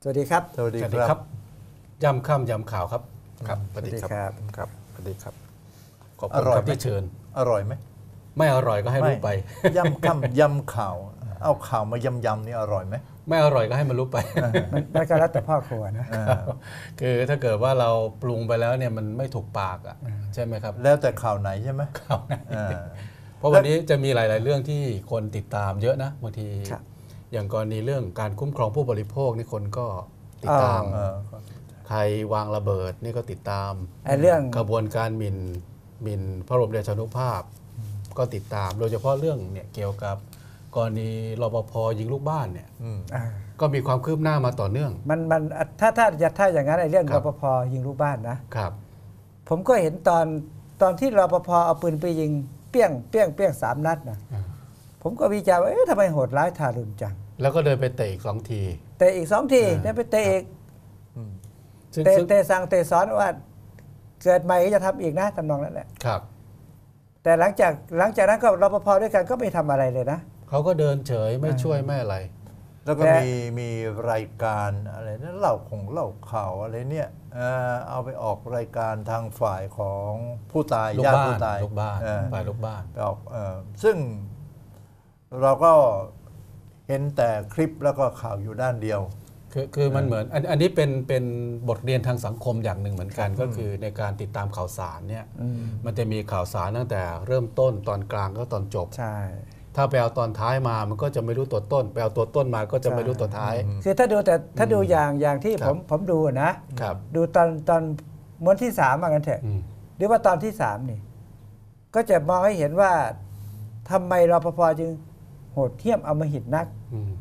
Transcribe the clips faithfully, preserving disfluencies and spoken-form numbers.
สวัสดีครับสวัสดีครับย่ำค่ำย่ำข่าวครับครับสวัสดีครับครับสวัสดีครับขอบคุณครับที่เชิญอร่อยไหมไม่อร่อยก็ให้รู้ไปย่ำค่ำย่ำข่าวเอาข่าวมายำยำนี่อร่อยไหมไม่อร่อยก็ให้มันรู้ไปมันก็แล้วแต่พ่อครัวนะคือถ้าเกิดว่าเราปรุงไปแล้วเนี่ยมันไม่ถูกปากอ่ะใช่ไหมครับแล้วแต่ข่าวไหนใช่ไหมข่าวไหนเพราะวันนี้จะมีหลายๆเรื่องที่คนติดตามเยอะนะบางทีอย่างกรณีเรื่องการคุ้มครองผู้บริโภคนี่คนก็ติดตามใครวางระเบิดนี่ก็ติดตามเรื่องกระบวนการหมิ่นหมิ่นพระบรมเดชานุภาพก็ติดตามโดยเฉพาะเรื่องเนี่ยเกี่ยวกับกรณีรปภยิงลูกบ้านเนี่ยก็มีความคืบหน้ามาต่อเนื่องมันมันถ้าถ้าถ้าอย่างนั้นไอ้เรื่องรปภยิงลูกบ้านนะครับผมก็เห็นตอนตอนที่รปภเอาปืนไปยิงเปี้ยงเปี้ยงเปี้ยงสามนัดนะผมก็วิจารณ์ว่าเอ๊ะทำไมโหดร้ายทารุณจังแล้วก็เดินไปเตะอีกสองทีเตะอีกสองทีเนี่ยไปเตะอีกเตะเตะสั่งเตะสอนว่าเกิดใหม่ก็จะทำอีกนะทำนองนั้นแหละครับแต่หลังจากหลังจากนั้นก็รปภด้วยกันก็ไม่ทำอะไรเลยนะเขาก็เดินเฉยไม่ช่วยไม่อะไรแล้วก็มีมีรายการอะไรนะเล่าของเล่าข่าวอะไรเนี่ยเอาไปออกรายการทางฝ่ายของผู้ตายญาติผู้ตายลูกบ้านฝ่ายลูกบ้านไปออกซึ่งเราก็เห็นแต่คลิปแล้วก็ข่าวอยู่ด้านเดียวคือคือมันเหมือนอันอันนี้เป็นเป็นบทเรียนทางสังคมอย่างหนึ่งเหมือนกันก็คือในการติดตามข่าวสารเนี่ยมันจะมีข่าวสารตั้งแต่เริ่มต้นตอนกลางก็ตอนจบใช่ถ้าไปเอาตอนท้ายมามันก็จะไม่รู้ตัวต้นไปเอาตัวต้นมาก็จะไม่รู้ตัวท้ายคือถ้าดูแต่ถ้าดูอย่างอย่างที่ผมผมดูนะครับดูตอนตอนม้วนที่สามมากันเถอะหรือว่าตอนที่สามนี่ก็จะมองให้เห็นว่าทำไมรปภจึงโหดเหี้ยมอำมหิตนัก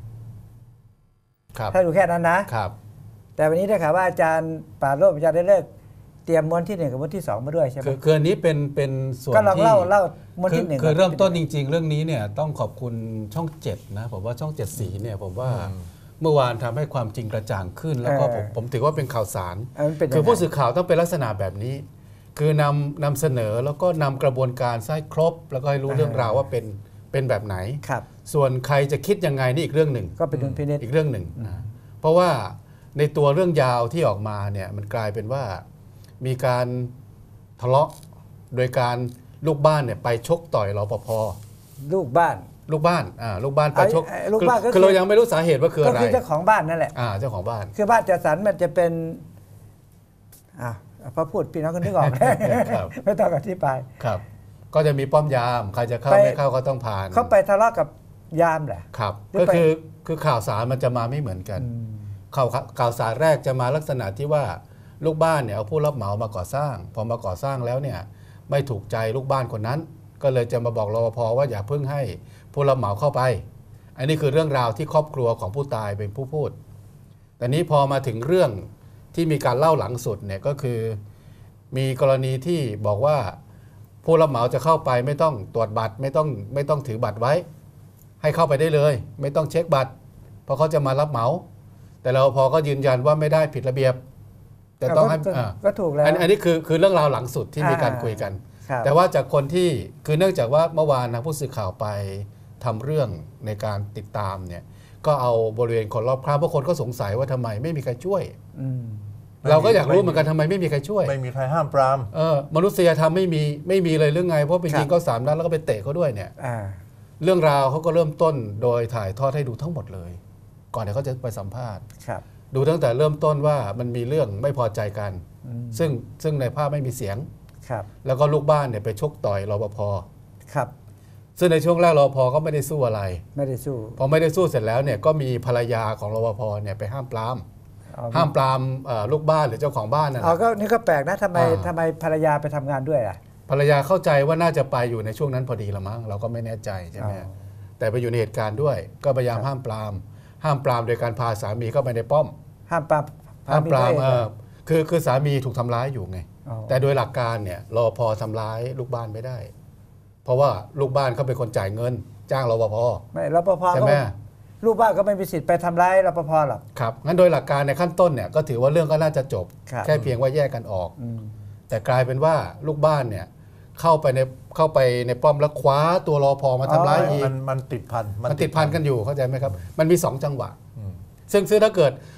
ถ้าดูแค่นั้นนะครับแต่วันนี้ได้ข่าวว่าอาจารย์ปราโรจน์จะได้เลิกเตรียมม้วนที่หนึ่งกับม้วนที่สองมาด้วยใช่ไหมคืออันนี้เป็นเป็นส่วนที่ก็ลองเล่าเล่าม้วนที่หนึ่งคือเริ่มต้นจริงๆเรื่องนี้เนี่ยต้องขอบคุณช่องเจ็ดนะผมว่าช่องเจ็ดสีเนี่ยผมว่าเมื่อวานทำให้ความจริงกระจ่างขึ้นแล้วก็ผมผมถือว่าเป็นข่าวสารคือผู้สื่อข่าวต้องเป็นลักษณะแบบนี้คือนำนำเสนอแล้วก็นำกระบวนการให้ครบแล้วก็ให้รู้เรื่องราวว่าเป็นเป็นแบบไหนส่วนใครจะคิดยังไงนี่อีกเรื่องหนึ่งก็เป็นดุลพินิจอีกเรื่องหนึ่งเพราะว่าในตัวเรื่องยาวที่ออกมาเนี่ยมันกลายเป็นว่ามีการทะเลาะโดยการลูกบ้านเนี่ยไปชกต่อยรปภลูกบ้านลูกบ้านอ่าลูกบ้านไปชกลูกบ้านก็คือเรายังไม่รู้สาเหตุว่าคืออะไรก็คือเจ้าของบ้านนั่นแหละอ่าเจ้าของบ้านคือบ้านจัดสรรมันจะเป็นอ่าพอพูดพี่น้องคนนึกออกไม่ต้องอธิบายครับก็จะมีป้อมยามใครจะเข้าไม่เข้าก็ต้องผ่านเขาไปทะเลาะกับยามแหละครับก็คือคือข่าวสารมันจะมาไม่เหมือนกันข่าวข่าวสารแรกจะมาลักษณะที่ว่าลูกบ้านเนี่ยเอาผู้รับเหมามาก่อสร้างพอมาก่อสร้างแล้วเนี่ยไม่ถูกใจลูกบ้านคนนั้นก็เลยจะมาบอกรปภว่าอย่าเพิ่งให้ผู้รับเหมาเข้าไปอันนี้คือเรื่องราวที่ครอบครัวของผู้ตายเป็นผู้พูดแต่นี้พอมาถึงเรื่องที่มีการเล่าหลังสุดเนี่ยก็คือมีกรณีที่บอกว่าผู้รับเหมาจะเข้าไปไม่ต้องตรวจบัตรไม่ต้องไม่ต้องถือบัตรไว้ให้เข้าไปได้เลยไม่ต้องเช็คบัตรเพราะเขาจะมารับเหมาแต่รปภก็ยืนยันว่าไม่ได้ผิดระเบียบแต่ต้องให้ก็ถูกแล้วอันนี้คือคือเรื่องราวหลังสุดที่มีการคุยกันแต่ว่าจากคนที่คือเนื่องจากว่าเมื่อวานนะผู้สื่อข่าวไปทำเรื่องในการติดตามเนี่ยก็เอาบริเวณคนรอบข้างเพราะคนก็สงสัยว่าทำไมไม่มีใครช่วยเราก็อยากรู้เหมือนกันทำไมไม่มีใครช่วยไม่มีใครห้ามปรามเออมนุษยธรรมไม่มีไม่มีเลยเรื่องไงเพราะไปยิงก็สามนัดแล้วก็ไปเตะเขาด้วยเนี่ยเรื่องราวเขาก็เริ่มต้นโดยถ่ายทอดให้ดูทั้งหมดเลยก่อนที่เขาจะไปสัมภาษณ์ดูตั้งแต่เริ่มต้นว่ามันมีเรื่องไม่พอใจกันซึ่งซึ่งในภาพไม่มีเสียงแล้วก็ลูกบ้านเนี่ยไปชกต่อยรปภซึ่งในช่วงแรกรปภก็ไม่ได้สู้อะไรไม่ได้สู้พอไม่ได้สู้เสร็จแล้วเนี่ยก็มีภรรยาของรปภเนี่ยไปห้ามปรามห้ามปรามลูกบ้านหรือเจ้าของบ้านนั่นแหละก็นี่ก็แปลกนะทำไมทำไมภรรยาไปทำงานด้วยอ่ะภรรยาเข้าใจว่าน่าจะไปอยู่ในช่วงนั้นพอดีละมั้งเราก็ไม่แน่ใจใช่ไหมแต่ไปอยู่ในเหตุการณ์ด้วยก็พยายามห้ามปรามห้ามปรามโดยการพาสามีเข้าไปในป้อมห้ามปรามห้ามปรามเออคือคือสามีถูกทำร้ายอยู่ไงแต่โดยหลักการเนี่ยรปภทำร้ายลูกบ้านไม่ได้เพราะว่าลูกบ้านเขาเป็นคนจ่ายเงินจ้างรปภไม่รปภใช่ไหมลูกบ้านก็ไม่มีสิทธิ์ไปทำร้ายรปภหรอกครับงั้นโดยหลักการในขั้นต้นเนี่ยก็ถือว่าเรื่องก็น่าจะจบแค่เพียงว่าแยกกันออกแต่กลายเป็นว่าลูกบ้านเนี่ยเข้าไปในเข้าไปในป้อมแล้วคว้าตัวรปภมาทำร้ายอีกมันมันติดพันมันติดพันกันอยู่เข้าใจไหมครับมันมีสองจังหวะซึ่งซึ่งถ้าเกิด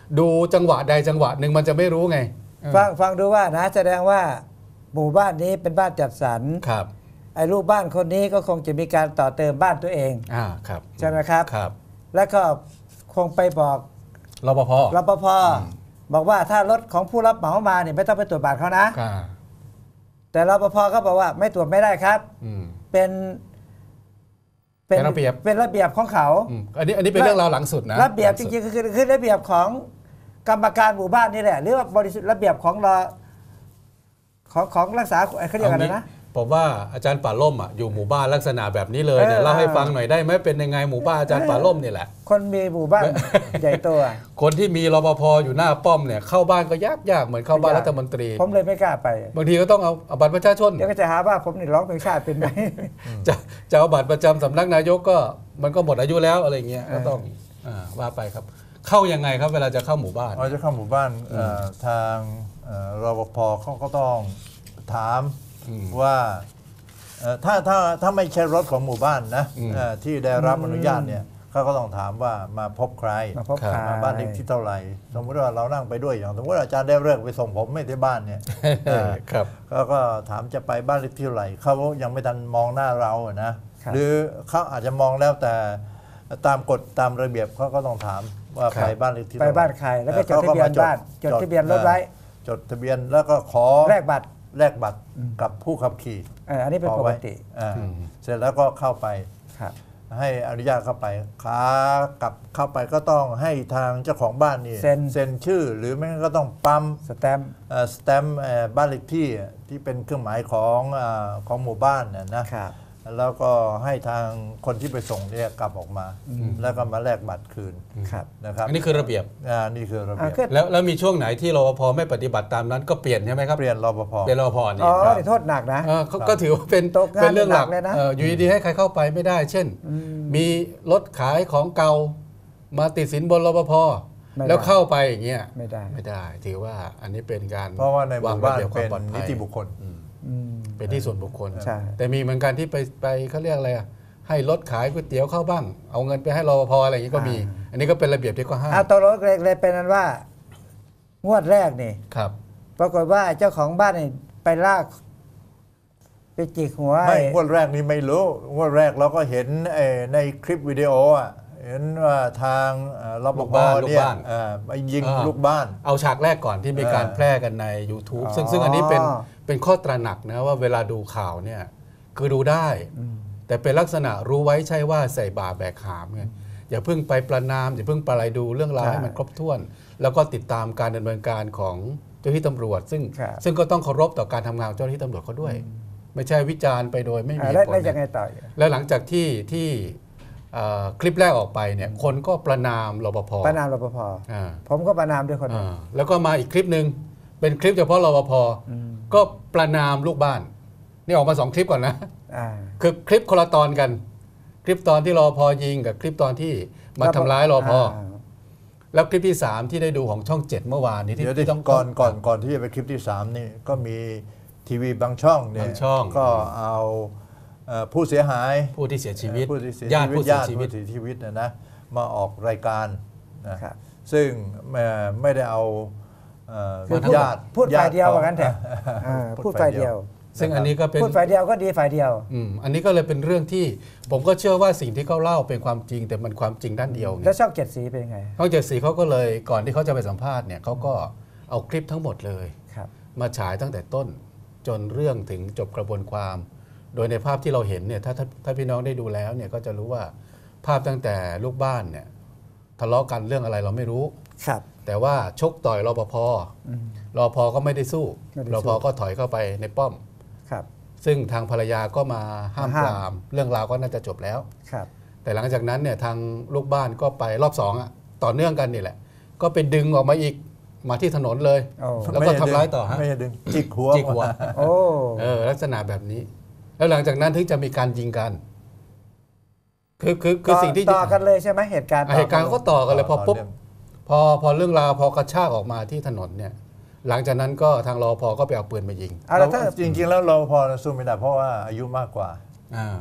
ดูจังหวะใดจังหวะหนึ่งมันจะไม่รู้ไงฟังฟังดูว่านะแสดงว่าหมู่บ้านนี้เป็นบ้านจัดสรรครับไอ้ลูกบ้านคนนี้ก็คงจะมีการต่อเติมบ้านตัวเองอ่าครับใช่ไหมครับครับแล้วก็คงไปบอกรปภรปภบอกว่าถ้ารถของผู้รับเหมามาเนี่ยไม่ต้องไปตรวจบัตรเขานะอ่าแต่รปภก็บอกว่าไม่ตรวจไม่ได้ครับอืมเป็นเป็นระเบียบเป็นระเบียบของเขาอืมอันนี้อันนี้เป็นเรื่องราวหลังสุดนะระเบียบจริงๆคือคือระเบียบของกรรมการหมู่บ้านนี่แหละหรือว่าบริษัทระเบียบของรอของของรักษาเขาเรียกอะไรนะผมว่าอาจารย์ป่าล่มอ่ะอยู่หมู่บ้านลักษณะแบบนี้เลยเนี่ยเออเล่าให้ฟังหน่อยได้ไหมเป็นยังไงหมู่บ้านอาจารย์ป่าล่มนี่แหละคนมีหมู่บ้านใหญ่โตอะคนที่มีรปภอยู่หน้าป้อมเนี่ยเข้าบ้านก็ยากยากเหมือนเข้าบ้านรัฐมนตรีผมเลยไม่กล้าไปบางทีก็ต้องเอาเอาบัตรประชาชนเดี๋ยวก็จะหาว่าผมนี่ร้องเพลงชาติเป็นไหมจะจะเอาบัตรประจำสำนักนายกก็มันก็หมดอายุแล้วอะไรเงี้ยเออก็ต้องอ่าว่าไปครับ เข้ายังไงครับเวลาจะเข้าหมู่บ้านเราจะเข้าหมู่บ้านเอ่อทางเอ่อรปภเขาก็ต้องถามอืมว่าเอ่อถ้าถ้าถ้าไม่ใช่รถของหมู่บ้านนะอืมเอ่อที่ได้รับอนุญาตเนี่ยเขาก็ต้องถามว่ามาพบใครมาพบครับใครมาบ้านเลขที่เท่าไหร่สมมติว่าเรานั่งไปด้วยอย่างสมมติว่าอาจารย์ได้เลิกไปส่งผมไม่ที่บ้านเนี่ย เออครับเขาก็ถามจะไปบ้านเลขที่เท่าไหร่เขายังไม่ทันมองหน้าเราอะนะครับ หรือเขาอาจจะมองแล้วแต่ตามกฎตามระเบียบเขาก็ต้องถามว่าครับไปบ้านเลขที่ไปเท่าหร่บ้านใครแล้วก็จดทะเบียนบ้านจดทะเบียนรถไว้จดทะเบียนแล้วก็ขอแลกบัตรแลกบัตรกับผู้ขับขี่เอออันนี้เป็นขอปกไว้ติอ่าอืมเสร็จแล้วก็เข้าไปครับให้อนุญาตเข้าไปขากลับเข้าไปก็ต้องให้ทางเจ้าของบ้านนี่เซ็นเซ็นชื่อ หรือไม่งั้นก็ต้องปั๊มสแตมป์สแตมป์บ้านเลขที่อ่ะที่เป็นเครื่องหมายของอ่าของหมู่บ้านน่ะนะครับ แล้วก็ให้ทางคนที่ไปส่งเนี่ยกลับออกมา แล้วก็มาแลกบัตรคืนครับนะครับอันนี้คือระเบียบอ่านี่คือระอ่าเบียบก็แล้วแล้วมีช่วงไหนที่รปภไม่ปฏิบัติตามนั้นก็เปลี่ยนใช่ไหมครับเปลี่ยนรปภเป็นรปภนี่อ๋อครับนี่โทษหนักนะเออก็ก็ถือว่าเป็นตกงานเป็นเรื่องหลักหนักเลยนะเอออยู่ดีๆให้ใครเข้าไปไม่ได้ เช่น มีรถขายของเก่ามาติดสินบนรปภไม่ได้แล้วเข้าไปอย่างเงี้ยไม่ได้ไม่ได้ ถือว่าอันนี้เป็นการเพราะว่าในหวางมู่ระบ้านเบียบควาเป็มนปลอดภันิยติบุคคลอืมเป็นที่ส่วนบุคคลใช่แต่มีเหมือนกันที่ไปไปเขาเรียกอะไรอ่ะให้รถขายก๋วยเตี๋ยวเข้าบ้าง เอาเงินไปให้รปภอะไรอย่างงี้ก็มี อันนี้ก็เป็นระเบียบที่ก็ห้ามเอาตัวรถเลยเลยเป็นนั้นว่า งวดแรกนี่ครับปรากฏว่าเจ้าของบ้านนี่ไปลากไปจิกหัวไม่อ้งวดแรกนี่ไม่รู้งวดแรกเราก็เห็นเอ่อในคลิปวิดีโออ่ะเห็นว่าทางเอ่อรปลูภกบ้านเนี่ยลูกบ้านเอ่อไปยิงอ่าลูกบ้านเอาฉากแรกก่อนที่มีการเออแพร่กันใน YouTube ซึ่งอ๋อซึ่งอันนี้เป็นเป็นข้อตระหนักนะว่าเวลาดูข่าวเนี่ยคือดูได้ แต่เป็นลักษณะรู้ไว้ใช่ว่าใส่บาแบกหามไงอย่าเพิ่งไปประนามอย่าเพิ่งไปอะไรดูเรื่องราวใช่ให้มันครบถ้วน แล้วก็ติดตามการดำเนินการของเจ้าหน้าที่ตำรวจ ซึ่งครับซึ่งก็ต้องเคารพต่อการทำงานของเจ้าหน้าที่ตำรวจเขาด้วย ไม่ใช่วิจารณ์ไปโดยไม่มีอ่าเหแล้วตุผลแล้วยังไงเนี่ยต่ออีกแล้วหลังจากที่ที่เอ่อคลิปแรกออกไปเนี่ยคนก็ประนามรปภประนามรปภอ่าผมก็ประนามด้วยคนหนึ่งอ่าแล้วก็มาอีกคลิปหนึ่งเป็นคลิปเฉพาะรปภก็ประนามลูกบ้าน นี่ออกมาสองคลิปก่อนนะอ่าคือคลิปคนละตอนกัน คลิปตอนที่รปภยิงกับคลิปตอนที่มาทำร้ายรปภอ่าแล้วคลิปที่สามที่ได้ดูของช่องเจ็ดเมื่อวานนี้ที่เดี๋ยวที่ที่ต้องก่อนก่อนก่อนที่จะไปคลิปที่สามนี่ก็มีทีวีบางช่องเนี่ยบางช่องก็เอาเอ่อผู้เสียหายผู้ที่เสียชีวิตผู้ที่เสียญาติชีวิตผู้เสียญาติชีวิตผู้เสียชีวิตนะนะมาออกรายการนะครับ ซึ่งเอ่อไม่ได้เอาเอ่อคือพูดญาติพูดฝ่ายเดียวญติว่างั้นเถอะอ่าพูดฝ่ายเดียวซึ่งอันนี้ก็เป็นพูดฝ่ายเดียวก็ดีฝ่ายเดียวอืมอันนี้ก็เลยเป็นเรื่องที่ผมก็เชื่อว่าสิ่งที่เขาเล่าเป็นความจริง แต่มันความจริงด้านเดียวไงแล้วช่องเจ็ดสีเป็นยังไงช่องเจ็ดสีเขาก็เลยก่อนที่เขาจะไปสัมภาษณ์เนี่ยเขาก็เอาคลิปทั้งหมดเลยครับมาฉายตั้งแต่ต้นจนเรื่องถึงจบกระบวนความ โดยในภาพที่เราเห็นเนี่ยถ้าถ้าถ้าพี่น้องได้ดูแล้วเนี่ยก็จะรู้ว่าภาพตั้งแต่ลูกบ้านเนี่ยทะเลาะกันเรื่องอะไรเราไม่รู้ครับแต่ว่าชกต่อยรปภรปภก็ไม่ได้สู้ไม่ได้รสู้ปภก็ถอยเข้าไปในป้อมครับซึ่งทางภรรยาก็มาห้ามมาห้ามปรามเรื่องราวก็น่าจะจบแล้วครับแต่หลังจากนั้นเนี่ยทางลูกบ้านก็ไปรอบสองอ่ะต่อเนื่องกันนี่แหละ ก็ไปดึงออกมาอีกมาที่ถนนเลยโอ้แล้วก็ทำร้ายต่อฮะไม่ใช่ดึงจิกหัวจิกหัวโอ้เออลักษณะแบบนี้ แล้วหลังจากนั้นถึงจะมีการยิงกัน คือคือคือสิ่งที่ต่อกันเลยใช่ไหมเหตุการณ์อ่ะเหตุการณ์ก็ต่อกันเลยพอปุ๊บต่อเนื่องพอพอเรื่องราวพอกระชากออกมาที่ถนนเนี่ย หลังจากนั้นก็ทางรอพอก็ไปเอาปืนมายิงเอาแล้วถ้าจริงๆแล้วเราพอสู้ไม่ได้เพราะว่าอายุมากกว่าอ่าป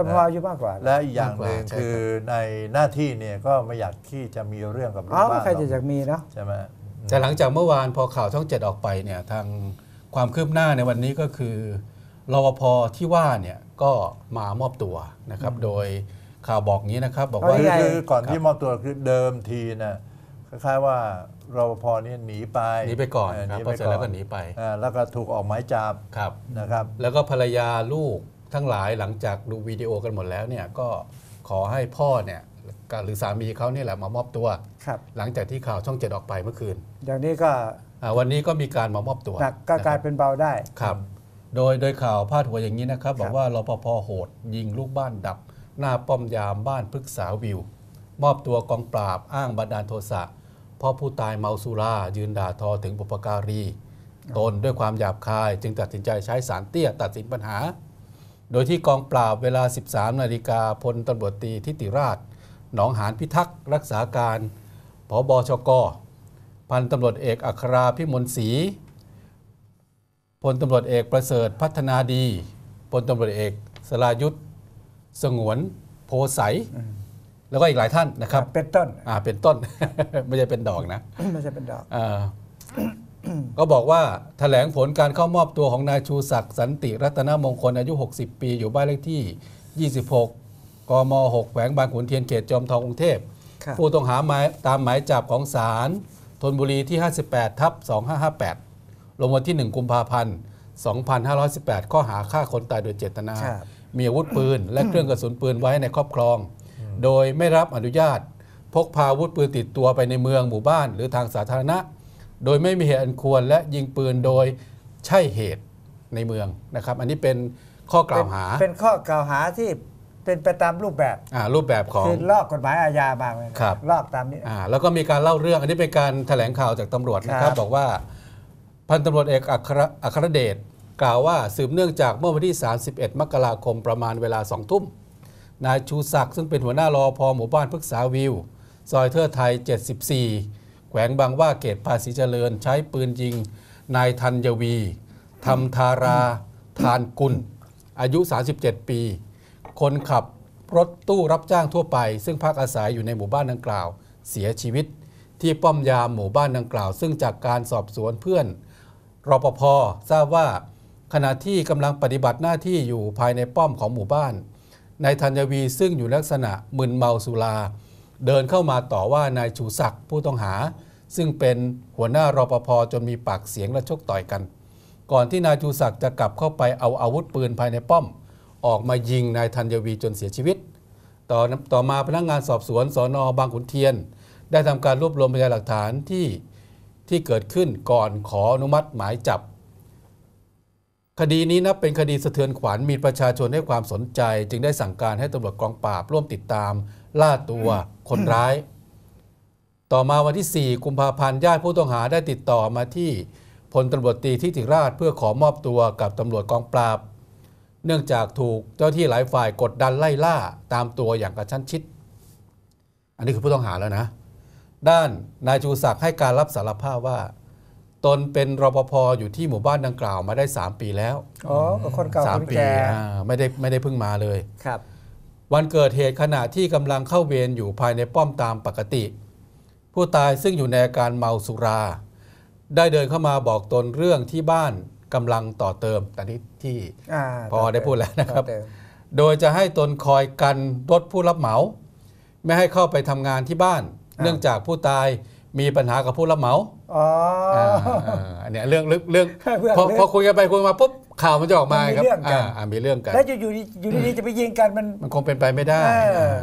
ปภอายุมากกว่าและอีกอย่างหนึ่งคือในหน้าที่เนี่ยก็ไม่อยากที่จะมีเรื่องกับลูกบ้านใครจะอยากมีเนาะใช่ไหมแต่หลังจากเมื่อวานพอข่าวช่องเจ็ดออกไปเนี่ยทางความคืบหน้าในวันนี้ก็คือรปภที่ว่าเนี่ยก็มามอบตัวนะครับโดยข่าวบอกงี้นะครับบอกว่าคือก่อนที่มอบตัวคือเดิมทีนะคล้ายๆว่ารปภนี่หนีไปหนีไปก่อนครับพอเสร็จแล้วก็หนีไปแล้วก็ถูกออกหมายจับครับนะครับแล้วก็ภรรยาลูกทั้งหลายหลังจากดูวิดีโอกันหมดแล้วเนี่ยก็ขอให้พ่อเนี่ยหรือสามีเขาเนี่ยแหละมามอบตัวหลังจากที่ข่าวช่องเจ็ดออกไปเมื่อคืนอย่างนี้ก็วันนี้ก็มีการมามอบตัวหนักก็กลายเป็นเบาได้ครับโดยโดยข่าวพาดหัวอย่างนี้นะครับบอกว่ารปภโหดยิงลูกบ้านดับหน้าป้อมยามบ้านพฤกษาวิวมอบตัวกองปราบอ้างบันดาลโทสะเพราะผู้ตายเมาสุรายืนด่าทอถึงบุพการีตนด้วยความหยาบคายจึงตัดสินใจใช้ศาลเตี้ยตัดสินปัญหาโดยที่กองปราบเวลา สิบสามนาฬิกาพลตำรวจตรีทิติราชหนองหานพิทักษ์รักษาการผบชก.พันตำรวจเอกอัคราพิมลศรีพลตำรวจเอกประเสริฐพัฒนาดีพลตำรวจเอกสรายุทธสงวนโพใสแล้วก็อีกหลายท่านนะครับเป็นต้นอ่าเป็นต้น ไม่ใช่เป็นดอกนะไม่ใช่เป็นดอกอ่าก็บอกว่าแถลงผลการเข้ามอบตัวของนายชูศักดิ์สันติรัตนมงคลอายุหกสิบปีอยู่บ้านเลขที่ยี่สิบหกกมหกแขวงบางขุนเทียนเขตจอมทองกรุงเทพผู้ต้องหาหมายตามหมายจับของศาลธนบุรีที่ห้าสิบแปดทับสองห้าห้าแปดลงวันที่หนึ่งกุมภาพันธ์สองพันห้าร้อยสิบแปดข้อหาฆ่าคนตายโดยเจตนามีอาวุธปืนและเครื่องกระสุนปืนไว้ในครอบครองโดยไม่รับอนุญาตพกพาอาวุธปืนติดตัวไปในเมืองหมู่บ้านหรือทางสาธารณะโดยไม่มีเหตุอันควรและยิงปืนโดยใช่เหตุในเมืองนะครับอันนี้เป็นข้อกล่าวหาเป็นข้อกล่าวหาที่เป็นไปตามรูปแบบอ่ารูปแบบของคือลอกกฎหมายอาญามาเลยครับลอกตามนี้อ่าแล้วก็มีการเล่าเรื่องอันนี้เป็นการแถลงข่าวจากตำรวจนะครับบอกว่าพันตำรวจเอกอัครอัครเดชกล่าวว่าสืบเนื่องจากเมื่อวันที่สามสิบเอ็ดมกราคมประมาณเวลาสองทุ่มนายชูศักดิ์ซึ่งเป็นหัวหน้ารปภหมู่บ้านพฤกษาวิวซอยเทิดไทยเจ็ดสิบสี่แขวงบางหว่าเขตภาษีเจริญใช้ปืนยิงนายธัญวีธรรมธาราทานกุลอายุสามสิบเจ็ดปีคนขับรถตู้รับจ้างทั่วไปซึ่งพักอาศัยอยู่ในหมู่บ้านดังกล่าวเสียชีวิตที่ป้อมยามหมู่บ้านดังกล่าวซึ่งจากการสอบสวนเพื่อนรปภทราบว่าขณะที่กำลังปฏิบัติหน้าที่อยู่ภายในป้อมของหมู่บ้านนายธัญวีซึ่งอยู่ลักษณะมึนเมาสุราเดินเข้ามาต่อว่านายชูศักดิ์ผู้ต้องหาซึ่งเป็นหัวหน้ารปภจนมีปากเสียงและชกต่อยกันก่อนที่นายชูศักดิ์จะกลับเข้าไปเอาอาวุธปืนภายในป้อมออกมายิงนายธัญวีจนเสียชีวิตต่อต่อมาพนักงานสอบสวนสน.บางขุนเทียนได้ทำการรวบรวมพยานหลักฐานที่ที่เกิดขึ้นก่อนขออนุมัติหมายจับคดีนี้นับเป็นคดีสะเทือนขวัญมีประชาชนให้ความสนใจจึงได้สั่งการให้ตำรวจกองปราบร่วมติดตามล่าตัวคนร้ายต่อมาวันที่สี่กุมภาพันธ์ญาติผู้ต้องหาได้ติดต่อมาที่พลตำรวจตรีทิติราชเพื่อขอมอบตัวกับตำรวจกองปราบเนื่องจากถูกเจ้าที่หลายฝ่ายกดดันไล่ล่าตามตัวอย่างกระชั้นชิดอันนี้คือผู้ต้องหาแล้วนะด้านนายชูศักดิ์ให้การรับสารภาพว่าตนเป็นรปภอยู่ที่หมู่บ้านดังกล่าวมาได้สามปีแล้วอ๋อคนเก่าคนแก่ไม่ได้ไม่ได้เพิ่งมาเลยครับวันเกิดเหตุขณะที่กำลังเข้าเวรอยู่ภายในป้อมตามปกติผู้ตายซึ่งอยู่ในอาการเมาสุราได้เดินเข้ามาบอกตนเรื่องที่บ้านกำลังต่อเติมแต่นี้ที่พอได้พูดแล้วนะครับโดยจะให้ตนคอยกันรถผู้รับเหมาไม่ให้เข้าไปทำงานที่บ้านเนื่องจากผู้ตายมีปัญหากับผู้รับเหมาอ๋ออันนี้เรื่องเรื่องเรื่องพอพอคุยกันไปคุยมาปุ๊บข่าวมันจะออกมาครับอ่ามีเรื่องกันแล้วอยู่อยู่อยู่ดีๆจะไปยิงกันมันมันคงเป็นไปไม่ได้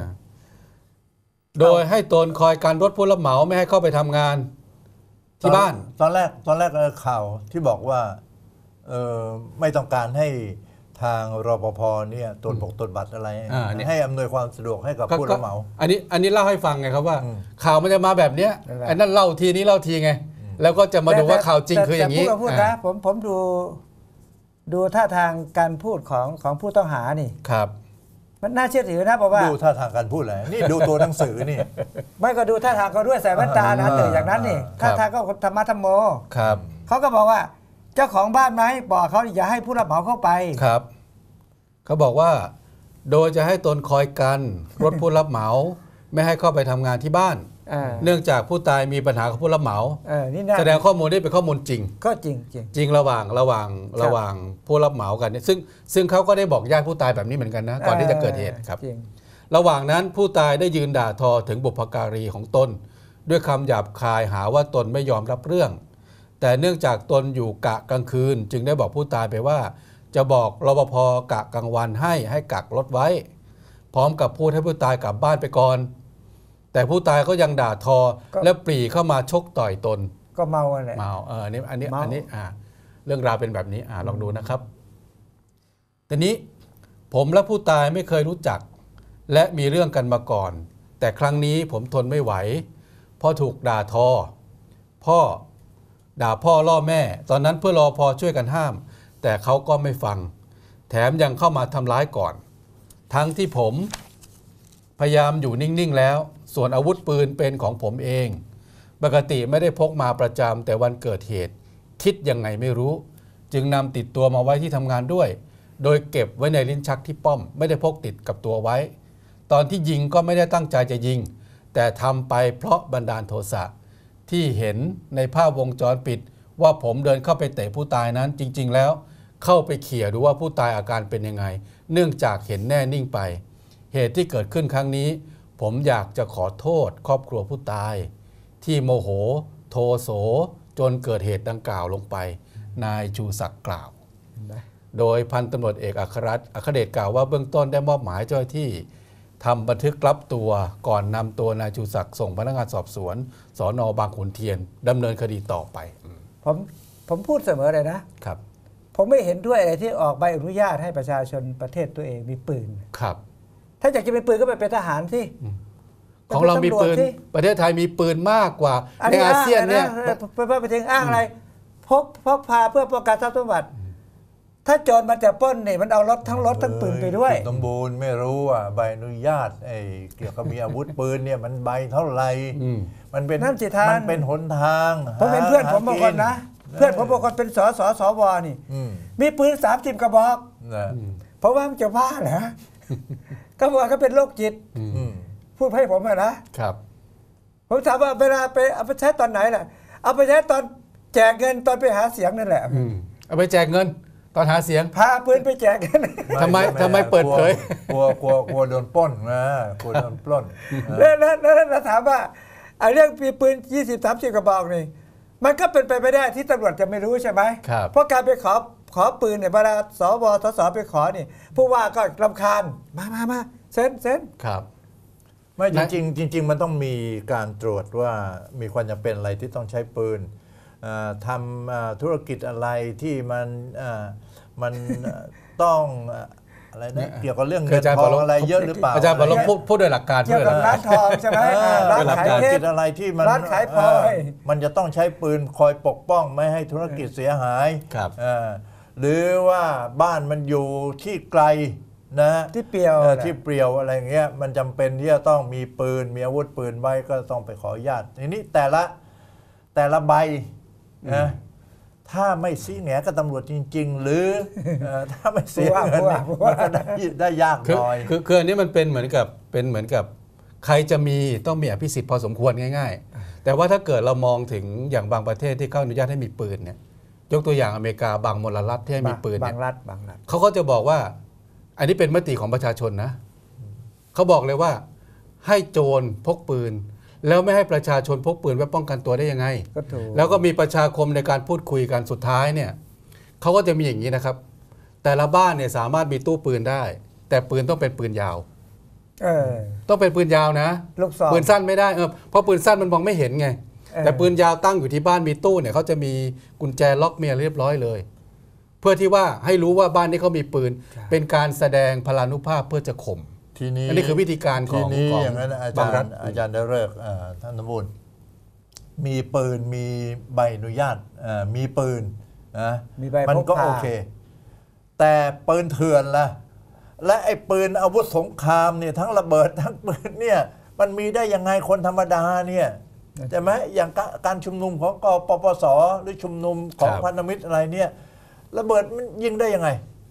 โดยให้ตนคอยการรถผู้รับเหมาไม่ให้เข้าไปทำงานที่บ้านตอนแรกตอนแรกข่าวที่บอกว่าเออไม่ต้องการให้ทางรปภเนี่ยตรวจปกตรวจบัตรอะไรให้อำนวยความสะดวกให้กับผู้รับเหมาอันนี้อันนี้เล่าให้ฟังไงครับว่าข่าวมันจะมาแบบเนี้ยอันนั้นเล่าทีนี้เล่าทีไงแล้วก็จะมาดูว่าข่าวจริงคืออย่างนี้แต่พูดนะผมผมดูดูท่าทางการพูดของของผู้ต้องหานี่ครับมันน่าเชื่อถือนะเพราะว่าดูท่าทางการพูดเลยนี่ดูตัวหนังสือนี่ไม่ก็ดูท่าทางเขาด้วยใส่แว่นตานะแต่อย่างนั้นนี่ท่าทางก็ธรรมะธรรมโมครับเขาก็บอกว่าเจ้าของบ้านมาให้บอกเขาอย่าให้ผู้รับเหมาเข้าไปครับเขาบอกว่าโดยจะให้ตนคอยกันรถผู้รับเหมา ไม่ให้เข้าไปทำงานที่บ้าน เนื่องจากผู้ตายมีปัญหากับผู้รับเหมาแสดงข้อมูลนี้เป็นข้อมูลจริงก็จริงจริงจริงระหว่างระหว่างระหว่างผู้รับเหมากันซึ่งซึ่งเขาก็ได้บอกญาติผู้ตายแบบนี้เหมือนกันนะก่อนที่จะเกิดเหตุครับระหว่างนั้นผู้ตายได้ยืนด่าทอถึงบุพการีของตนด้วยคำหยาบคายหาว่าตนไม่ยอมรับเรื่องแต่เนื่องจากตนอยู่กะกลางคืนจึงได้บอกผู้ตายไปว่าจะบอกรปภ.กะกลางวันให้ให้กักรถไว้พร้อมกับพูดให้ผู้ตายกลับบ้านไปก่อนแต่ผู้ตายก็ยังด่าทอและปรีเข้ามาชกต่อยตนก็เมาอะไรเมาเอออันนี้อันนี้อันนี้อ่าเรื่องราวเป็นแบบนี้อ่าลองดูนะครับทีนี้ผมและผู้ตายไม่เคยรู้จักและมีเรื่องกันมาก่อนแต่ครั้งนี้ผมทนไม่ไหวเพราะถูกด่าทอพ่อด่าพ่อล่อแม่ตอนนั้นเพื่อรอพอช่วยกันห้ามแต่เขาก็ไม่ฟังแถมยังเข้ามาทำร้ายก่อนทั้งที่ผมพยายามอยู่นิ่งๆแล้วส่วนอาวุธปืนเป็นของผมเองปกติไม่ได้พกมาประจำแต่วันเกิดเหตุคิดยังไงไม่รู้จึงนำติดตัวมาไว้ที่ทำงานด้วยโดยเก็บไว้ในลิ้นชักที่ป้อมไม่ได้พกติดกับตัวไว้ตอนที่ยิงก็ไม่ได้ตั้งใจจะยิงแต่ทำไปเพราะบันดาลโทสะที่เห็นในภาพวงจรปิดว่าผมเดินเข้าไปเตะผู้ตายนั้นจริงๆแล้วเข้าไปเขี่ยดูว่าผู้ตายอาการเป็นยังไงเนื่องจากเห็นแน่นิ่งไปเหตุที่เกิดขึ้นครั้งนี้ผมอยากจะขอโทษครอบครัวผู้ตายที่โมโหโทโสจนเกิดเหตุดังกล่าวลงไปนายชูศักดิ์กล่าวโดยพันตำรวจเอกอัครรัตน์อัครเดชกล่าวว่าเบื้องต้นได้มอบหมายเจ้าหน้าที่ทำบันทึกรับตัวก่อนนำตัวนายชูศักดิ์ส่งพนักงานสอบสวนสน.บางขุนเทียนดำเนินคดีต่อไปผมผมพูดเสมอเลยนะครับผมไม่เห็นด้วยอะไรที่ออกใบอนุญาตให้ประชาชนประเทศตัวเองมีปืนครับถ้าอยากจะเป็นปืนก็ไปเป็นทหารสิของเรามีปืนประเทศไทยมีปืนมากกว่าในอาเซียนเนี่ยไปไปถึงอ้างอะไรพกพกพาเพื่อป้องกันทรัพย์สมบัติถ้าโจรมันจะปล้นเนี่ยมันเอารถทั้งรถทั้งปืนไปด้วยสมบูรณ์ไม่รู้อ่ะใบอนุญาตไอ้เกี่ยวกับมีอาวุธปืนเนี่ยมันใบเท่าไหร่มันเป็นนั่นสิทางมันเป็นหนทางผมเป็นเพื่อนผมบางคนนะเพื่อนผมบางคนเป็นสสสวนี่มีปืนสามสิบกระบอกเพราะว่ามันจะว่าเหรอก็บอกเขาเป็นโรคจิตพูดให้ผมนะครับผมถามว่าเวลาไปเอาไปใช้ตอนไหนล่ะเอาไปใช้ตอนแจกเงินตอนไปหาเสียงนั่นแหละเอาไปแจกเงินตอนหาเสียงพาปืนไปแจกกันทำไมทำไมเปิดเผยกลัวกลัวกลัวโดนปล้นนะกลัวโดนปล้นแล้วแล้วแล้วถามว่าไอ้เรื่องมีปืนยี่สิบ สามสิบกระบอกนี่มันก็เป็นไปไม่ได้ที่ตำรวจจะไม่รู้ใช่ไหมเพราะการไปขอขอปืนเนี่ยเวลาสวสสไปขอนี่ผู้ว่าก็รำคาญมามามาเซ็นเซ็นครับไม่จริงจริงๆมันต้องมีการตรวจว่ามีความจำเป็นอะไรที่ต้องใช้ปืนทำธุรกิจอะไรที่มันมันต้องอะไรนะเกี่ยวกับเรื่องเงินทองอะไรเยอะหรือเปล่าอาจารย์บอกเราพูดด้วยหลักการเกี่ยวกับร้านทองใช่ไหมร้านขายเพชรอะไรที่มันร้านขายพลอยมันจะต้องใช้ปืนคอยปกป้องไม่ให้ธุรกิจเสียหายหรือว่าบ้านมันอยู่ที่ไกลนะที่เปลี่ยวที่เปลี่ยวอะไรเงี้ยมันจำเป็นที่จะต้องมีปืนมีอาวุธปืนไว้ก็ต้องไปขออนุญาตทีนี้แต่ละแต่ละใบนะถ้าไม่ซีแหนกับตำรวจจริงๆหรือถ้าไม่เสียเงินมันก็ได้ได้ยากหน่อยคือคืออันนี้มันเป็นเหมือนกับเป็นเหมือนกับใครจะมีต้องมีอภิสิทธิ์พอสมควรง่ายๆแต่ว่าถ้าเกิดเรามองถึงอย่างบางประเทศที่เขาอนุญาตให้มีปืนเนี่ยยกตัวอย่างอเมริกาบางมลรัฐที่ให้มีปืนบางรัฐบางรัฐเขาก็จะบอกว่าอันนี้เป็นมติของประชาชนนะเขาบอกเลยว่าให้โจรพกปืนแล้วไม่ให้ประชาชนพกปืนไว้ป้องกันตัวได้ยังไงแล้วก็มีประชาคมในการพูดคุยกันสุดท้ายเนี่ยเขาก็จะมีอย่างนี้นะครับแต่ละบ้านเนี่ยสามารถมีตู้ปืนได้แต่ปืนต้องเป็นปืนยาวต้องเป็นปืนยาวนะปืนสั้นไม่ได้เออเพราะปืนสั้นมันมองไม่เห็นไงแต่ปืนยาวตั้งอยู่ที่บ้านมีตู้เนี่ยเขาจะมีกุญแจล็อกเมียเรียบร้อยเลยเพื่อที่ว่าให้รู้ว่าบ้านนี้เขามีปืนเป็นการแสดงพลานุภาพเพื่อจะข่มทีนี้อันนี้คือวิธีการของทีนี้อย่างนั้นอาจารย์อาจารย์ได้เลิกท่านสมบูรณ์มีปืนมีใบอนุญาตมีปืนนะมันก็โอเคแต่ปืนเถื่อนล่ะและไอ้ปืนอาวุธสงครามเนี่ยทั้งระเบิดทั้งปืนเนี่ยมันมีได้ยังไงคนธรรมดาเนี่ยใช่ไหมอย่างการชุมนุมของกปปสหรือชุมนุมของพันธมิตรอะไรเนี่ยระเบิดมันยิงได้ยังไง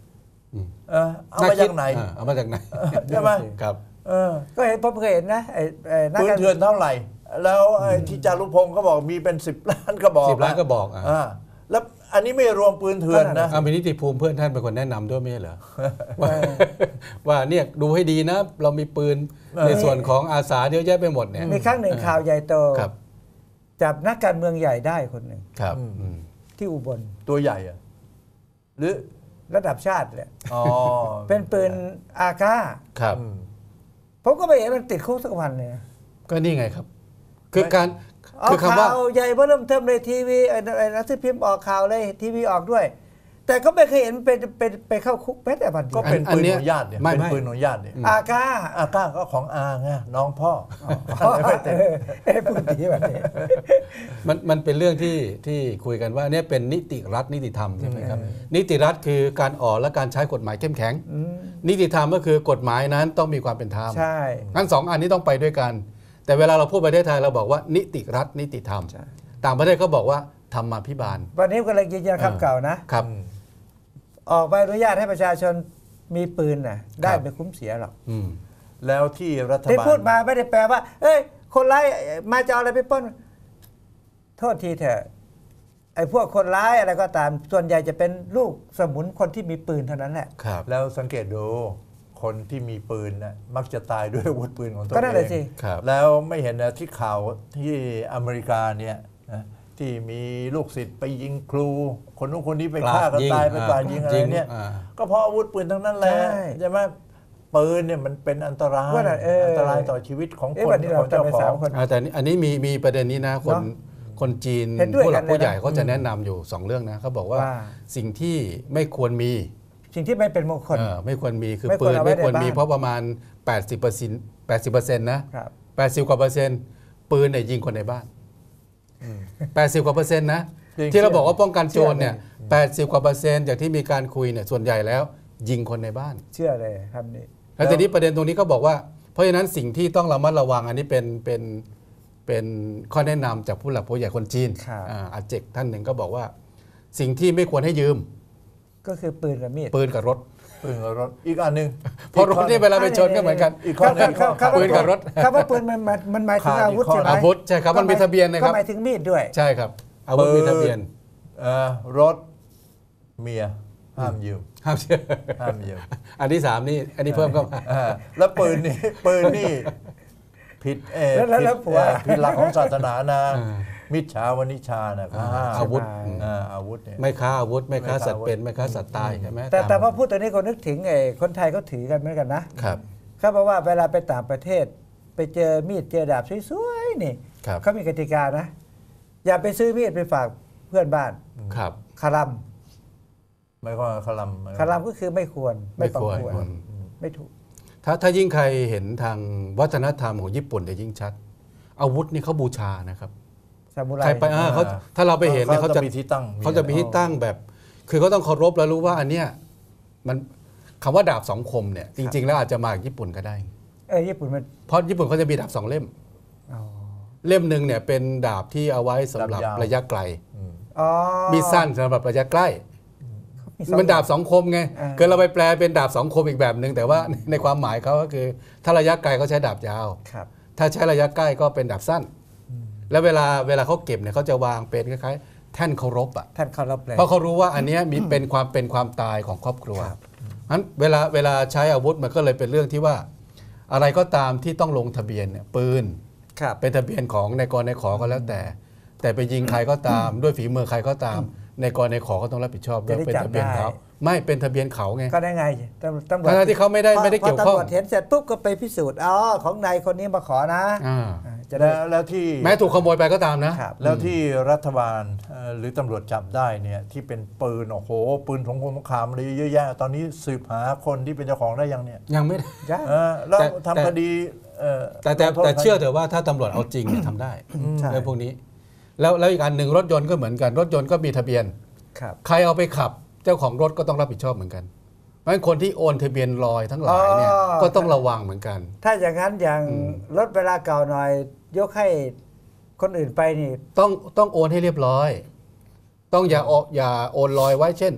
เออเอามาจากไหนเอามาจากไหนใช่ไหมครับเออก็เห็นผมเคยเห็นนะไอ้ปืนเถื่อนเท่าไหร่แล้วที่จารุพงศ์ก็บอกมีเป็นสิบล้านก็บอกสิบล้านก็บอกอ่าแล้วอันนี้ไม่รวมปืนเถื่อนนะอามินิติภูมิเพื่อนท่านเป็นคนแนะนำด้วยไม่ใช่เหรอว่าเนี่ยดูให้ดีนะเรามีปืนในส่วนของอาสาเยอะแยะไปหมดเนี่ยมีครั้งหนึ่งข่าวใหญ่โตจับนักการเมืองใหญ่ได้คนหนึ่งครับที่อุบลตัวใหญ่อะหรือระดับชาติเลยเป็นปืนอาก้าครับผมก็ไปเห็นมันติดคุกสักวันเลยก็นี่ไงครับคือการคือคำว่าใหญ่เริ่มเทิมเลยทีวีไอ้นักสืบพิมพ์ออกข่าวเลยทีวีออกด้วยแต่ก็ไม่เคยเห็นเป็นเป็นไปเข้าคุกแม้แต่บันเดียวก็เป็นปืนของญาติเนี่ยเป็นปืนของญาติเนี่ยอาก้าอาก้าก็ของอาไงน้องพ่อเอ้พูดดีแบบนี้มันมันเป็นเรื่องที่ที่คุยกันว่าเนี่ยเป็นนิติรัฐนิติธรรมใช่ไหมครับนิติรัฐคือการออกและการใช้กฎหมายเข้มแข็งนิติธรรมก็คือกฎหมายนั้นต้องมีความเป็นธรรมใช่งั้นสองอันนี้ต้องไปด้วยกันแต่เวลาเราพูดประเทศไทยเราบอกว่านิติรัฐนิติธรรมต่างประเทศเขาบอกว่าธรรมาภิบาลวันนี้ก็เลยยืนยันคำเก่านะครับออกใบอนุญาตให้ประชาชนมีปืนน่ะได้ไม่คุ้มเสียหรอกแล้วที่รัฐบาลที่พูดมาไม่ได้แปลว่าเอ้ยคนร้ายมาจะเอาอะไรไปปล้นโทษทีเถอะไอ้พวกคนร้ายอะไรก็ตามส่วนใหญ่จะเป็นลูกสมุนคนที่มีปืนเท่านั้นแหละแล้วสังเกตดูคนที่มีปืนนะมักจะตายด้วยอาวุธปืนของตัวเองก็นั่นแหละสิแล้วไม่เห็นนะที่ข่าวที่อเมริกาเนี่ยที่มีลูกศิษย์ไปยิงครูคนนู้นคนนี้ไปฆ่ากันตายไปกราดยิงอะไรเนี่ยก็เพราะอาวุธปืนทั้งนั้นแหละใช่ไหมปืนเนี่ยมันเป็นอันตรายอันตรายต่อชีวิตของคนของเจ้าของแต่อันนี้มีมีประเด็นนี้นะคนคนจีนผู้หลักผู้ใหญ่เขาจะแนะนำอยู่สองเรื่องนะเขาบอกว่าสิ่งที่ไม่ควรมีสิ่งที่ไม่เป็นมงคลไม่ควรมีคือปืนไม่ควรมีเพราะประมาณ แปดสิบเปอร์เซ็นต์ แปดสิบเปอร์เซ็นต์ นะแปดสิบกว่าเปอร์เซ็นต์ปืนเนี่ยยิงคนในบ้านแปดสิบกว่าเปอร์เซ็นต์นะที่เราบอกว่าป้องกันโจรเนี่ยแปดสิบกว่าเปอร์เซ็นต์จากที่มีการคุยเนี่ยส่วนใหญ่แล้วยิงคนในบ้านเชื่อเลยครับนี่แล้วทีนี้ประเด็นตรงนี้ก็บอกว่าเพราะฉะนั้นสิ่งที่ต้องระมัดระวังอันนี้เป็นเป็นเป็นข้อแนะนำจากผู้หลักผู้ใหญ่คนจีนอาเจกท่านหนึ่งก็บอกว่าสิ่งที่ไม่ควรให้ยืมก็คือปืนกับมีดปืนกับรถปืนกับรถอีกอันหนึ่งพอรถนี่เวลาไปชนก็เหมือนกันอีกข้อนึงปืนกับรถคำว่าปืนมันมันหมายถึงอาวุธใช่ไหมอาวุธใช่ครับมันมีทะเบียนนะครับก็หมายถึงมีดด้วยใช่ครับอาวุธมีทะเบียนรถเมียห้ามยืมห้ามยืมห้ามยืมอันที่สามนี่อันนี้เพิ่มเข้ามาแล้วปืนนี่ปืนนี่ผิดเอผิดหลักของศาสนานะมิจฉาวณิชานะครับอาวุธอาวุธเนี่ยไม่ค้าอาวุธไม่ค้าสัตว์เป็นไม่ค้าสัตว์ตายใช่ไหมแต่แต่พอพูดตอนนี้คนนึกถึงไอ้คนไทยเขาถือกันเหมือนกันนะครับเขาบอกว่าเวลาไปต่างประเทศไปเจอมีดเจอดาบสวยๆนี่เขามีกติกานะอย่าไปซื้อมีดไปฝากเพื่อนบ้านครับคารัมไม่ก็คารัมคารัมก็คือไม่ควรไม่ควรไม่ถูกถ้าถ้ายิ่งใครเห็นทางวัฒนธรรมของญี่ปุ่นจะยิ่งชัดอาวุธนี่เขาบูชานะครับใครไปเขาถ้าเราไปเห็นเนี่ยเขาจะมีที่ตั้งเขาจะมีที่ตั้งแบบคือเขาต้องเคารพแล้วรู้ว่าอันเนี้ยมันคำว่าดาบสองคมเนี่ยจริงๆแล้วอาจจะมาจากญี่ปุ่นก็ได้เออญี่ปุ่นมันเพราะญี่ปุ่นเขาจะมีดาบสองเล่มเล่มหนึ่งเนี่ยเป็นดาบที่เอาไว้สำหรับระยะไกลมีสั้นสำหรับระยะใกล้มันดาบสองคมไงเกิดเราไปแปลเป็นดาบสองคมอีกแบบหนึ่งแต่ว่าในความหมายเขาก็คือถ้าระยะไกลเขาใช้ดาบยาวถ้าใช้ระยะใกล้ก็เป็นดาบสั้นแล้วเวลาเวลาเขาเก็บเนี่ยเขาจะวางเป็นคล้ายๆแท่นเคารพอ่ะแท่นเคารพเลยเพราะเขารู้ว่าอันนี้มีเป็นความเป็นความตายของครอบครัวงั้นเวลาเวลาใช้อาวุธมันก็เลยเป็นเรื่องที่ว่าอะไรก็ตามที่ต้องลงทะเบียนเนี่ยปืนเป็นทะเบียนของในกรในขอก็แล้วแต่แต่ไปยิงใครก็ตามด้วยฝีมือใครก็ตามในกรในขอก็ต้องรับผิดชอบด้วยเป็นทะเบียนเขาไม่เป็นทะเบียนเขาไงก็ได้ไงตำรวจที่เขาไม่ได้ไม่ได้เกี่ยวข้องตำรวจเห็นเสร็จปุ๊บก็ไปพิสูจน์อ๋อของนายคนนี้มาขอนะจะได้แล้วที่แม้ถูกขโมยไปก็ตามนะแล้วที่รัฐบาลหรือตำรวจจับได้เนี่ยที่เป็นปืนโอ้โหปืนสงครามสงครามอะไรเยอะแยะตอนนี้สืบหาคนที่เป็นเจ้าของได้ยังเนี่ยยังไม่ได้แล้วทำคดีแต่แต่แต่เชื่อเถอะว่าถ้าตำรวจเอาจริงเนี่ยทำได้เรื่องพวกนี้แล้วแล้วอีกอันหนึ่งรถยนต์ก็เหมือนกันรถยนต์ก็มีทะเบียนใครเอาไปขับเจ้าของรถก็ต้องรับผิดชอบเหมือนกันเพราะฉะนั้นคนที่โอนทะเบียนลอยทั้งหลายเนี่ยก็ต้องระวังเหมือนกันถ้าอย่างนั้นอย่างรถเวลาเก่าหน่อยยกให้คนอื่นไปนี่ต้องต้องโอนให้เรียบร้อยต้องอย่าออกอย่าโอนลอยไว้เช่น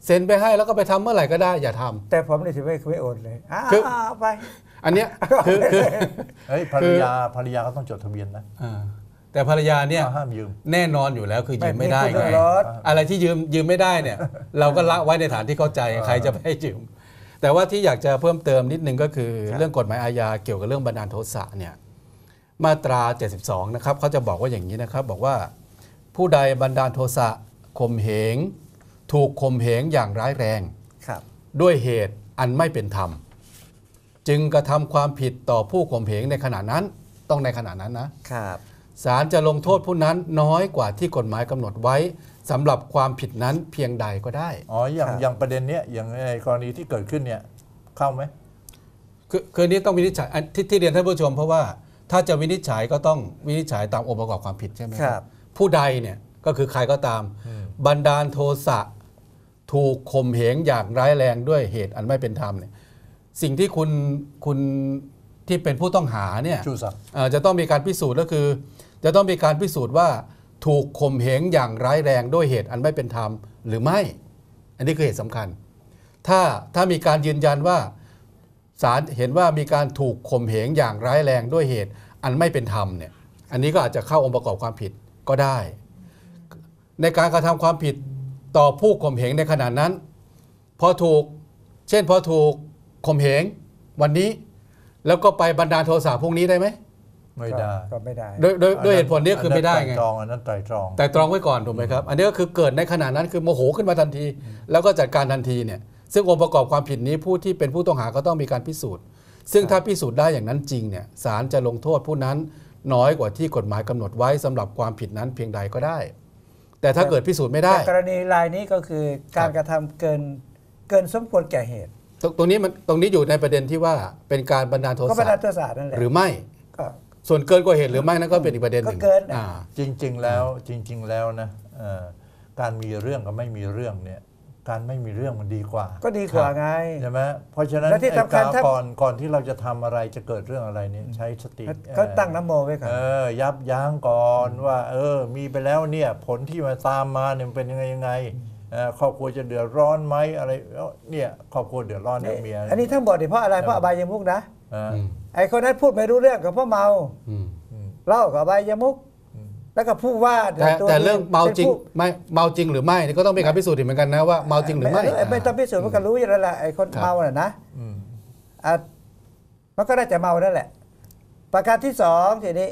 เซ็นไปให้แล้วก็ไปทำเมื่อไหร่ก็ได้อย่าทำแต่ผมนี่ถือไม่ไม่โอนเลยอ้าคือวไปอันเนี้ยคือคือเฮ้ยภรรยาภรรยาก็ต้องจดทะเบียนนะอ่าแต่ภรรยาเนี่ยห้ามยืมแน่นอนอยู่แล้วคือยืมไม่ได้ไม่ไงพูดเรื่องรถอะไรที่ยืมยืมไม่ได้เนี่ย เราก็ละไว้ในฐานที่เข้าใจใครจะไม่ให้ยืมแต่ว่าที่อยากจะเพิ่มเติมนิดนึงก็คือ เรื่องกฎหมายอาญาเกี่ยวกับเรื่องบันดาลโทสะเนี่ยมาตราเจ็ดสิบสองนะครับเขาจะบอกว่าอย่างนี้นะครับบอกว่าผู้ใดบันดาลโทสะข่มเหงถูกข่มเหงอย่างร้ายแรงด้วยเหตุอันไม่เป็นธรรมจึงกระทำความผิดต่อผู้ข่มเหงในขณะนั้นต้องในขณะนั้นนะครับศาลจะลงโทษผู้นั้นน้อยกว่าที่กฎหมายกำหนดไว้สำหรับความผิดนั้นเพียงใดก็ได้อ๋ออย่างอย่างประเด็นเนี้ยอย่างในกรณีที่เกิดขึ้นเนี่ยเข้าไหมคือคือนี้ต้องวินิจฉัยที่ที่เรียนท่านผู้ชมเพราะว่าถ้าจะวินิจฉัยก็ต้องวินิจฉัยตามองค์ประกอบความผิดใช่ไหมครับผู้ใดเนี่ยก็คือใครก็ตามบันดาลโทสะถูกข่มเหงอย่างร้ายแรงด้วยเหตุอันไม่เป็นธรรมเนี่ยสิ่งที่คุณคุณที่เป็นผู้ต้องหาเนี่ยจะต้องมีการพิสูจน์ก็คือจะต้องมีการพิสูจน์ว่าถูกข่มเหงอย่างร้ายแรงด้วยเหตุอันไม่เป็นธรรมหรือไม่อันนี้คือเหตุสำคัญถ้าถ้ามีการยืนยันว่าศาลเห็นว่ามีการถูกข่มเหงอย่างร้ายแรงด้วยเหตุอันไม่เป็นธรรมเนี่ยอันนี้ก็อาจจะเข้าองค์ประกอบความผิดก็ได้ในการกระทำความผิดต่อผู้ข่มเหงในขณะนั้นพอถูกเช่นพอถูกข่มเหงวันนี้แล้วก็ไปบันดาลโทสะพรุ่งนี้ได้ไหมไม่ได้ก็ไม่ได้โดยโดยเหตุผลนี้คือไม่ได้ไงไตรตรองอันนั้นไตรตรองแต่ตรองไว้ก่อนถูกไหมครับอันนี้ก็คือเกิดในขณะนั้นคือโมโหขึ้นมาทันทีแล้วก็จัดการทันทีเนี่ยซึ่งองค์ประกอบความผิดนี้ผู้ที่เป็นผู้ต้องหาก็ต้องมีการพิสูจน์ซึ่งถ้าพิสูจน์ได้อย่างนั้นจริงเนี่ยศาลจะลงโทษผู้นั้นน้อยกว่าที่กฎหมายกำหนดไว้สำหรับความผิดนั้นเพียงใดก็ได้แต่ถ้าเกิดพิสูจน์ไม่ได้กรณีรายนี้ก็คือการกระทำเกินเกินสมควรแก่เหตุตรงนี้มันตรงนี้อยู่ในประเด็นที่ว่าเป็นการบันดาลโทสะก็บันดาลโทสะนั่นแหละหรือไม่ส่วนเกินกว่าเหตุหรือไม่นั่นก็เป็นอีกประเด็นหนึ่งจริงๆแล้วจริงๆแล้วนะการมีเรื่องกับไม่มีเรื่องเนี่ยการไม่มีเรื่องมันดีกว่าก็ดีกว่าไงใช่ไหมเพราะฉะนั้นก่อนก่อนที่เราจะทำอะไรจะเกิดเรื่องอะไรเนี่ยใช้สติก็ตั้งน้ำโมไว้ก่อนยับยั้งก่อนว่าเออมีไปแล้วเนี่ยผลที่มาตามมาเนี่ยเป็นยังไงยังไงครอบครัวจะเดือดร้อนไหมอะไรเนี่ยครอบครัวเดือดร้อนเนี่ยเมียอันนี้ทั้งหมดเพราะอะไรเพราะอบายมุกนะไอ้คนนั้นพูดไม่รู้เรื่องกับเพราะเมาเล่ากับอบายมุกแล้วก็พูดว่าแต่แต่เรื่องเมาจริงไม่เมาจริงหรือไม่นี่ก็ต้องมีการพิสูจน์เหมือนกันนะว่าเมาจริงหรือไม่ไม่ต้องพิสูจน์มันก็รู้อยู่แล้วแหละไอ้คนเมาน่ะนะอ่ะมันก็ได้แต่เมานั่นแหละประการที่สองทีนี้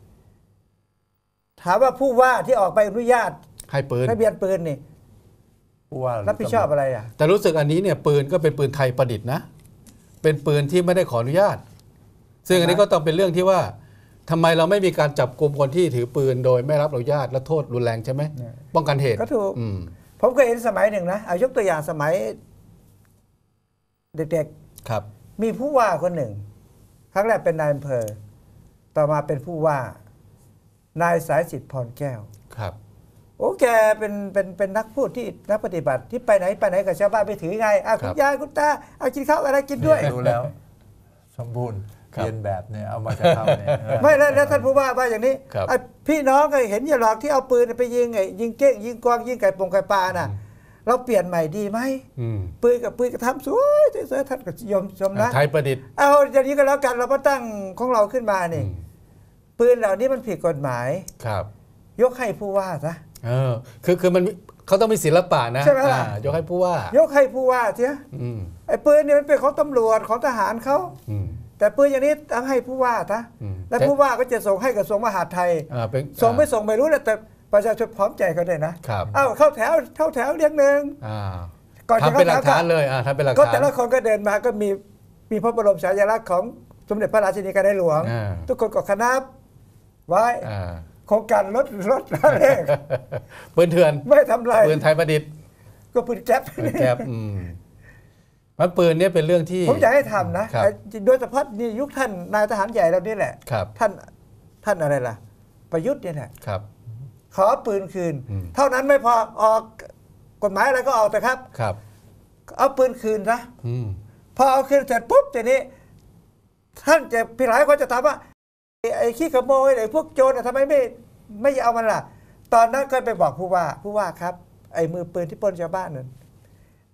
ถามว่าผู้ว่าที่ออกใบอนุญาตให้ปืนทะเบียนปืนนี่ผู้ว่ารับผิดชอบอะไรอ่ะแต่รู้สึกอันนี้เนี่ยปืนก็เป็นปืนไทยประดิษฐ์นะเป็นปืนที่ไม่ได้ขออนุญาตซึ่งอันนี้ก็ต้องเป็นเรื่องที่ว่าทำไมเราไม่มีการจับกลุ่มคนที่ถือปืนโดยไม่รับอนุญาตและโทษรุนแรงใช่ไหมป้องกันเหตุก็ถูกผมเคยเห็นสมัยหนึ่งนะเอายกตัวอย่างสมัยเด็กๆครับมีผู้ว่าคนหนึ่งครั้งแรกเป็นนายอำเภอต่อมาเป็นผู้ว่านายสายสิทธิ์พรแก้วครับโอ้แกเป็นเป็นเป็นนักพูดที่นักปฏิบัติที่ไปไหนไปไหนกับชาวบ้านไปถือไงอ่ะคุณยายคุณตาเอากินข้าวอะไรกินด้วยรู้แล้วสมบูรณ์เรียนแบบเนี่ยเอามาจากเขาเนี่ยไม่แล้วแล้วท่านผู้ว่าว่าอย่างนี้พี่น้องก็เห็นอย่าหลอกที่เอาปืนไปยิงไงยิงเก้งยิงกวางยิงไก่ปงไก่ปลาน่ะเราเปลี่ยนใหม่ดีไหมปืนกับปืนกระทำสวยสวยท่านก็ยอมชมนะไทยประดิษฐ์เอาอย่างนี้ก็แล้วกันเราก็ตั้งของเราขึ้นมานี่ปืนเหล่านี้มันผิดกฎหมายครับยกให้ผู้ว่าซะเออคือคือมันเขาต้องมีศิลปะนะใช่ไหมล่ะยกให้ผู้ว่ายกให้ผู้ว่าเสียไอ้ปืนเนี่ยมันเป็นของตำรวจของทหารเขาแต่ปืนอย่างนี้ต้องให้ผู้ว่านะและผู้ว่าก็จะส่งให้กระทรวงมหาดไทยส่งไม่ส่งไม่รู้แต่ประชาชนพร้อมใจเขาได้นะเอ้าเข้าแถวเข้าแถวเรียงหนึ่งก่อนจะเข้าแถวกันเลยทำเป็นหลักฐานก็แต่ละคนก็เดินมาก็มีมีพระบรมฉายาลักษณ์ของสมเด็จพระราชินีกาในหลวงทุกคนก็คณะไว้โครงการลดลดเลขปืนเถื่อนไม่ทำไรปืนไทยประดิษฐ์ก็ปืนแก๊ปปืนแก๊ปมันปืนเนี่ยเป็นเรื่องที่ผมอยากให้ทำนะโดยเฉพาะนี่ยุคท่านนายทหารใหญ่เรานี่แหละท่านท่านอะไรล่ะประยุทธ์เนี่ยแหละขอปืนคืนเท่านั้นไม่พอออกกฎหมายอะไรก็ออกแต่ครับเอาปืนคืนนะพอเอาคืนเสร็จปุ๊บทีนี้ท่านจะพี่หลายคนจะถามว่าไอ้ขี้ขโมยไอ้พวกโจรทำไมไม่ไม่เอามันล่ะตอนนั้นก็ไปบอกผู้ว่าผู้ว่าครับไอ้มือปืนที่ปล้นชาวบ้านนั่น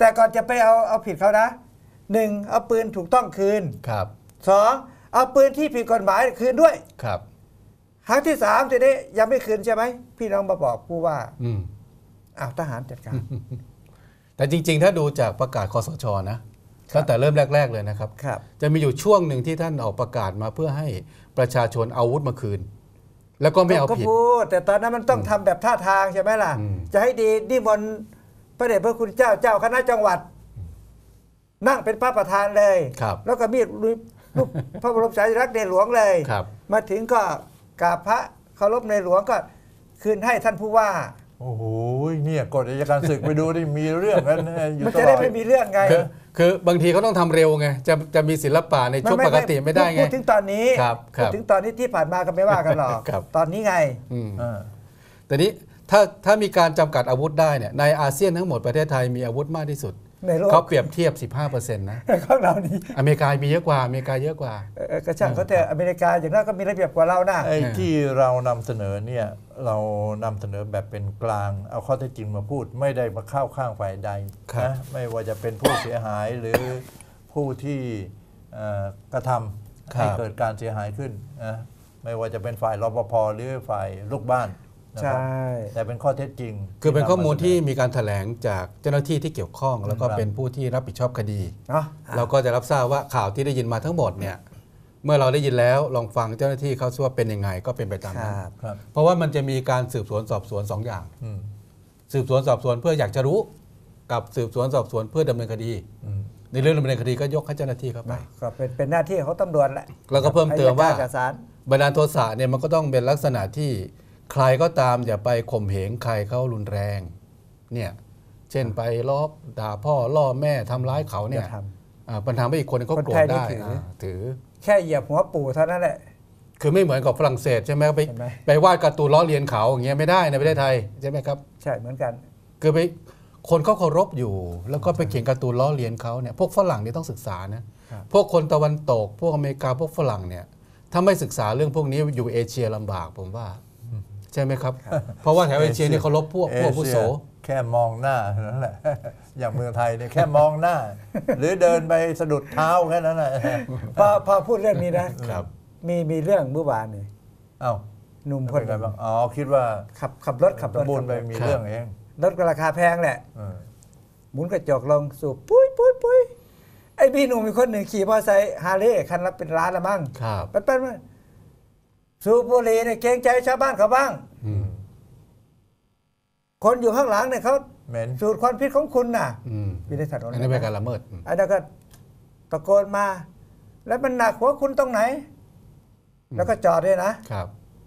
แต่ก่อนจะไปเอาเอาผิดเขานะหนึ่งเอาปืนถูกต้องคืนครับสองเอาปืนที่ผิดกฎหมายคืนด้วยครับครั้งที่สามทีนี้ยังไม่คืนใช่ไหมพี่น้องมาบอกผู้ว่าอืมอ้าวทหารจัดการแต่จริงๆ ถ้าดูจากประกาศคสชนะตั้งแต่เริ่มแรกๆเลยนะครับครับจะมีอยู่ช่วงหนึ่งที่ท่านออกประกาศมาเพื่อให้ประชาชนเอาอาวุธมาคืน แล้วก็ไม่เอาก็ผิดพูดแต่ตอนนั้นมันต้องทำแบบท่าทางใช่ไหมล่ะอืมจะให้ดีนิมนต์พระเดชพระคุณเจ้าเจ้าคณะจังหวัด นั่งเป็นพระประธานเลยครับแล้วก็มีรูปรูปพระบรมฉายาลักษณ์ในหลวงเลยครับมาถึงก็กราบพระเคารพในหลวงก็คืนให้ท่านผู้ว่าโอ้โหเนี่ยกฎอัยการศึกไปดูดิมีเรื่องกันอยู่มันตจะลได้อดไม่มีเรื่องไงคือคือบางทีเขาต้องทำเร็วไงจะจะมีศิลปะในช่วงปกติไม่ได้ไงพูดถึงตอนนี้ครับครัพูบดถึงตอนนี้ที่ผ่านมาก็ไม่ว่ากันหรอกครับตอนนี้ไงอืมอ่าแต่นี้ถ้าถ้ามีการจำกัดอาวุธได้เนี่ยในอาเซียนทั้งหมดประเทศไทยมีอาวุธมากที่สุดในโลกเขาเปรียบเทียบ สิบห้าเปอร์เซ็นต์ นะของเรานี่อเมริกามีเยอะกว่าอเมริกาเยอะกว่าเออเออก็ช่างเขาเถอะอเมริกาอย่างนั้นก็มีระเบียบกว่าเรานะไอ้ที่เรานำเสนอเนี่ยเรานำเสนอแบบเป็นกลาง เอาข้อเท็จจริงมาพูดไม่ได้มาเข้าข้างฝ่ายใดครับนะไม่ว่าจะเป็นผู้เสียหายหรือผู้ที่เอ่อกระทำให้เกิดการเสียหายขึ้นนะไม่ว่าจะเป็นฝ่ายรปภหรือฝ่ายลูกบ้านนะคใช่รับแต่เป็นข้อเท็จจริงคือเป็นข้อมูลที่นำาเสนมีการแถลงจากเจ้าหน้าที่ที่เกี่ยวข้อง แล้วก็ครับเป็นผู้ที่รับผิดชอบคดีเนาะเราก็จะรับทราบว่าข่าวที่ได้ยินมาทั้งหมดเนี่ยเมื่อเราได้ยินแล้วลองฟังเจ้าหน้าที่เขาว่าเป็นยังไงก็เป็นไปตามคนั้นรับครับเพราะว่ามันจะมีการสืบสวนสอบสวนสองอย่างอืมสืบสวนสอบสวนเพื่ออยากจะรู้กับสืบสวนสอบสวนเพื่อดำเนินคดีอืมในเรื่องดำเนินคดีก็ยกให้เจ้าหน้าที่เข้าไปก็เป็นเป็นหน้าที่ของตำรวจแหละแล้วก็เพิ่มเติมว่าอัยกรกับศาลบันดาลโทสะเนี่ยมันก็ต้องเป็นลักษณะที่ใครก็ตามอย่าไปข่มเหงใครเขารุนแรงเนี่ยเช่นไปล้อด่าพ่อล่อแม่ทำร้ายเขาเนี่ยอย่าทอ่าปัญหาไม่อีกคนเขาคนโกรไทธยนี่ได้ถืออ่าถือแค่เหยียบหัวปู่เท่านั้นแหละคือไม่เหมือนกับฝรั่งเศสใช่ไหมไปเห็นไหมไปวาดการ์ตูนล้อเลียนเขาอย่างเงี้ยไม่ได้ในประเทศไทยใช่ไหมครับใช่เหมือนกันคือไปคนเขาเคารพอยู่ แล้วก็ไปเขียนการ์ตูนล้อเลียนเขาเนี่ยพวกฝรั่งนี่ต้องศึกษานะครับ พวกคนตะวันตก พวกอเมริกาพวกฝรั่งเนี่ยถ้าไม่ศึกษาเรื่องพวกนี้อยู่เอเชียลำบากผมว่าใช่ไหมครับ เพราะว่าแถวเอเชียนี่เคารพพวกพวกผู้โสแค่มองหน้าเท่านั้นแหละ อย่างเมืองไทยเนี่ยแค่มองหน้า หรือเดินไปสะดุดเท้าแค่นั้นแหละพอพอพูดเรื่องนี้นะครับ มีมีเรื่องเมื่อวานนี่เอ้าหนุ่มคเป็น นหไงนึ่งบ้างอ๋อคิดว่าขับขับรถขับรถบุญไปขับรถมีเรื่องเองรถก็ราคาแพงแหละเออหมุนกระจกลงสูบปุ้ยปุ้ยปุ้ยไอ้พี่หนุ่มมีคนหนึ่งขี่มอเตอร์ไซค์ฮาร์เลย์คันละเป็นล้านละมั้งครับเป็นเป็นว่าสูบบุหรี่เนี่ยเกรงใจชาวบ้านเขาบ้างอืมคนอยู่ข้างหลังเนี่ยเขาเหม็นสูดควันพิษของคุณน่ะอืมอยู่ในถนนอันนี้เป็นการละเมิดอืมอันนั้นก็ตะโกนมา แล้วมันหนักหัวคุณตรงไหน แล้วก็จอดด้วยนะครับ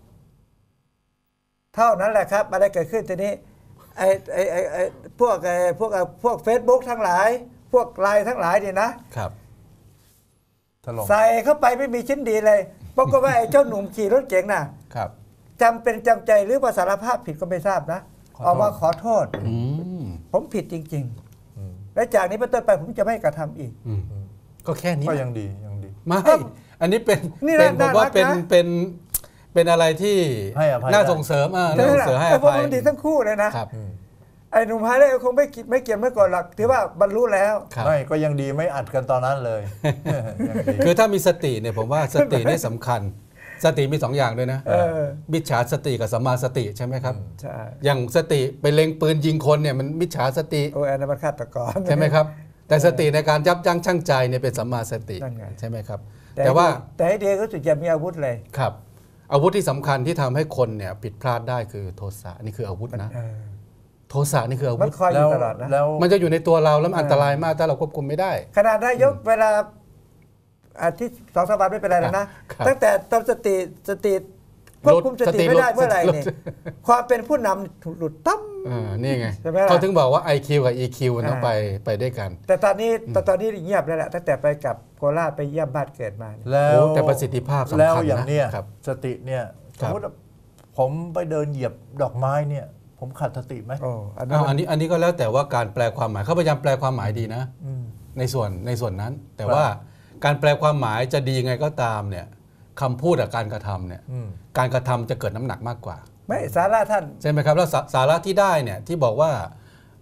เท่านั้นแหละครับ อะไรเกิดขึ้นทีนี้ไอ้ไอ้ไอ้ไอ้พวกไอ้พวกไอ้พวกเฟซบุ๊กทั้งหลาย พวกไลน์ทั้งหลายนี่นะครับถล่มใส่เข้าไปไม่มีชิ้นดีเลยปรากฏว่าไอ้เจ้าหนุ่มขี่รถเก๋งน่ะครับจำเป็นจำใจหรือว่าสารภาพผิดก็ไม่ทราบนะออกมาขอโทษอืมผมผิดจริงอืมๆ และจากนี้เป็นต้นไปผมจะไม่กระทำอีกอืมก็แค่นี้ก็ยังดียังดีไม่ อันนี้เป็นนี่เป็นน่าผมว่าน่ารักเป็นนะเป็นเป็นอะไรที่ให้อภัยน่าได้ส่งเสริมอ่าใช่น่าไหมส่งล่ะเสริมให้อไอ้พวกภัยมันดีทั้งคู่เลยนะครับอืมไอ้หนุ่มฮาร์เลย์คงไม่คิดไม่เกี่ยวไม่ก่อนหรอกถือว่าบรรลุแล้วครับไม่ก็ยังดีไม่อัดกันตอนนั้นเลย ยังดีคือถ้ามีสติเนี่ยผมว่าสตินี่สำคัญ สติมีสองอย่างด้วยนะเออมิจฉาสติกับสัมมาสติใช่ไหมครับใช่อย่างสติไปเล็งปืนยิงคนเนี่ยมันมิจฉาสติโอ้ยอันนั้นมันฆาตกรใช่ไหมครับ แต่สติในการยับยั้งชั่งใจเนี่ยเป็นสัมมาสตินั่นไงใช่ไหมครับแต่แต่ว่าแต่ให้เดียก็สุดจะมีอาวุธเลยครับอาวุธที่สำคัญที่ทำให้คนเนี่ยผิดพลาดได้คือโทสะนี่คืออาวุธนะเออโทสะนี่คืออามัวุนธคอยอแล้ยู่วตลอดนะแล้วมันจะอยู่ในตัวเราแล้วมันอันตรายมากถ้าเราควบคุมไม่ได้ขนาดนายกเวลาอาทิตย์สองสามวันไม่เป็นไรแล้วนะครับตั้งแต่ตอนสติสติควบคุมสติไม่ได้สติหลุดเมื่อไหร่สติหลุดเนี่ยความเป็นผู้นำถูกหลุดตั้มเออนี่ไงใช่ไหมล่ะเขาถึงบอกว่า ไอ คิว กับ อี คิว มันต้องอ่าไปไปด้วยกันแต่ตอนนี้แต่ตอนนี้เงียบแล้วแหละตั้งแต่ไปกับโคราชไปเยี่ยมบ้านเกิดมาเนี่ยแล้วโอ้แต่ประสิทธิภาพสำคัญนะแล้วอย่างเนี้ยครับสติเนี่ยคสรับมมติว่าผมไปเดินเหยียบดอกไม้เนี่ย ผมขาดสติไหมโอ้อันนั้อ้าวน อันนี้อันนี้ก็แล้วแต่ว่าการแปลความหมายเขาพยายามแปลความหมายดีนะอืมในส่วนในส่วนนั้น แต่ครับว่าการแปลความหมายจะดียังไงก็ตามเนี่ยคำพูดกับการกระทำเนี่ยอืมการกระทำจะเกิดน้ำหนักมากกว่าไม่สาระท่านใช่ไหมครับแล้วสาสาระที่ได้เนี่ยที่บอกว่า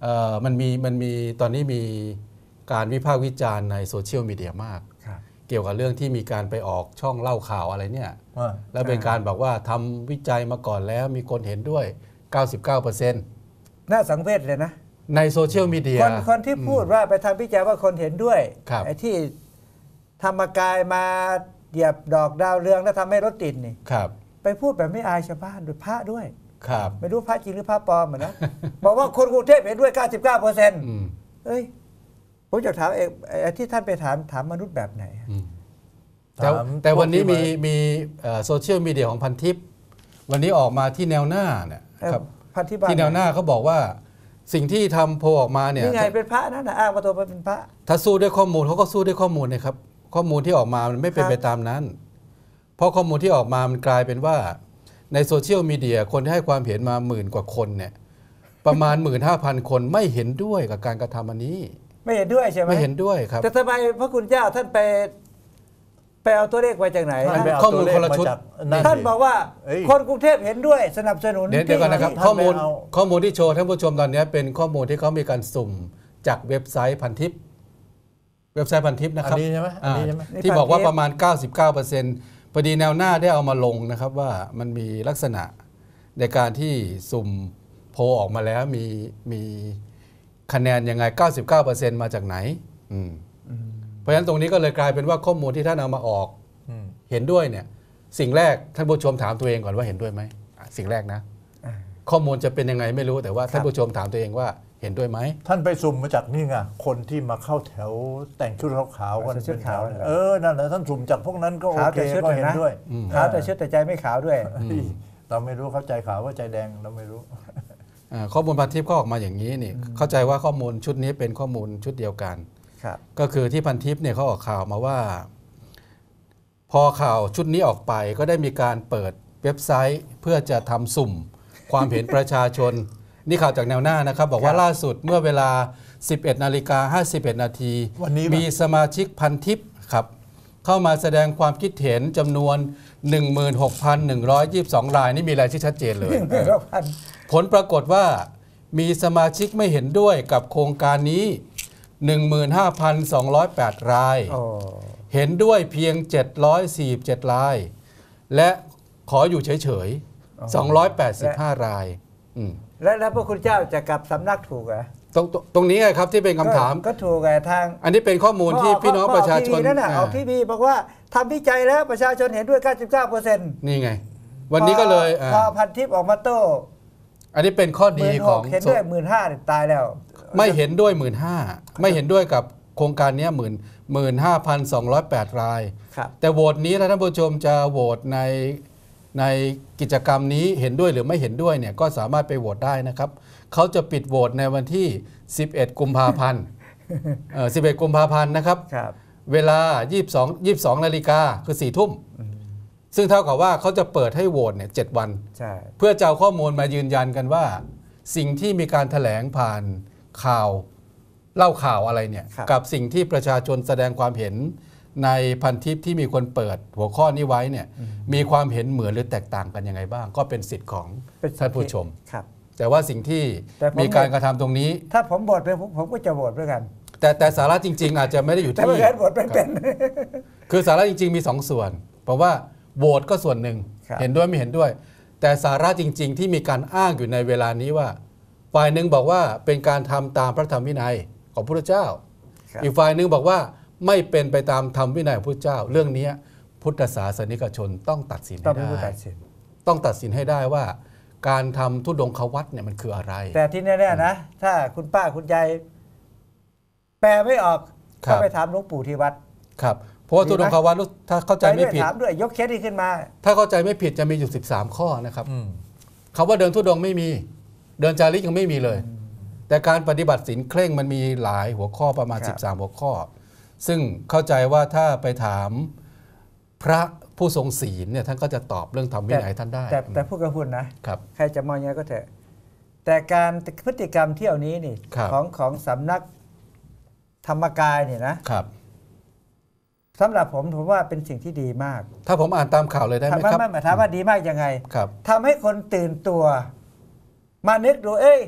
เอ่อมันมีมันมีตอนนี้มีการวิพากษ์วิจารณ์ในโซเชียลมีเดียมากเกี่ยวกับเรื่องที่มีการไปออกช่องเล่าข่าวอะไรเนี่ยแล้วเป็นการบอกว่าทำวิจัยมาก่อนแล้วมีคนเห็นด้วย เก้าสิบเก้าเปอร์เซ็นต์น่าสังเวชเลยนะในโซเชียลมีเดียคนคนที่พูดว่าไปทำวิจัยว่าคนเห็นด้วยไอ้ที่ธรรมกายมาเหยียบดอกดาวเรืองแล้วทำให้รถติดนี่ไปพูดแบบไม่อายชาวบ้านด้วยพระด้วยไม่รู้พระจริงหรือพระปลอมเหมือนนะบอกว่าคนกรุงเทพเห็นด้วย เก้าสิบเก้าเปอร์เซ็นต์ เอ้ยผมอยากถามเองที่ท่านไปถามถามมนุษย์แบบไหนแต่แต่วันนี้มีมีโซเชียลมีเดียของพันทิปวันนี้ออกมาที่แนวหน้าเนี่ยครับที่แนวหน้าเขาบอกว่าสิ่งที่ทำโพลออกมาเนี่ยนี่ไงเป็นพระนั่นนะอ้างว่าตัวเป็นพระถ้าสู้ด้วยข้อมูลเขาก็สู้ด้วยข้อมูลนะครับข้อมูลที่ออกมามันไม่เป็นไปตามนั้นเพราะข้อมูลที่ออกมามันกลายเป็นว่าในโซเชียลมีเดียคนที่ให้ความเห็นมาหมื่นกว่าคนเนี่ยประมาณ หนึ่งหมื่นห้าพัน คนไม่เห็นด้วยกับการกระทำอันนี้ไม่เห็นด้วยใช่ไหมไม่เห็นด้วยครับแต่ทำไมพระคุณเจ้าท่านไปไปเอาตัวเลขมาจากไหนข้อมูลคนละชุดท่านบอกว่าคนกรุงเทพเห็นด้วยสนับสนุนเดี๋ยวก่อนนะครับข้อมูลข้อมูลที่โชว์ท่านผู้ชมตอนนี้เป็นข้อมูลที่เขามีการสุ่มจากเว็บไซต์พันทิปเว็บไซต์พันทิปนะครับอันนี้ใช่ไหมอันนี้ใช่ไหมที่บอกว่าประมาณ เก้าสิบเก้าเปอร์เซ็นต์ พอดีแนวหน้าได้เอามาลงนะครับว่ามันมีลักษณะในการที่สุ่มโพลออกมาแล้วมีมีคะแนนยังไง เก้าสิบเก้าเปอร์เซ็นต์ มาจากไหนเพราะฉะนั้นตรงนี้ก็เลยกลายเป็นว่าข้อมูลที่ท่านเอามาออกเห็นด้วยเนี่ยสิ่งแรกท่านผู้ชมถามตัวเองก่อนว่าเห็นด้วยไหมสิ่งแรกนะข้อมูลจะเป็นยังไงไม่รู้แต่ว่าท่านผู้ชมถามตัวเองว่าเห็นด้วยไหมท่านไปสุ่มมาจากนี่ไงคนที่มาเข้าแถวแต่งชุดขาวๆกันชุดขาวเออนั่นแหละท่านสุ่มจากพวกนั้นก็โอเคก็เห็นด้วยขาวแต่ชุดแต่ใจไม่ขาวด้วยเราไม่รู้เข้าใจขาวว่าใจแดงเราไม่รู้ข้อมูลพันทิปก็ออกมาอย่างนี้นี่เข้าใจว่าข้อมูลชุดนี้เป็นข้อมูลชุดเดียวกันก็คือที่พันทิปเนี่ยเขาออกข่าวมาว่าพอข่าวชุดนี้ออกไปก็ได้มีการเปิดเว็บไซต์เพื่อจะทำสุ่มความเห็นประชาชนนี่ข่าวจากแนวหน้านะครับบอกว่าล่าสุดเมื่อเวลา สิบเอ็ดนาฬิกาห้าสิบเอ็ดนาทีมีสมาชิกพันทิปครับเข้ามาแสดงความคิดเห็นจำนวน หนึ่งหมื่นหกพันหนึ่งร้อยยี่สิบสอง รายนี่มีรายชื่อชัดเจนเลยผลปรากฏว่ามีสมาชิกไม่เห็นด้วยกับโครงการนี้ หนึ่งหมื่นห้าพันสองร้อยแปด รายเห็นด้วยเพียงเจ็ดร้อยสี่สิบเจ็ดรายและขออยู่เฉยๆสองร้อยแปดสิบห้ารายและแล้วพระคุณเจ้าจะกลับสำนักถูกเหรอตรงตรงนี้ไงครับที่เป็นคำถามก็ถูกไงทางอันนี้เป็นข้อมูลที่พี่น้องประชาชนนั่นน่ะออกทีวีบอกว่าทำวิจัยแล้วประชาชนเห็นด้วย เก้าสิบเก้าเปอร์เซ็นต์นี่ไงวันนี้ก็เลยพอพันทิปออกมาโต้อันนี้เป็นข้อดีของเห็นด้วย หนึ่งหมื่นห้าพัน ตายแล้วไม่เห็นด้วย หนึ่งหมื่นห้าพัน ไม่เห็นด้วยกับโครงการนี้หมื่นหมื่นห้าพันสองร้อยแปดรายแต่โหวตนี้ท่านผู้ชมจะโหวตในในกิจกรรมนี้เห็นด้วยหรือไม่เห็นด้วยเนี่ยก็สามารถไปโหวตได้นะครับเขาจะปิดโหวตในวันที่สิบเอ็ดกุมภาพันธ์เอ่อสิบเอ็ดกุมภาพันธ์นะครับเวลายี่สิบสอง ยี่สิบสองนาฬิกาคือสี่ทุ่มซึ่งเท่ากับว่าเขาจะเปิดให้โหวตเนี่ยเจ็ดวันเพื่อจะเอาข้อมูลมายืนยันกันว่าสิ่งที่มีการแถลงผ่านข่าวเล่าข่าวอะไรเนี่ยกับสิ่งที่ประชาชนแสดงความเห็นในพันทิปที่มีคนเปิดหัวข้อนี้ไว้เนี่ยมีความเห็นเหมือนหรือแตกต่างกันยังไงบ้างก็เป็นสิทธิ์ของท่านผู้ชมแต่ว่าสิ่งที่มีการกระทำตรงนี้ถ้าผมโหวตไปผมก็จะโหวตด้วยกันแต่แต่สาระจริงๆอาจจะไม่ได้อยู่ที่แต่โหวตเป็นคือสาระจริงๆมีสองส่วนเพราะว่าโหวตก็ส่วนหนึ่งเห็นด้วยไม่เห็นด้วยแต่สาระจริงๆที่มีการอ้างอยู่ในเวลานี้ว่าฝ่ายหนึ่งบอกว่าเป็นการทำตามพระธรรมวินัยของพระพุทธเจ้าอีกฝ่ายหนึ่งบอกว่าไม่เป็นไปตามธรรมวินัยของพระพุทธเจ้าเรื่องนี้พุทธศาสนิกชนต้องตัดสินให้ได้ต้องตัดสินให้ได้ว่าการทำธุดงควัตรเนี่ยมันคืออะไรแต่ที่แน่ๆนะถ้าคุณป้าคุณยายแปลไม่ออกก็ไปถามหลวงปู่ที่วัดครับเพราะว่าธุดงควัตรถ้าเข้าใจไม่ผิดถามด้วยยกเคสนี้ขึ้นมาถ้าเข้าใจไม่ผิดจะมีอยู่สิบสามข้อนะครับคำว่าเดินธุดงไม่มีเดินจาริกยังไม่มีเลยแต่การปฏิบัติศีลเคร่งมันมีหลายหัวข้อประมาณสิบสามหัวข้อซึ่งเข้าใจว่าถ้าไปถามพระผู้ทรงศีลเนี่ยท่านก็จะตอบเรื่องธรรมวินัยท่านได้แต่แต่พูดก็พูดนะครับใครจะมองยังไงก็เถอะแต่การพฤติกรรมเที่ยวนี้นี่ของของสำนักธรรมกายเนี่ยนะครับสำหรับผมผมว่าเป็นสิ่งที่ดีมากถ้าผมอ่านตามข่าวเลยได้ไหมครับไม่ไม่ถามว่าดีมากยังไงทำให้คนตื่นตัวมานึกดูเอ้ย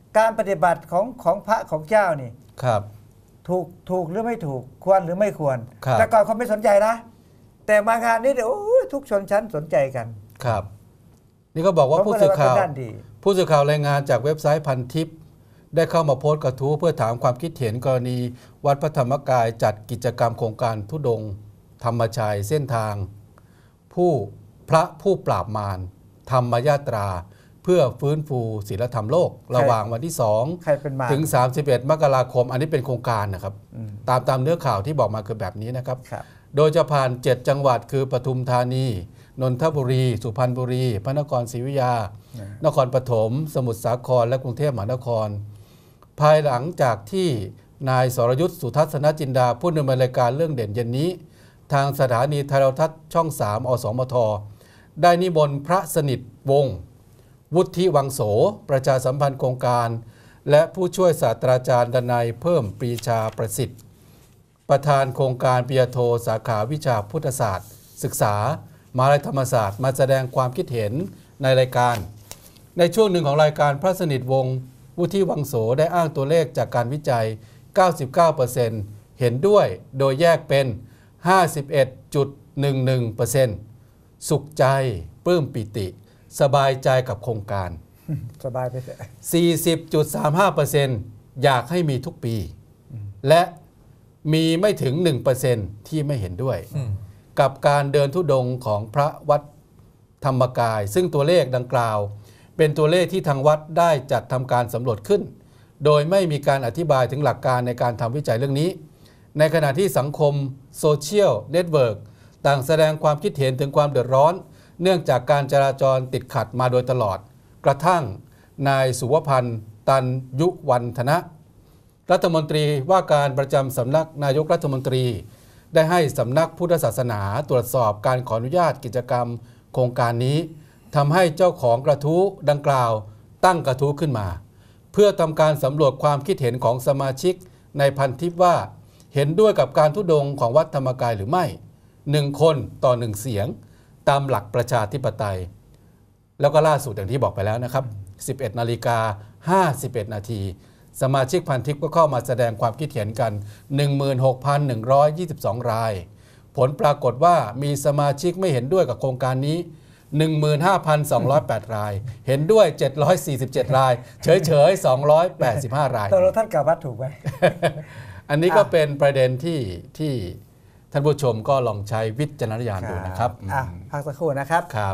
การปฏิบัติของของพระของเจ้านี่ครับถูกถูกหรือไม่ถูกควรหรือไม่ควรครับแต่ก่อนเขาไม่สนใจนะแต่มางานนี้เดี๋ยวโอ้ยทุกชนชั้นสนใจกันครับนี่ก็บอกว่าผู้สื่อข่าวผู้สื่อข่าวรายงานจากเว็บไซต์พันทิปได้เข้ามาโพสต์กระทู้เพื่อถามความคิดเห็นกรณีวัดพระธรรมกายจัดกิจกรรมโครงการธุดงค์ธรรมชัยเส้นทางผู้พระผู้ปราบมารธรรมยาตราเพื่อฟื้นฟูศีลธรรมโลกระหว่างวันที่สองถึงสามสิบเอ็ดมกราคมอันนี้เป็นโครงการนะครับตามตามเนื้อข่าวที่บอกมาคือแบบนี้นะครับโดยจะผ่านเจ็ดจังหวัดคือปทุมธานีนนทบุรีสุพรรณบุรีพระนครศรีอยุธยานครปฐมสมุทรสาครและกรุงเทพมหานครภายหลังจากที่นายสรยุทธสุทัศนจินดาผู้ดำเนินรายการเรื่องเด่นเย็นนี้ทางสถานีโทรทัศน์ช่องสามอสมทได้นิมนต์พระสนิทวงศ์วุฒิวังโสประชาสัมพันธ์โครงการและผู้ช่วยศาสตราจารย์ดนัยเพิ่มปรีชาประสิทธิ์ประธานโครงการปริญญาโทสาขาวิชาพุทธศาสตร์ศึกษามหาวิทยาลัยธรรมศาสตร์มาแสดงความคิดเห็นในรายการในช่วงหนึ่งของรายการพระสนิทวงศ์วุฒิวังโสได้อ้างตัวเลขจากการวิจัย เก้าสิบเก้าเปอร์เซ็นต์ เห็นด้วยโดยแยกเป็น ห้าสิบเอ็ดจุดหนึ่งหนึ่งเปอร์เซ็นต์ สุขใจปลื้มปิติสบายใจกับโครงการสบายไปเถอะสี่สิบจุดสามห้าเปอร์เซ็นต์ อยากให้มีทุกปีและมีไม่ถึง หนึ่งเปอร์เซ็นต์ ที่ไม่เห็นด้วยกับการเดินธุดงค์ของพระวัดธรรมกายซึ่งตัวเลขดังกล่าวเป็นตัวเลขที่ทางวัดได้จัดทำการสำรวจขึ้นโดยไม่มีการอธิบายถึงหลักการในการทำวิจัยเรื่องนี้ในขณะที่สังคมโซเชียลเน็ตเวิร์กต่างแสดงความคิดเห็นถึงความเดือดร้อนเนื่องจากการจราจรติดขัดมาโดยตลอดกระทั่งนายสุวพันธ์ตันยุวันธนะรัฐมนตรีว่าการประจำสำนักนายกรัฐมนตรีได้ให้สำนักพุทธศาสนาตรวจสอบการขออนุญาตกิจกรรมโครงการนี้ทำให้เจ้าของกระทู้ดังกล่าวตั้งกระทู้ขึ้นมาเพื่อทำการสำรวจความคิดเห็นของสมาชิกในพันทิปว่าเห็นด้วยกับการธุดงค์ของวัดธรรมกายหรือไม่หนึ่งคนต่อหนึ่งเสียงตามหลักประชาธิปไตยแล้วก็ล่าสุดอย่างที่บอกไปแล้วนะครับ สิบเอ็ดนาฬิกาห้าสิบเอ็ดนาทีสมาชิกพันทิปก็เข้ามาแสดงความคิดเห็นกัน หนึ่งหมื่นหกพันหนึ่งร้อยยี่สิบสอง รายผลปรากฏว่ามีสมาชิกไม่เห็นด้วยกับโครงการนี้ หนึ่งหมื่นห้าพันสองร้อยแปด รายเห็นด้วยเจ็ดร้อยสี่สิบเจ็ด รายเฉยๆสองร้อยแปดสิบห้ารายตกลงท่านกล่าววัดถูกไหมอันนี้ก็เป็นประเด็นที่ที่ท่านผู้ชมก็ลองใช้วิจารณญาณดูนะครับพักสักครู่นะครับครับ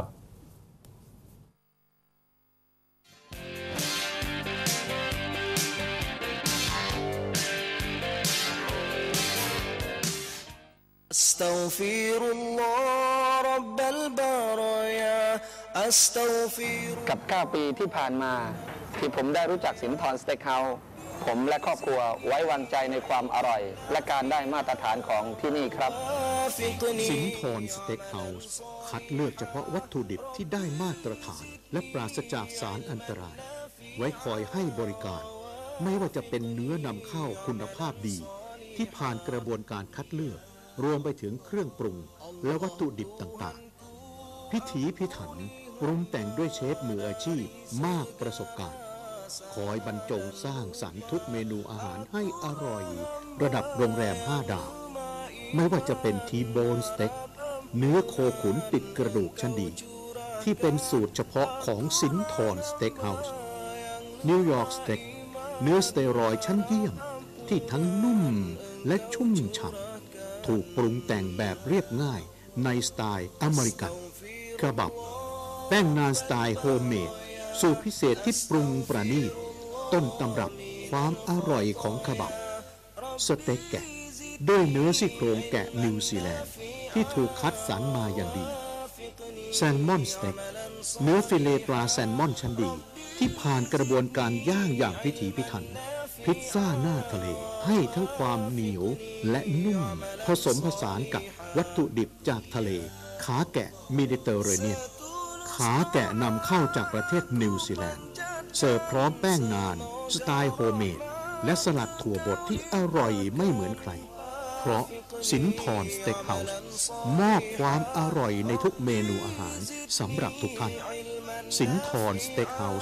กับเก้าปีที่ผ่านมาที่ผมได้รู้จักสินทรสเต็กเฮาส์ผมและครอบครัวไว้วางใจในความอร่อยและการได้มาตรฐานของที่นี่ครับสินทรสเต็กเฮาส์คัดเลือกเฉพาะวัตถุดิบที่ได้มาตรฐานและปราศจากสารอันตรายไว้คอยให้บริการไม่ว่าจะเป็นเนื้อนำเข้าคุณภาพดีที่ผ่านกระบวนการคัดเลือกรวมไปถึงเครื่องปรุงและวัตถุดิบต่างๆพิถีพิถันปรุงแต่งด้วยเชฟมืออาชีพมากประสบการณ์คอยบรรจงสร้างสรรค์ทุกเมนูอาหารให้อร่อยระดับโรงแรมห้าดาวไม่ว่าจะเป็นทีโบนสเต็กเนื้อโคขุนติดกระดูกชั้นดีที่เป็นสูตรเฉพาะของสินทรสเต็กเฮาส์นิวยอร์กสเต็กเนื้อสเตียรอยด์ชั้นเยี่ยมที่ทั้งนุ่มและชุ่มฉ่ำถูกปรุงแต่งแบบเรียบง่ายในสไตล์อเมริกันกระบับแป้งนานสไตล์โฮมเมดสูตรพิเศษที่ปรุงประณีตต้นตำรับความอร่อยของกระบับสเต็กแกะด้วยเนื้อซี่โครงแกะนิวซีแลนด์ที่ถูกคัดสรรมาอย่างดีแซลมอนสเต็กเนื้อฟิเลปลาแซลมอนชั้นดีที่ผ่านกระบวนการย่างอย่างพิถีพิถันพิซซ่าหน้าทะเลให้ทั้งความเหนียวและนุ่มผสมผสานกับวัตถุดิบจากทะเลขาแกะเมดิเตอร์เรเนียนขาแกะนำเข้าจากประเทศนิวซีแลนด์เสิร์ฟพร้อมแป้งนานสไตล์โฮมเมดและสลัดถั่วบดที่อร่อยไม่เหมือนใครเพราะสินทรสเต็กเฮาส์มอบความอร่อยในทุกเมนูอาหารสำหรับทุกท่านสินทรสเต็กเฮาส์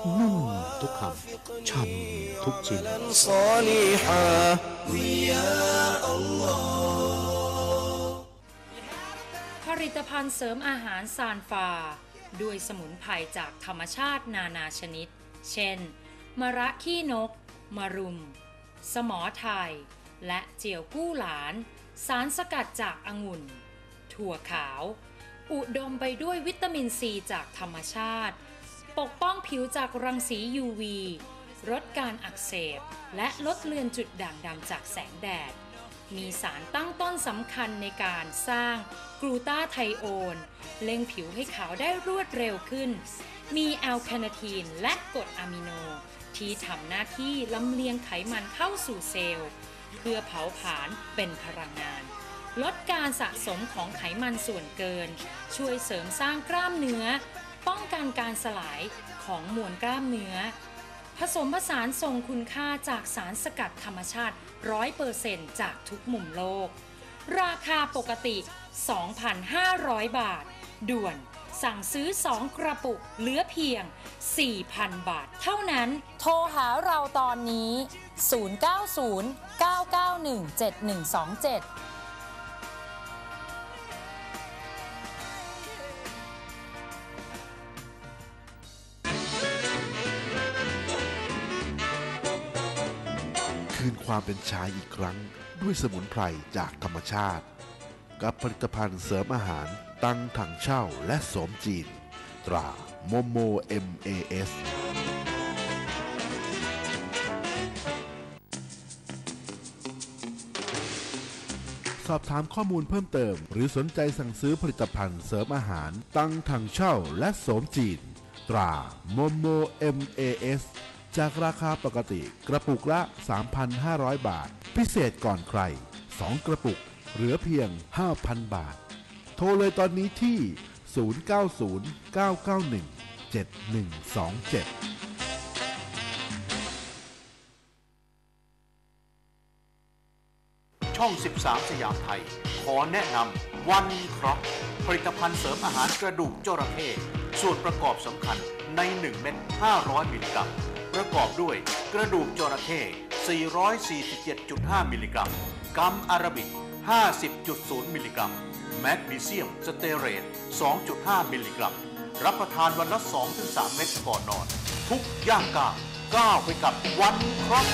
นุ่มทุกคำฉ่ำทุกชิ้นผลิตภัณฑ์เสริมอาหารซานฟาด้วยสมุนไพรจากธรรมชาตินานาชนิดเช่นมะระขี้นกมะรุมสมอไทยและเจียวกู้หลานสารสกัดจากองุ่นถั่วขาวอุดมไปด้วยวิตามินซีจากธรรมชาติปกป้องผิวจากรังสี ยู วี ลดการอักเสบและลดเลือนจุดด่างดำจากแสงแดดมีสารตั้งต้นสำคัญในการสร้างกลูตาไทโอนเล็งผิวให้ขาวได้รวดเร็วขึ้นมีแอลคาเนทีนและกรดอะมิโนที่ทำหน้าที่ลำเลียงไขมันเข้าสู่เซลล์เพื่อเผาผลาญเป็นพลังงานลดการสะสมของไขมันส่วนเกินช่วยเสริมสร้างกล้ามเนื้อป้องกันการสลายของมวลกล้ามเนื้อผสมผสานทรงคุณค่าจากสารสกัดธรรมชาติ ร้อยเปอร์เซ็นต์ จากทุกมุมโลกราคาปกติ สองพันห้าร้อย บาทด่วนสั่งซื้อสองกระปุกเหลือเพียง สี่พัน บาทเท่านั้นโทรหาเราตอนนี้ ศูนย์ เก้า ศูนย์ เก้า เก้า หนึ่ง เจ็ด หนึ่ง สอง เจ็ดคืนความเป็นชายอีกครั้งด้วยสมุนไพรจากธรรมชาติกับผลิตภัณฑ์เสริมอาหารตังถังเช่าและโสมจีนตราโมโม เอ็ม เอ เอส สอบถามข้อมูลเพิ่มเติมหรือสนใจสั่งซื้อผลิตภัณฑ์เสริมอาหารตังถังเช่าและโสมจีนตราโมโม เอ็ม เอ เอส จากราคาปกติกระปุกละ สามพันห้าร้อย บาทพิเศษก่อนใครสองกระปุกเหลือเพียง ห้าพัน บาทโทรเลยตอนนี้ที่ ศูนย์ เก้า ศูนย์ เก้า เก้า หนึ่ง เจ็ด หนึ่ง สอง เจ็ดช่อง สิบสาม สยามไทยขอแนะนำวันครอปผลิตภัณฑ์เสริมอาหารกระดูกจระเข้ส่วนประกอบสำคัญในหนึ่งเม็ดห้าร้อยมิลลิกรัมประกอบด้วยกระดูกจระเข้สี่ร้อยสี่สิบเจ็ดจุดห้า มิลลิกรัมกัมอาราบิก ห้าสิบจุดศูนย์ มิลลิกรัมแมกนีเซียมสเตเรต สองจุดห้า มิลลิกรัมรับประทานวันละ สองถึงสาม เม็ดก่อนนอนทุกย่างก้าวก้าวไปกับวันครอป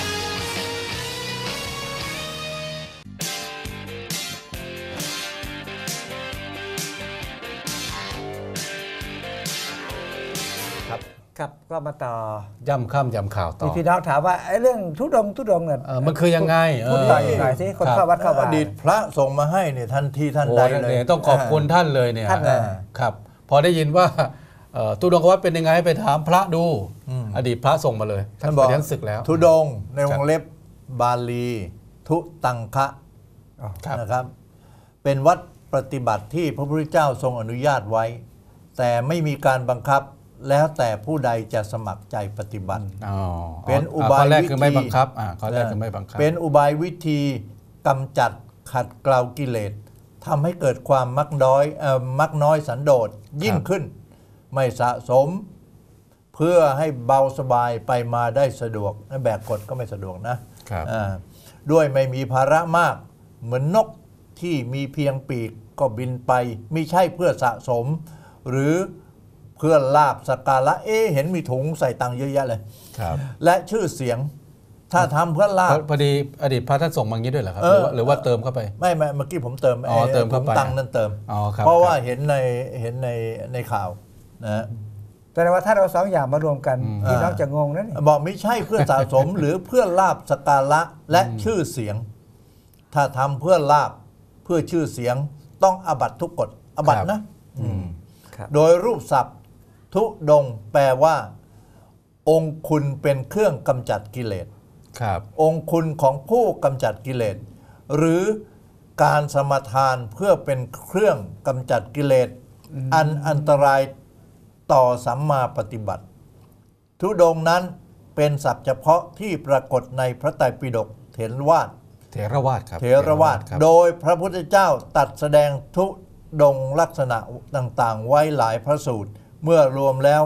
ครับก็มาต่อย่ำค่ำย่ำข่าวต่อพี่น้องถามว่าไอ้เรื่องทุดงทุดงเนี่ยมันคือยังไงพูดหน่อยหน่อยสิคนเข้าวัดเข้าวาอดีตพระส่งมาให้เนี่ยทันทีท่านใดเลยต้องขอบคุณท่านเลยเนี่ยครับพอได้ยินว่าทุดงวัดเป็นยังไงไปถามพระดูอดีตพระส่งมาเลยท่านบอกท่านศึกแล้วทุดงในวงเล็บบาลีทุตังคะนะครับเป็นวัดปฏิบัติที่พระพุทธเจ้าทรงอนุญาตไว้แต่ไม่มีการบังคับแล้วแต่ผู้ใดจะสมัครใจปฏิบัติเป็นอุบายวิธีไม่บังคับข้อแรกคือไม่บังคับเป็นอุบายวิธีกำจัดขัดเกลากิเลสทำให้เกิดความมักน้อยมักน้อยสันโดษยิ่งขึ้นไม่สะสมเพื่อให้เบาสบายไปมาได้สะดวกแบกกดก็ไม่สะดวกนะด้วยไม่มีภาระมากเหมือนนกที่มีเพียงปีกก็บินไปไม่ใช่เพื่อสะสมหรือเพื่อลาบสักการะเอ๊เห็นมีถุงใส่ตังค์เยอะแยะเลยและชื่อเสียงถ้าทำเพื่อลาบพอดีอดีตพระท่านส่งมางี้ด้วยเหรอครับหรือว่าเติมเข้าไปไม่ไม่เมื่อกี้ผมเติมอ๋อเติมเข้าไปตังค์นั้นเติมเพราะว่าเห็นในเห็นในในข่าวนะแต่ว่าถ้าเราสองอย่างมารวมกันพี่น้องจะงงนั่นบอกไม่ใช่เพื่อสะสมหรือเพื่อลาบสักการะและชื่อเสียงถ้าทำเพื่อลาบเพื่อชื่อเสียงต้องอบัตทุกกฎอบัตนะโดยรูปศัพท์ทุดงแปลว่าองค์คุณเป็นเครื่องกำจัดกิเลสองค์คุณของผู้กำจัดกิเลสหรือการสมทานเพื่อเป็นเครื่องกำจัดกิเลสอันอันตรายต่อสัมมาปฏิบัติทุดงนั้นเป็นศัพท์เฉพาะที่ปรากฏในพระไตรปิฎกเถรวาทเถรวาทครับเถรวาทโดยพระพุทธเจ้าตรัสแสดงทุดงลักษณะต่างๆไว้หลายพระสูตรเมื่อรวมแล้ว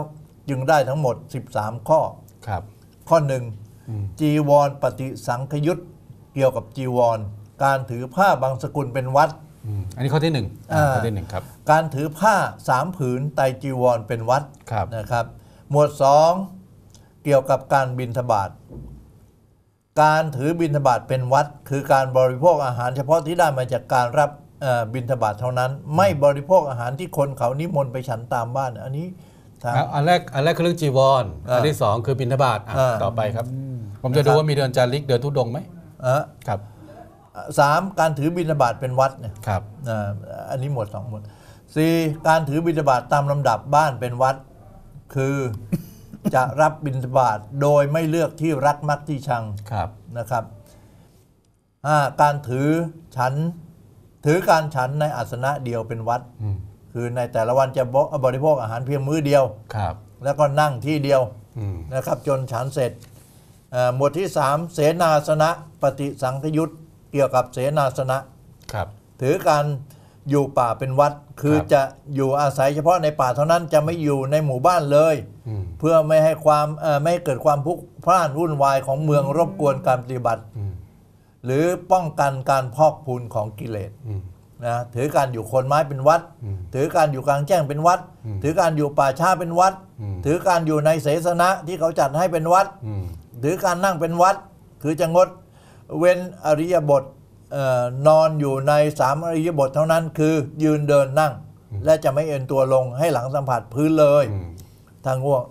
จึงได้ทั้งหมดสิบสามข้อครับข้อหนึ่งจีวรปฏิสังขยุตเกี่ยวกับจีวรการถือผ้าบางสกุลเป็นวัดอันนี้ข้อที่หนึ่งข้อที่หนึ่งครับการถือผ้าสามผืนไตรจีวรเป็นวัดนะครับหมวดสองเกี่ยวกับการบิณฑบาตการถือบิณฑบาตเป็นวัดคือการบริโภคอาหารเฉพาะที่ได้มาจากการรับบิณฑบาตเท่านั้นไม่บริโภคอาหารที่คนเขานิมนต์ไปฉันตามบ้านอันนี้อันแรกอันแรกคือเรื่องจีวรอันที่สองคือบิณฑบาตต่อไปครับผมจะดูว่ามีเดินจาริกเดินทุดงไหมครับสามการถือบิณฑบาตเป็นวัดเนี่ยครับอันนี้หมวดสองหมวดสี่การถือบิณฑบาตตามลำดับบ้านเป็นวัดคือจะรับบิณฑบาตโดยไม่เลือกที่รักมักที่ชังนะครับห้าการถือฉันถือการฉันในอาสนะเดียวเป็นวัดคือในแต่ละวันจะบริโภคอาหารเพียงมื้อเดียวแล้วก็นั่งที่เดียวนะครับจนฉันเสร็จหมวดที่สามเสนาสนะปฏิสังขยุตเกี่ยวกับเสนาสนะถือการอยู่ป่าเป็นวัดคือจะอยู่อาศัยเฉพาะในป่าเท่านั้นจะไม่อยู่ในหมู่บ้านเลยเพื่อไม่ให้ความไม่ให้เกิดความพลุกพล่านวุ่นวายของเมืองรบกวนการปฏิบัติหรือป้องกันการพอกพูนของกิเลสนะถือการอยู่โคนไม้เป็นวัดถือการอยู่กลางแจ้งเป็นวัดถือการอยู่ป่าช้าเป็นวัดถือการอยู่ในเสสนะที่เขาจัดให้เป็นวัดถือการนั่งเป็นวัดคือจะงดเว้นอริยบทนอนอยู่ในสามอริยบทเท่านั้นคือยืนเดินนั่งและจะไม่เอ็นตัวลงให้หลังสัมผัสพื้นเลยถ้าง่วง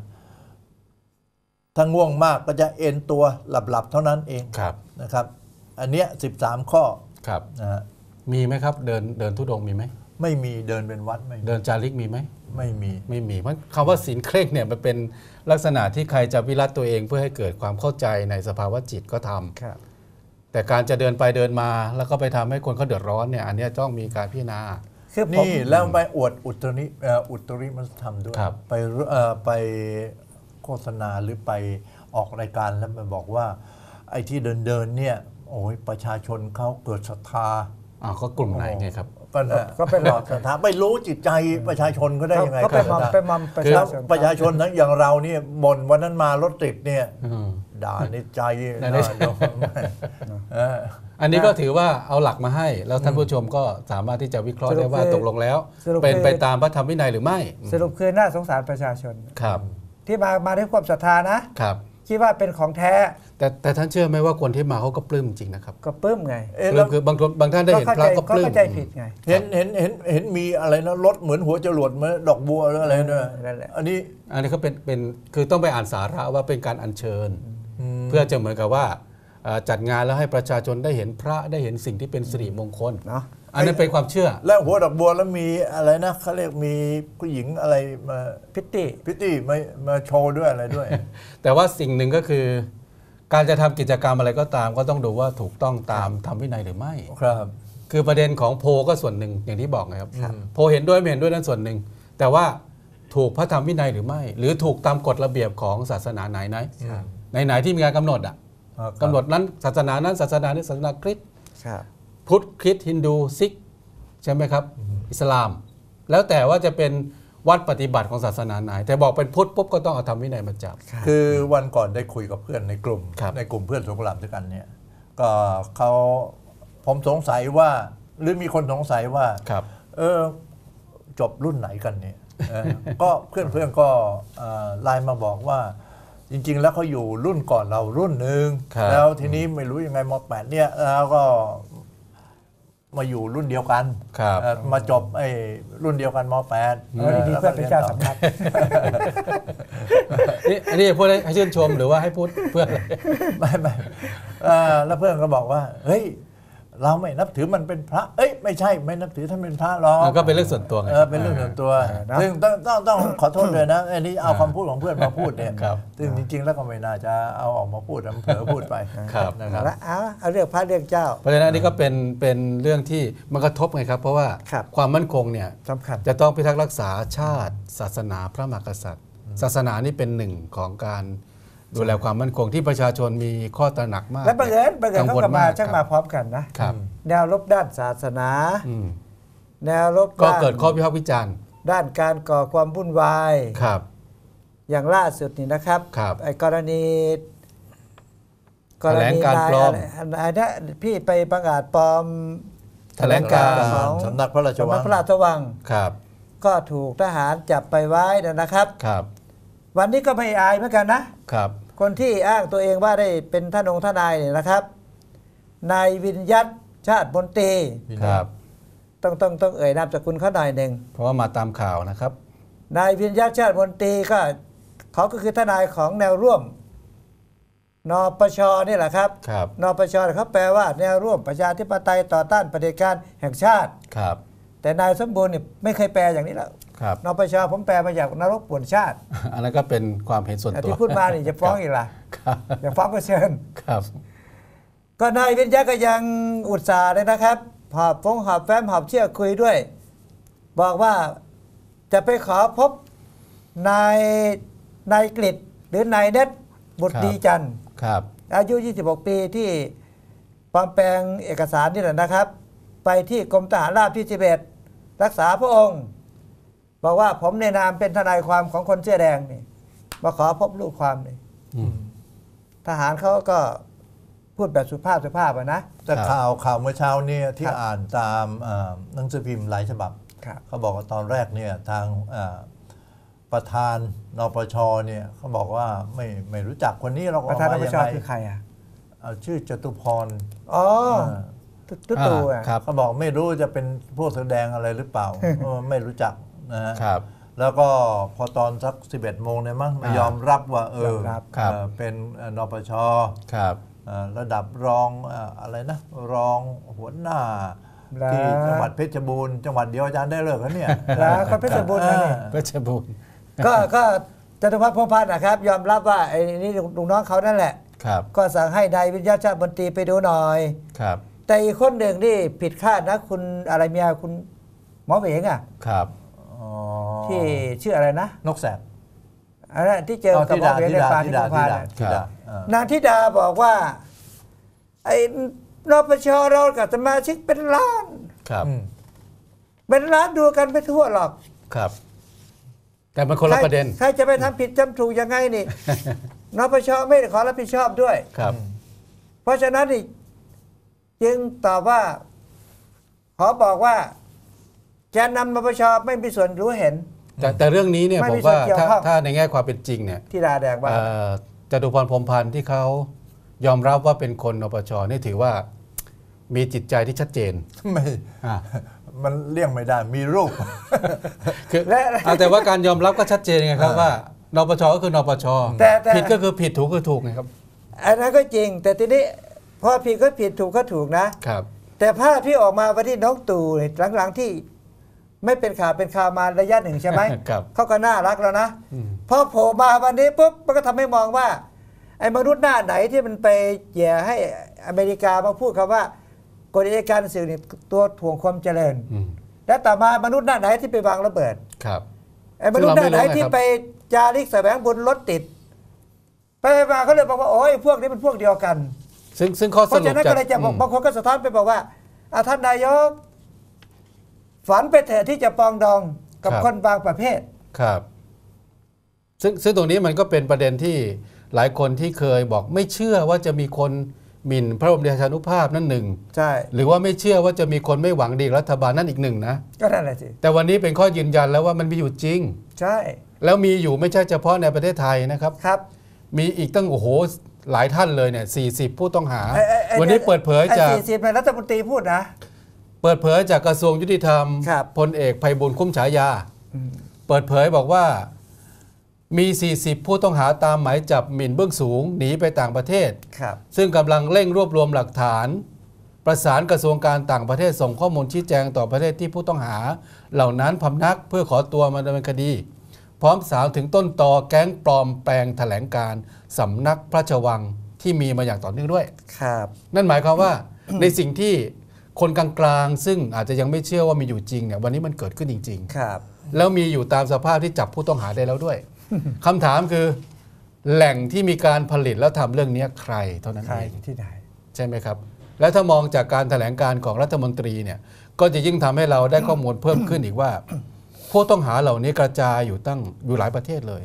ถ้าง่วงมากก็จะเอ็นตัวหลับๆเท่านั้นเองนะครับอันเนี้ยสิบสามข้อครับนะมีไหมครับเดินเดินทุดงมีไหมไม่มีเดินเป็นวัดไม่เดินจาริกมีไหมไม่มีไม่มีเพราะคำว่าศีลเคร่งเนี่ยมันเป็นลักษณะที่ใครจะวิรัติตัวเองเพื่อให้เกิดความเข้าใจในสภาวะจิตก็ทำแต่การจะเดินไปเดินมาแล้วก็ไปทำให้คนเขาเดือดร้อนเนี่ยอันนี้ต้องมีการพิจารณานี่แล้วไปอวดอุตริอุตริมัสธรรมด้วยไปไปโฆษณาหรือไปออกรายการแล้วไปบอกว่าไอ้ที่เดินเดินเนี่ยโอ้ยประชาชนเขาเกิดศรัทธาอ่าก็กลุ่มไหนไงครับก็ก็เป็นหลอกศรัทธาไม่รู้จิตใจประชาชนก็ได้ยังไงก็ไปมอมไปมอมประชาชนประชาชนทั้งอย่างเราเนี่ยบ่นวันนั้นมารถติดเนี่ยด่าในใจอันนี้ก็ถือว่าเอาหลักมาให้แล้วท่านผู้ชมก็สามารถที่จะวิเคราะห์ได้ว่าตกลงแล้วเป็นไปตามพระธรรมวินัยหรือไม่สรุปคือน่าสงสารประชาชนครับที่มามาด้วยความศรัทธานะครับคิดว่าเป็นของแท้แต่แต่ท่านเชื่อไหมว่าคนที่มาเขาก็ปลื้มจริงนะครับก็ปลื้มไงปลื้มคือบางคนบางท่านได้เห็นพระก็ปลื้มเข้าใจผิดไงเห็นเห็นเห็นเห็นมีอะไรนะรถเหมือนหัวจรวดเหมือนดอกบัวหรืออะไรเนี่ยอันนี้อันนี้เขาเป็นเป็นคือต้องไปอ่านสาระว่าเป็นการอัญเชิญเพื่อจะเหมือนกับว่าจัดงานแล้วให้ประชาชนได้เห็นพระได้เห็นสิ่งที่เป็นสิริมงคลเนาะอันนั้นเป็นความเชื่อแล้วหัวดอกบัวแล้วมีอะไรนะเขาเรียกมีผู้หญิงอะไรมาพิตตี้พิตตี้มามาโชว์ด้วยอะไรด้วยแต่ว่าสิ่งหนึ่งก็คือการจะทำกิจกรรมอะไรก็ตามก็ต้องดูว่าถูกต้องตามธรรมวินัยหรือไม่ครับคือประเด็นของโพก็ส่วนหนึ่งอย่างที่บอกนะครับโพเห็นด้วยไม่เห็นด้วยนั่นส่วนหนึ่งแต่ว่าถูกพระธรรมวินัยหรือไม่หรือถูกตามกฎระเบียบของศาสนาไหนไหนไหนที่มีการกำหนดอ่ะกำหนดนั้นศาสนานั้นศาสนานี้ศาสนาคริสต์พุทธคริสต์ฮินดูซิกใช่ไหมครับอิสลามแล้วแต่ว่าจะเป็นวัดปฏิบัติของศาสนาไหนแต่บอกเป็นพุทธปุ๊บก็ต้องเอาธรรมวินัยมาจับคือวันก่อนได้คุยกับเพื่อนในกลุ่มในกลุ่มเพื่อนสงกรานต์ด้วยกันเนี่ยก็เขาผมสงสัยว่าหรือมีคนสงสัยว่าเออจบรุ่นไหนกันเนี่ยก็เพื่อนเพื่อนก็ไลน์มาบอกว่าจริงๆแล้วเขาอยู่รุ่นก่อนเรารุ่นหนึ่งแล้วทีนี้ไม่รู้ยังไงม.แปดเนี่ยแล้วก็มาอยู่รุ่นเดียวกันมาจบไอ้รุ่นเดียวกันม.แปดนี่เพื่อนเป็นเจ้าสำนักนี่อันนี้พูดให้ชื่นชมหรือว่าให้พูดเพื่อนไม่ไม่แล้วเพื่อนก็บอกว่าเฮ้ยเราไม่นับถือมันเป็นพระเอ้ยไม่ใช่ไม่นับถือท่านเป็นพระหรอกก็เป็นเรื่องส่วนตัวไงเป็นเรื่องส่วนตัวซึ่งต้องต้องต้องขอโทษเลยนะอันนี้เอาคำพูดของเพื่อนมาพูดเนี่ยซึ่งจริงๆแล้วก็ไม่น่าจะเอาออกมาพูดมันเผลอพูดไปนะครับแล้วเอาเอาเรื่องพระเรื่องเจ้าเพราะฉะนั้นนี่ก็เป็นเป็นเรื่องที่มันกระทบไงครับเพราะว่าความมั่นคงเนี่ยสำคัญจะต้องพิทักษ์รักษาชาติศาสนาพระมหากษัตริย์ศาสนานี่เป็นหนึ่งของการดูแลความมั่นคงที่ประชาชนมีข้อตระหนักมากและบังเอิญบังเอิญเขาก็มาช่างมาพร้อมกันนะแนวรบด้านศาสนาแนวรบก็เกิดข้อวิพากษ์วิจารณ์ด้านการก่อความวุ่นวายครับอย่างล่าสุดนี่นะครับครับไอ้กรณีแถลงการปลอมไอ้นี่พี่ไปประกาศปลอมแถลงการของสำนักพระราชวังสำนักพระราชวังครับก็ถูกทหารจับไปไว้นะครับครับวันนี้ก็ไม่อายเหมือนกันนะครับ คนที่อ้างตัวเองว่าได้เป็นท่านองค์ทนายเนี่ยนะครับนายวิญญัตชาติมนตรีครับต้องต้องต้องเอ่ยนามสกุลเขาหน่อยหนึ่งเพราะว่ามาตามข่าวนะครับนายวิญญัตชาติมนตรีก็เขาก็คือทนายของแนวร่วมนปชนี่แหละครับครับนปชเขาแปลว่าแนวร่วมประชาธิปไตยต่อต้านเผด็จการแห่งชาติครับแต่นายสมบูรณ์เนี่ยไม่เคยแปลอย่างนี้แล้วครับนปชผมแปลมาจากนรกป่วนชาติอันนั้นก็เป็นความเห็นส่วนแต่ตัวที่พูดมานี่จะฟ้องอีกล่ะครับอย่าฟ้องก็เชิญครับก็นายวิญญาก็ยังอุตส่าห์เลยนะครับหอบฟงหอบแฟ้มหอบเชือกคุยด้วย บอกว่าจะไปขอพบนายนายกฤษหรือนายเน็ตบุตรดีจันทร์ครับอายุ ยี่สิบหก ปีที่ปลอมแปลงเอกสารนี่แหละนะครับ ไปที่กรมทหารราบที่สิบเอ็ดรักษาพระองค์ บอกว่าผมในนามเป็นทนายความของคนเสื้อแดงนี่มาขอพบลูกความนี่อืมทหารเขาก็พูดแบบสุภาพสุภาพอะนะแต่ข่าวข่าวเมื่อเช้าเนี่ยที่ครับอ่านตามเอ่อหนังสือพิมพ์หลายฉบับครับเขาบอกว่าตอนแรกเนี่ยทางเอ่อประธานนปชเนี่ยเขาบอกว่าไม่ไม่รู้จักคนนี้เราก็ประธานนเอปมชยังไงคือใครอ่ะเอาชื่อจตุพรอ๋อเออตุ๊ตุ๊ตู่อ่ะครับเขาบอกไม่รู้จะเป็นพวกแสดงอะไรหรือเปล่า เออไม่รู้จักนะฮะครับแล้วก็พอตอนสักสิบเอ็ดโมงเนี่ยมั้งอ่ายยอมรับว่าเออยอมรับครับเอ่อเป็นเอ่อนปชครับเอ่อระดับรองเอ่ออะไรนะ รองหัวหน้าแล้วที่จังหวัดเพชรบูรณ์จังหวัดเดียวอาจารย์ได้เลิกแล้วเนี่ยแล้วคนเพชรบูรณ์นะนี่เพชรบูรณ์ก็ก็จตุพัฒน์พงษ์พัฒน์นะครับ ยอมรับว่าไอ้นี่ลุงน้องเขานั่นแหละครับก็สั่งให้นายวิญญาชาติมนตรีไปดูหน่อยครับแต่อีกคนหนึ่งนี่ผิดคาดนะ คุณอะไรเมียคุณหมอเหวงอ่ะครับอ๋อที่ชื่ออะไรนะนกแสกอันนั้นที่เจอกับหมอเหวงในป่าที่ธิกุดาพาธินดาธิดาเออนางธิดาบอกว่า ไอ้นปชเรากับสมาชิกเป็นล้านครับอืมเป็นล้านดูกันไปทั่วหรอกครับ แต่มันคนละประเด็นใครใครจะไปทำผิดจำถูกยังไงนี่ นปชไม่ได้ขอรับผิดชอบด้วยครับเพราะฉะนั้นนี่จึงตอบว่า ขอบอกว่าแกนนำนปชไม่มีส่วนรู้เห็นแต่แต่เรื่องนี้เนี่ยไม่ผมมีส่วนว่าเกี่ยวถ้าข้องถ้าในแง่ความเป็นจริงเนี่ยที่ดาแดงว่าเอ่อจตุพรพรหมพันธ์ที่เขายอมรับว่าเป็นคนนปชนี่ถือว่ามีจิตใจที่ชัดเจนไม่อ่ามันเลี่ยงไม่ได้มีรูปคือและอ่าแต่ว่าการยอมรับก็ชัดเจนไงครับว่านปชก็คือนปชแต่แต่ผิดก็คือผิดถูกก็ถูกไงครับอันนั้นก็จริง แต่ทีนี้พอผิดก็ผิดถูกก็ถูกนะครับแต่ภาพที่ออกมาวันที่น้องตู่เนี่ยหลังๆที่ไม่เป็นข่าวเป็นข่าวมาระยะหนึ่งใช่ไหมครับเขาก็น่ารักแล้วนะอืมพอโผล่มาวันนี้ปุ๊บมันก็ทำให้มองว่า ไอ้มนุษย์หน้าไหนที่มันไปแย่ให้อเมริกามาพูดคำว่ากฎอัยการสื่อนี่ตัวถ่วงความเจริญอืมและต่อมามนุษย์หน้าไหนที่ไปวางระเบิดครับไอ้มนุษย์หน้าไหนซึ่งเราไม่รู้ไงที่ครับไปจาริกแสวงบุญรถติด ไปมาเขาเลยบอกว่าโอ้ยพวกนี้มันพวกเดียวกันซึ่งซึ่งข้อเพสราะรุปฉะนั้นจากก็เลยจะบอกอืมบางคนก็สะท้อนไปบอกว่าอ่ะท่านนายก ฝันไปเถอะที่จะปรองดองกับคนบางประเภทครับซึ่งซึ่งตรงนี้มันก็เป็นประเด็นที่หลายคนที่เคยบอกไม่เชื่อว่าจะมีคนหมิ่นพระบรมเดชานุภาพนั่นหนึ่งใช่หรือว่าไม่เชื่อว่าจะมีคนไม่หวังดีกับรัฐบาลนั่นอีกหนึ่งนะก็นั่นแหละสิแต่วันนี้เป็นข้อยืนยันแล้วว่ามันมีอยู่จริงใช่แล้วมีอยู่ไม่ใช่เฉพาะในประเทศไทยนะครับครับมีอีกตั้งโอ้โหหลายท่านเลยเนี่ยสี่สิบผู้ต้องหาไอ้ไอ้ไอ้วันนี้เปิดเผยจากไอ้สี่สิบในรัฐมนตรีพูดนะเปิดเผยจากกระทรวงยุติธรรมครับพลเอกไพบูลย์คุ้มฉายา เปิดเผยบอกว่ามี สี่สิบ ผู้ต้องหาตามหมายจับหมิ่นเบื้องสูงหนีไปต่างประเทศครับซึ่งกำลังเร่งรวบรวมหลักฐาน ประสานกระทรวงการต่างประเทศส่งข้อมูลชี้แจงต่อประเทศที่ผู้ต้องหา เหล่านั้นพำนักเพื่อขอตัวมาดำเนินคดี พร้อมสาวถึงต้นตอแก๊งปลอมแปลงแถลงการสำนักพระราชวังที่มีมาอย่างต่อเนื่องด้วยครับนั่นหมายความว่า ในสิ่งที่คนกลางๆซึ่งอาจจะยังไม่เชื่อว่ามีอยู่จริงเนี่ยวันนี้มันเกิดขึ้นจริงครับๆ แล้วมีอยู่ตามสภาพที่จับผู้ต้องหาได้แล้วด้วย คำถามคือแหล่งที่มีการผลิตแล้วทำเรื่องนี้ใครเท่านั้นใครเองที่ไหนใช่ไหมครับ แล้วถ้ามองจากการแถลงการของรัฐมนตรีเนี่ยก็จะยิ่งทำให้เราได้ข้อมูลเพิ่มขึ้นอีกว่า ผู้ต้องหาเหล่านี้กระจายอยู่ตั้งอยู่หลายประเทศเลย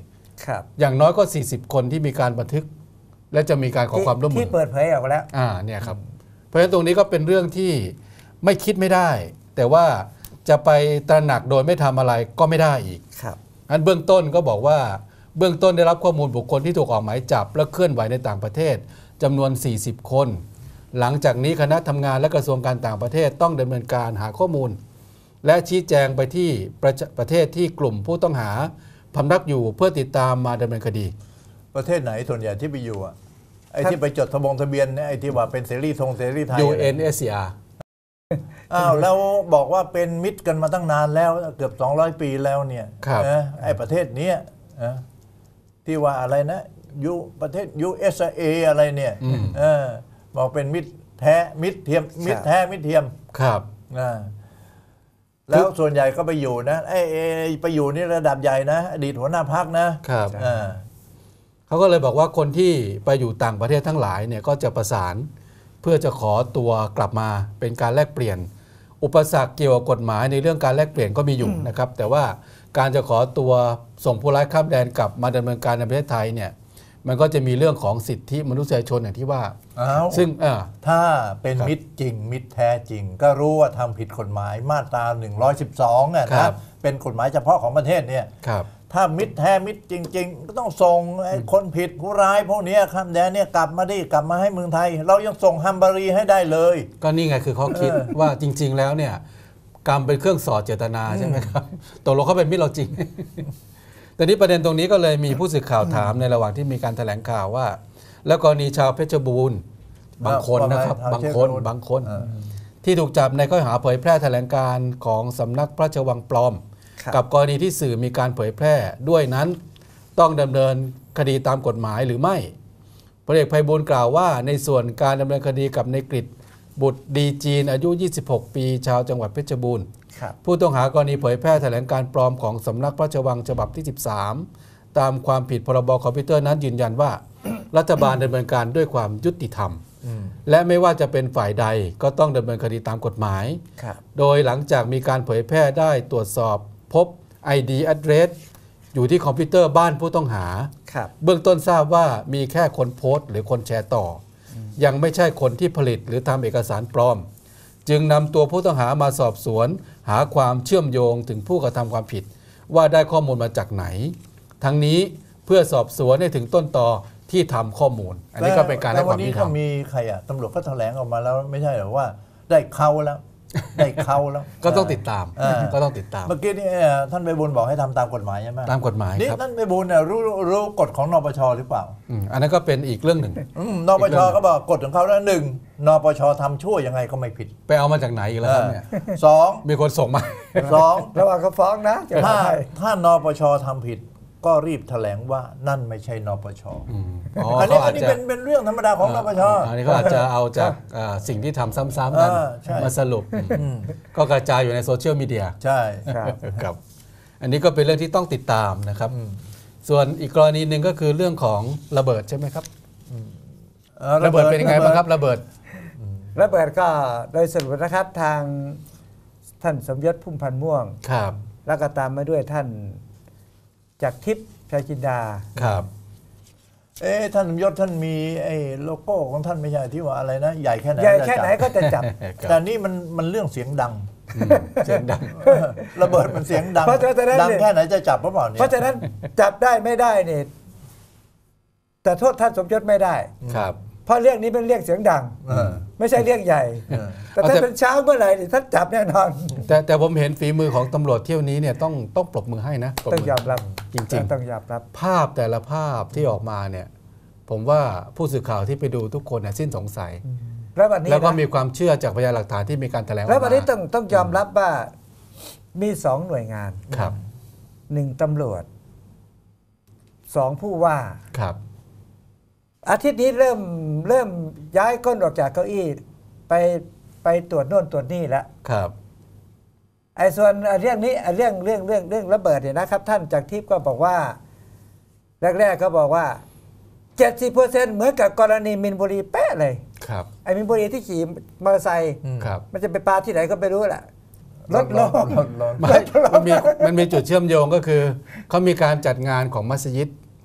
ครับอย่างน้อยก็สี่สิบคนที่มีการบันทึกและจะมีการขอความร่วมมือที่เปิดเผยออกมาแล้วอ่าเนี่ยครับเพราะฉะนั้นตรงนี้ก็เป็นเรื่องที่ไม่คิดไม่ได้แต่ว่าจะไปตระหนักโดยไม่ทำอะไรก็ไม่ได้อีกครับอันเบื้องต้นก็บอกว่าเบื้องต้นได้รับข้อมูลบุคคลที่ถูกออกหมายจับและเคลื่อนไหวในต่างประเทศจำนวนสี่สิบคนหลังจากนี้คณะทำงานและกระทรวงการต่างประเทศต้องดำเนินการหาข้อมูลและชี้แจงไปที่ประประเทศที่กลุ่มผู้ต้องหาพำนักอยู่เพื่อติดตามมาดำเนินคดีประเทศไหนส่วนใหญ่ที่ไปอยู่อ่ะไอ้ที่ไปจดทะบงทะเบียนเนี่ยไอ้ที่ว่าเป็นเสรีทงเสรีไทยยู เอ็น เอส ซี อาร์อ้าวแล้วบอกว่าเป็นมิตรกันมาตั้งนานแล้วเกือบสองร้อยปีแล้วเนี่ยนะไอ้ประเทศนี้นะที่ว่าอะไรนะยูประเทศ ยู เอส เอ อะไรเนี่ยเออบอกเป็นมิตรแท้มิตรเทียมมิตรแท้มิตรเทียมครับนะแล้วส่วนใหญ่ก็ไปอยู่นะไอ้ไปอยู่นี่ระดับใหญ่นะอดีตหัวหน้าพรรคนะครับเขาก็เลยบอกว่าคนที่ไปอยู่ต่างประเทศทั้งหลายเนี่ยก็จะประสานเพื่อจะขอตัวกลับมาเป็นการแลกเปลี่ยนอุปสรรคเกี่ยวกับกฎหมายในเรื่องการแลกเปลี่ยนก็มีอยู่นะครับแต่ว่าการจะขอตัวส่งผู้ร้ายข้ามแดนกลับมาดำเนินการในประเทศไทยเนี่ยมันก็จะมีเรื่องของสิทธิมนุษยชนอย่างที่ว่าซึ่งถ้าเป็นมิตรจริงมิตรแท้จริงก็รู้ว่าทำผิดกฎหมายมาตราหนึ่งร้อยสิบสองนะเป็นกฎหมายเฉพาะของประเทศเนี่ยถ้ามิตรแท้มิตรจริงๆก็ต้องส่งคนผิดผู้ร้ายพวกนี้ข้ามแดนเนี่ยกลับมาดิกลับมาให้เมืองไทยเรายังส่งฮัมบารีให้ได้เลยก็นี่ไงคือเขาคิดว่าจริงๆแล้วเนี่ยกรรมเป็นเครื่องสอดเจตนาใช่ไหมครับตกลงเขาเป็นมิตรเราจริงแต่นี้ประเด็นตรงนี้ก็เลยมีผู้สื่อข่าวถามในระหว่างที่มีการแถลงข่าวว่าแล้วกรณีชาวเพชรบูรณ์บางคนนะครับบางคนบางคนที่ถูกจับในข้อหาเผยแพร่แถลงการของสำนักพระราชวังปลอมกับกรณีที่สื่อมีการเผยแพร่ด้วยนั้นต้องดำเนินคดีตามกฎหมายหรือไม่พลเอกไพบูลย์กล่าวว่าในส่วนการดำเนินคดีกับนายกฤษบุตรดีจีนอายุยี่สิบหกปีชาวจังหวัดเพชรบูรณ์ผู้ต้องหากรณีเผยแพร่แถลงการปลอมของสำนักพระราชวังฉบับที่สิบสามตามความผิดพรบคอมพิวเตอร์นั้นยืนยันว่ารัฐบาลดำเนินการด้วยความยุติธรรมและไม่ว่าจะเป็นฝ่ายใดก็ต้องดำเนินคดีตามกฎหมายโดยหลังจากมีการเผยแพร่ได้ตรวจสอบพบ ไอ ดี address อยู่ที่คอมพิวเตอร์บ้านผู้ต้องหาเบื้องต้นทราบว่ามีแค่คนโพสต์หรือคนแชร์ต่อยังไม่ใช่คนที่ผลิตหรือทำเอกสารปลอมจึงนำตัวผู้ต้องหามาสอบสวนหาความเชื่อมโยงถึงผู้กระทำความผิดว่าได้ข้อมูลมาจากไหนทั้งนี้เพื่อสอบสวนให้ถึงต้นตอที่ทำข้อมูลอันนี้ก็เป็นการให้ความยุติธรรมวันนี้ก็มีใครอ่ะตำรวจก็แถลงออกมาแล้วไม่ใช่หรอว่าได้เข้าแล้วได้เข้าแล้วก็ต้องติดตามก็ต้องติดตามเมื่อกี้นี่ท่านไพบูลย์บอกให้ทำตามกฎหมายใช่ไหมตามกฎหมายนี่ท่านไพบูลย์รู้รู้กฎของนปชหรือเปล่าอันนั้นก็เป็นอีกเรื่องหนึ่งนปชก็บอกกฎของเขาแล้วหนึ่งนปชทำชั่วยังไงก็ไม่ผิดไปเอามาจากไหนอีกแล้วครับเนี่ยสองมีคนส่งมาสองระหว่างเขาฟ้องนะถ้าถ้านปชทำผิดก็รีบแถลงว่านั่นไม่ใช่นปชอันนี้อันนี้เป็นเป็นเรื่องธรรมดาของนปชอันนี้เขาอาจจะเอาจากสิ่งที่ทำซ้ำๆกันมาสรุปก็กระจายอยู่ในโซเชียลมีเดียใช่ครับอันนี้ก็เป็นเรื่องที่ต้องติดตามนะครับส่วนอีกกรณีหนึ่งก็คือเรื่องของระเบิดใช่ไหมครับระเบิดเป็นยังไงบ้างครับระเบิดระเบิดก็โดยสรุปนะครับทางท่านสมยศพุ่มพันธ์ม่วงครับแล้วก็ตามมาด้วยท่านจากทิพย์ชัยจินดาครับเอ๊ะท่านสมยศท่านมีไอ้โลโก้ของท่านไม่ใช่ที่ว่าอะไรนะใหญ่แค่ไหนใหญ่แค่ไหนก็จะจับแต่นี่มันมันเรื่องเสียงดังเสียงดังระเบิดมันเสียงดังดังแค่ไหนจะจับหรือเปล่าเนี่ยเพราะฉะนั้นจับได้ไม่ได้เนี่ยแต่โทษท่านสมยศไม่ได้ครับเพราะเรื่องนี้เป็นเรื่องเสียงดังไม่ใช่เรื่องใหญ่แต่ถ้าเป็นเช้าเมื่อไหร่ท่านจับแน่นอนแต่แต่ผมเห็นฝีมือของตำรวจเที่ยวนี้เนี่ยต้องต้องปรบมือให้นะต้องยอมรับจริงๆต้องยอมรับภาพแต่ละภาพที่ออกมาเนี่ยผมว่าผู้สื่อข่าวที่ไปดูทุกคนเนี่ยสิ้นสงสัยแล้ววันนี้แล้วก็มีความเชื่อจากพยานหลักฐานที่มีการแถลงออกมาแล้ววันนี้ต้องต้องยอมรับว่ามีสองหน่วยงานครับหนึ่งตำรวจสองผู้ว่าครับอาทิตย์นี้เริ่มเริ่มย้ายก้นออกจากเก้าอี้ไปไปตรวจโน่นตรวจนี่แล้วครับไอ้ส่วนเรื่องนี้เรื่องเรื่องเรื่องเรื่องระเบิดเนี่ยนะครับท่านจากทิพย์ก็บอกว่าแรกๆก็บอกว่าเจ็ดสิบเปอร์เซ็นต์เหมือนกับกรณีมินบุรีเป๊ะเลยครับไอ้มินบุรีที่ขี่มอเตอร์ไซค์มันจะไปปาที่ไหนก็ไม่รู้แหละรถล้มมันมีมันมีจุดเชื่อมโยงก็คือเขามีการจัดงานของมัสยิด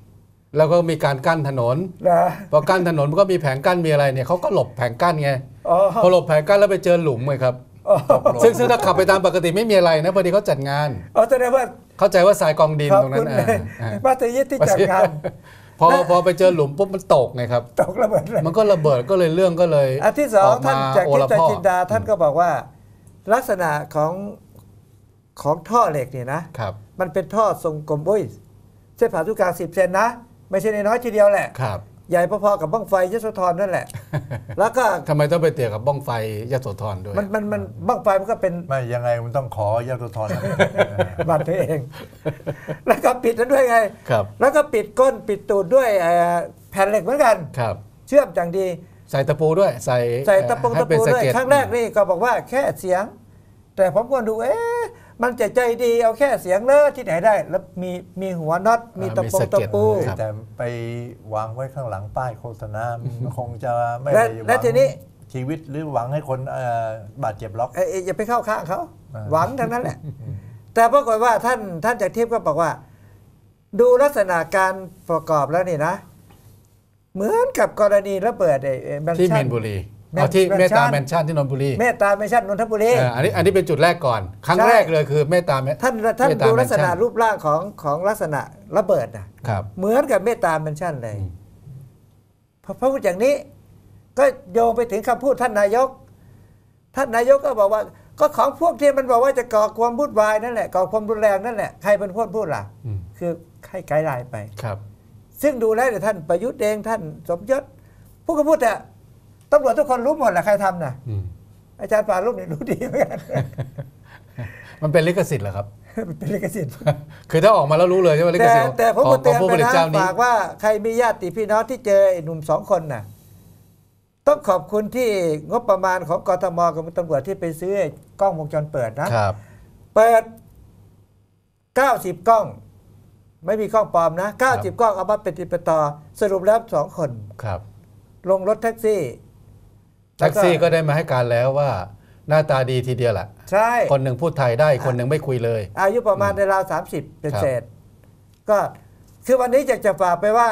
แล้วก็มีการกั้นถนนนะพอกั้นถนนมันก็มีแผงกั้นมีอะไรเนี่ยเขาก็หลบแผงกั้นไงอ๋อพอหลบแผงกั้นแล้วไปเจอหลุมไงครับอ๋อซึ่งซึ่งถ้าขับไปตามปกติไม่มีอะไรนะพอดีเขาจัดงานอ๋อแสดงว่าเข้าใจว่าทรายกองดินขอบตรงนั้คุนณอ่าอ่ามัสยิดที่จัดงานพอพอไปเจอหลุมปุ๊บมันตกไงครับตกระเบิดเลยมันก็ระเบิดก็เลยเรื่องก็เลยอันที่สองกท่านมาจากโอทิพละย์ใจพ่อจินดาท่านก็บอกว่า ลักษณะของของท่อเหล็กเนี่ยนะครับมันเป็นท่อทรงกลมอุ้ยเส้นผ่าศูนย์กลางสิบเซนนะ ไม่ใช่น้อยๆทีเดียวแหละครับใหญ่พอๆกับบ้างไฟยโสธรนั่นแหละ แล้วก็ทำไมต้องไปเตี่ยกับบ้องไฟยโสธรด้วยมันมันมันบ้างไฟมันก็เป็นไม่ยังไงมันต้องขอยาตุทรนะบัตรตัวเอง แล้วก็ปิดนั้นด้วยไงครับแล้วก็ปิดก้นปิดตูดด้วยเอ่อแผ่นเหล็กเหมือนกันครับเชื่อมอย่างดีใส่ตะปูด้วยใส่ใส่ตะปงให้ตะเป็นปูสะด้วยเก็ดครั้งแรกนี่ก็บอกว่าแค่เสียง แต่ผมก็ดูเอ๊ะมันจะใจดีเอาแค่เสียงเลยที่ไหนได้ แล้วมีมีหัวน็อตมีตะปงตะปูแต่ไปวางไว้ข้างหลังป้ายโฆษณามันคงจะไม่และได้หและวังทีนี้ชีวิตหรือหวังให้คนเอ่อบาดเจ็บล็อกเอ้ยอย่าไปเข้าข้างเขาอ่าหวังทั้งนั้นแหละ แต่ปรากฏว่าท่านท่านจากทิพย์ก็บอกว่า ดูลักษณะการประกอบแล้วนี่นะ เหมือนกับกรณีระเบิดไอ้ไอ้แมนที่ชั่มีนบุรีแมนเอาที่แมนเมตตาชั่นแมนชั่นที่นนทบุรีเมตตาแมนชั่นนนทบุรีเอออันนี้อันนี้เป็นจุดแรกก่อน ครั้งใช่แรกเลยคือเมตตาแมท่านท่านเมตตดูลักษณะแมนชั่นรูปร่างของของลักษณะระเบิดนะครับ เหมือนกับเมตตาแมนชั่นเลยอืมพอพอพูดอย่างนี้ ก็โยงไปถึงคำพูดท่านนายก ท่านนายกก็บอกว่า ก็ของพวกที่มันบอกว่าจะก่อความวุ่นวายนั่นแหละก่อความรุนแรงนั่นแหละใครเป็นคนพูดล่ะอืมคือให้ไกด์ไลน์ไปครับซึ่งดูแล้วเนี่ยท่านประยุทธ์เองท่านสมยศผู้ก็พูดแต่ตำรวจทุกคนรู้หมดแหละใครทำนะอืมอาจารย์ปาลุ่มเนี่ยรู้ดีเหมือนกันมันเป็นลิขสิทธิ์เหรอครับมันเป็นลิขสิทธิ์คือถ้าออกมาแล้วรู้เลยใช่ไหมลิขแต่สิทธิ์แต่ผมของก็เตือนของผู้ไปผลิตนะเจ้านี้ฝากว่าใครมีญาติพี่น้องที่เจอไอ้หนุ่มสองคนน่ะต้องขอบคุณที่งบประมาณของกทมกับตำรวจที่ไปซื้อไอ้กล้องวงจรเปิดนะครับ เปิด เก้าสิบ กล้อง ไม่มีกล้องปลอมนะ เก้าสิบ กล้องเอามาเป็นติดเป็นต่อสรุปแล้วสองคนครับลงรถแท็กซี่แท็กซี่ก็ได้มาให้การแล้วว่าหน้าตาดีทีเดียวแหละใช่คนหนึ่งพูดไทยได้คนหนึ่งไม่คุยเลยอายุประมาณในราวสามสิบเป็นครับเศษก็คือวันนี้อยากจะฝากไปว่า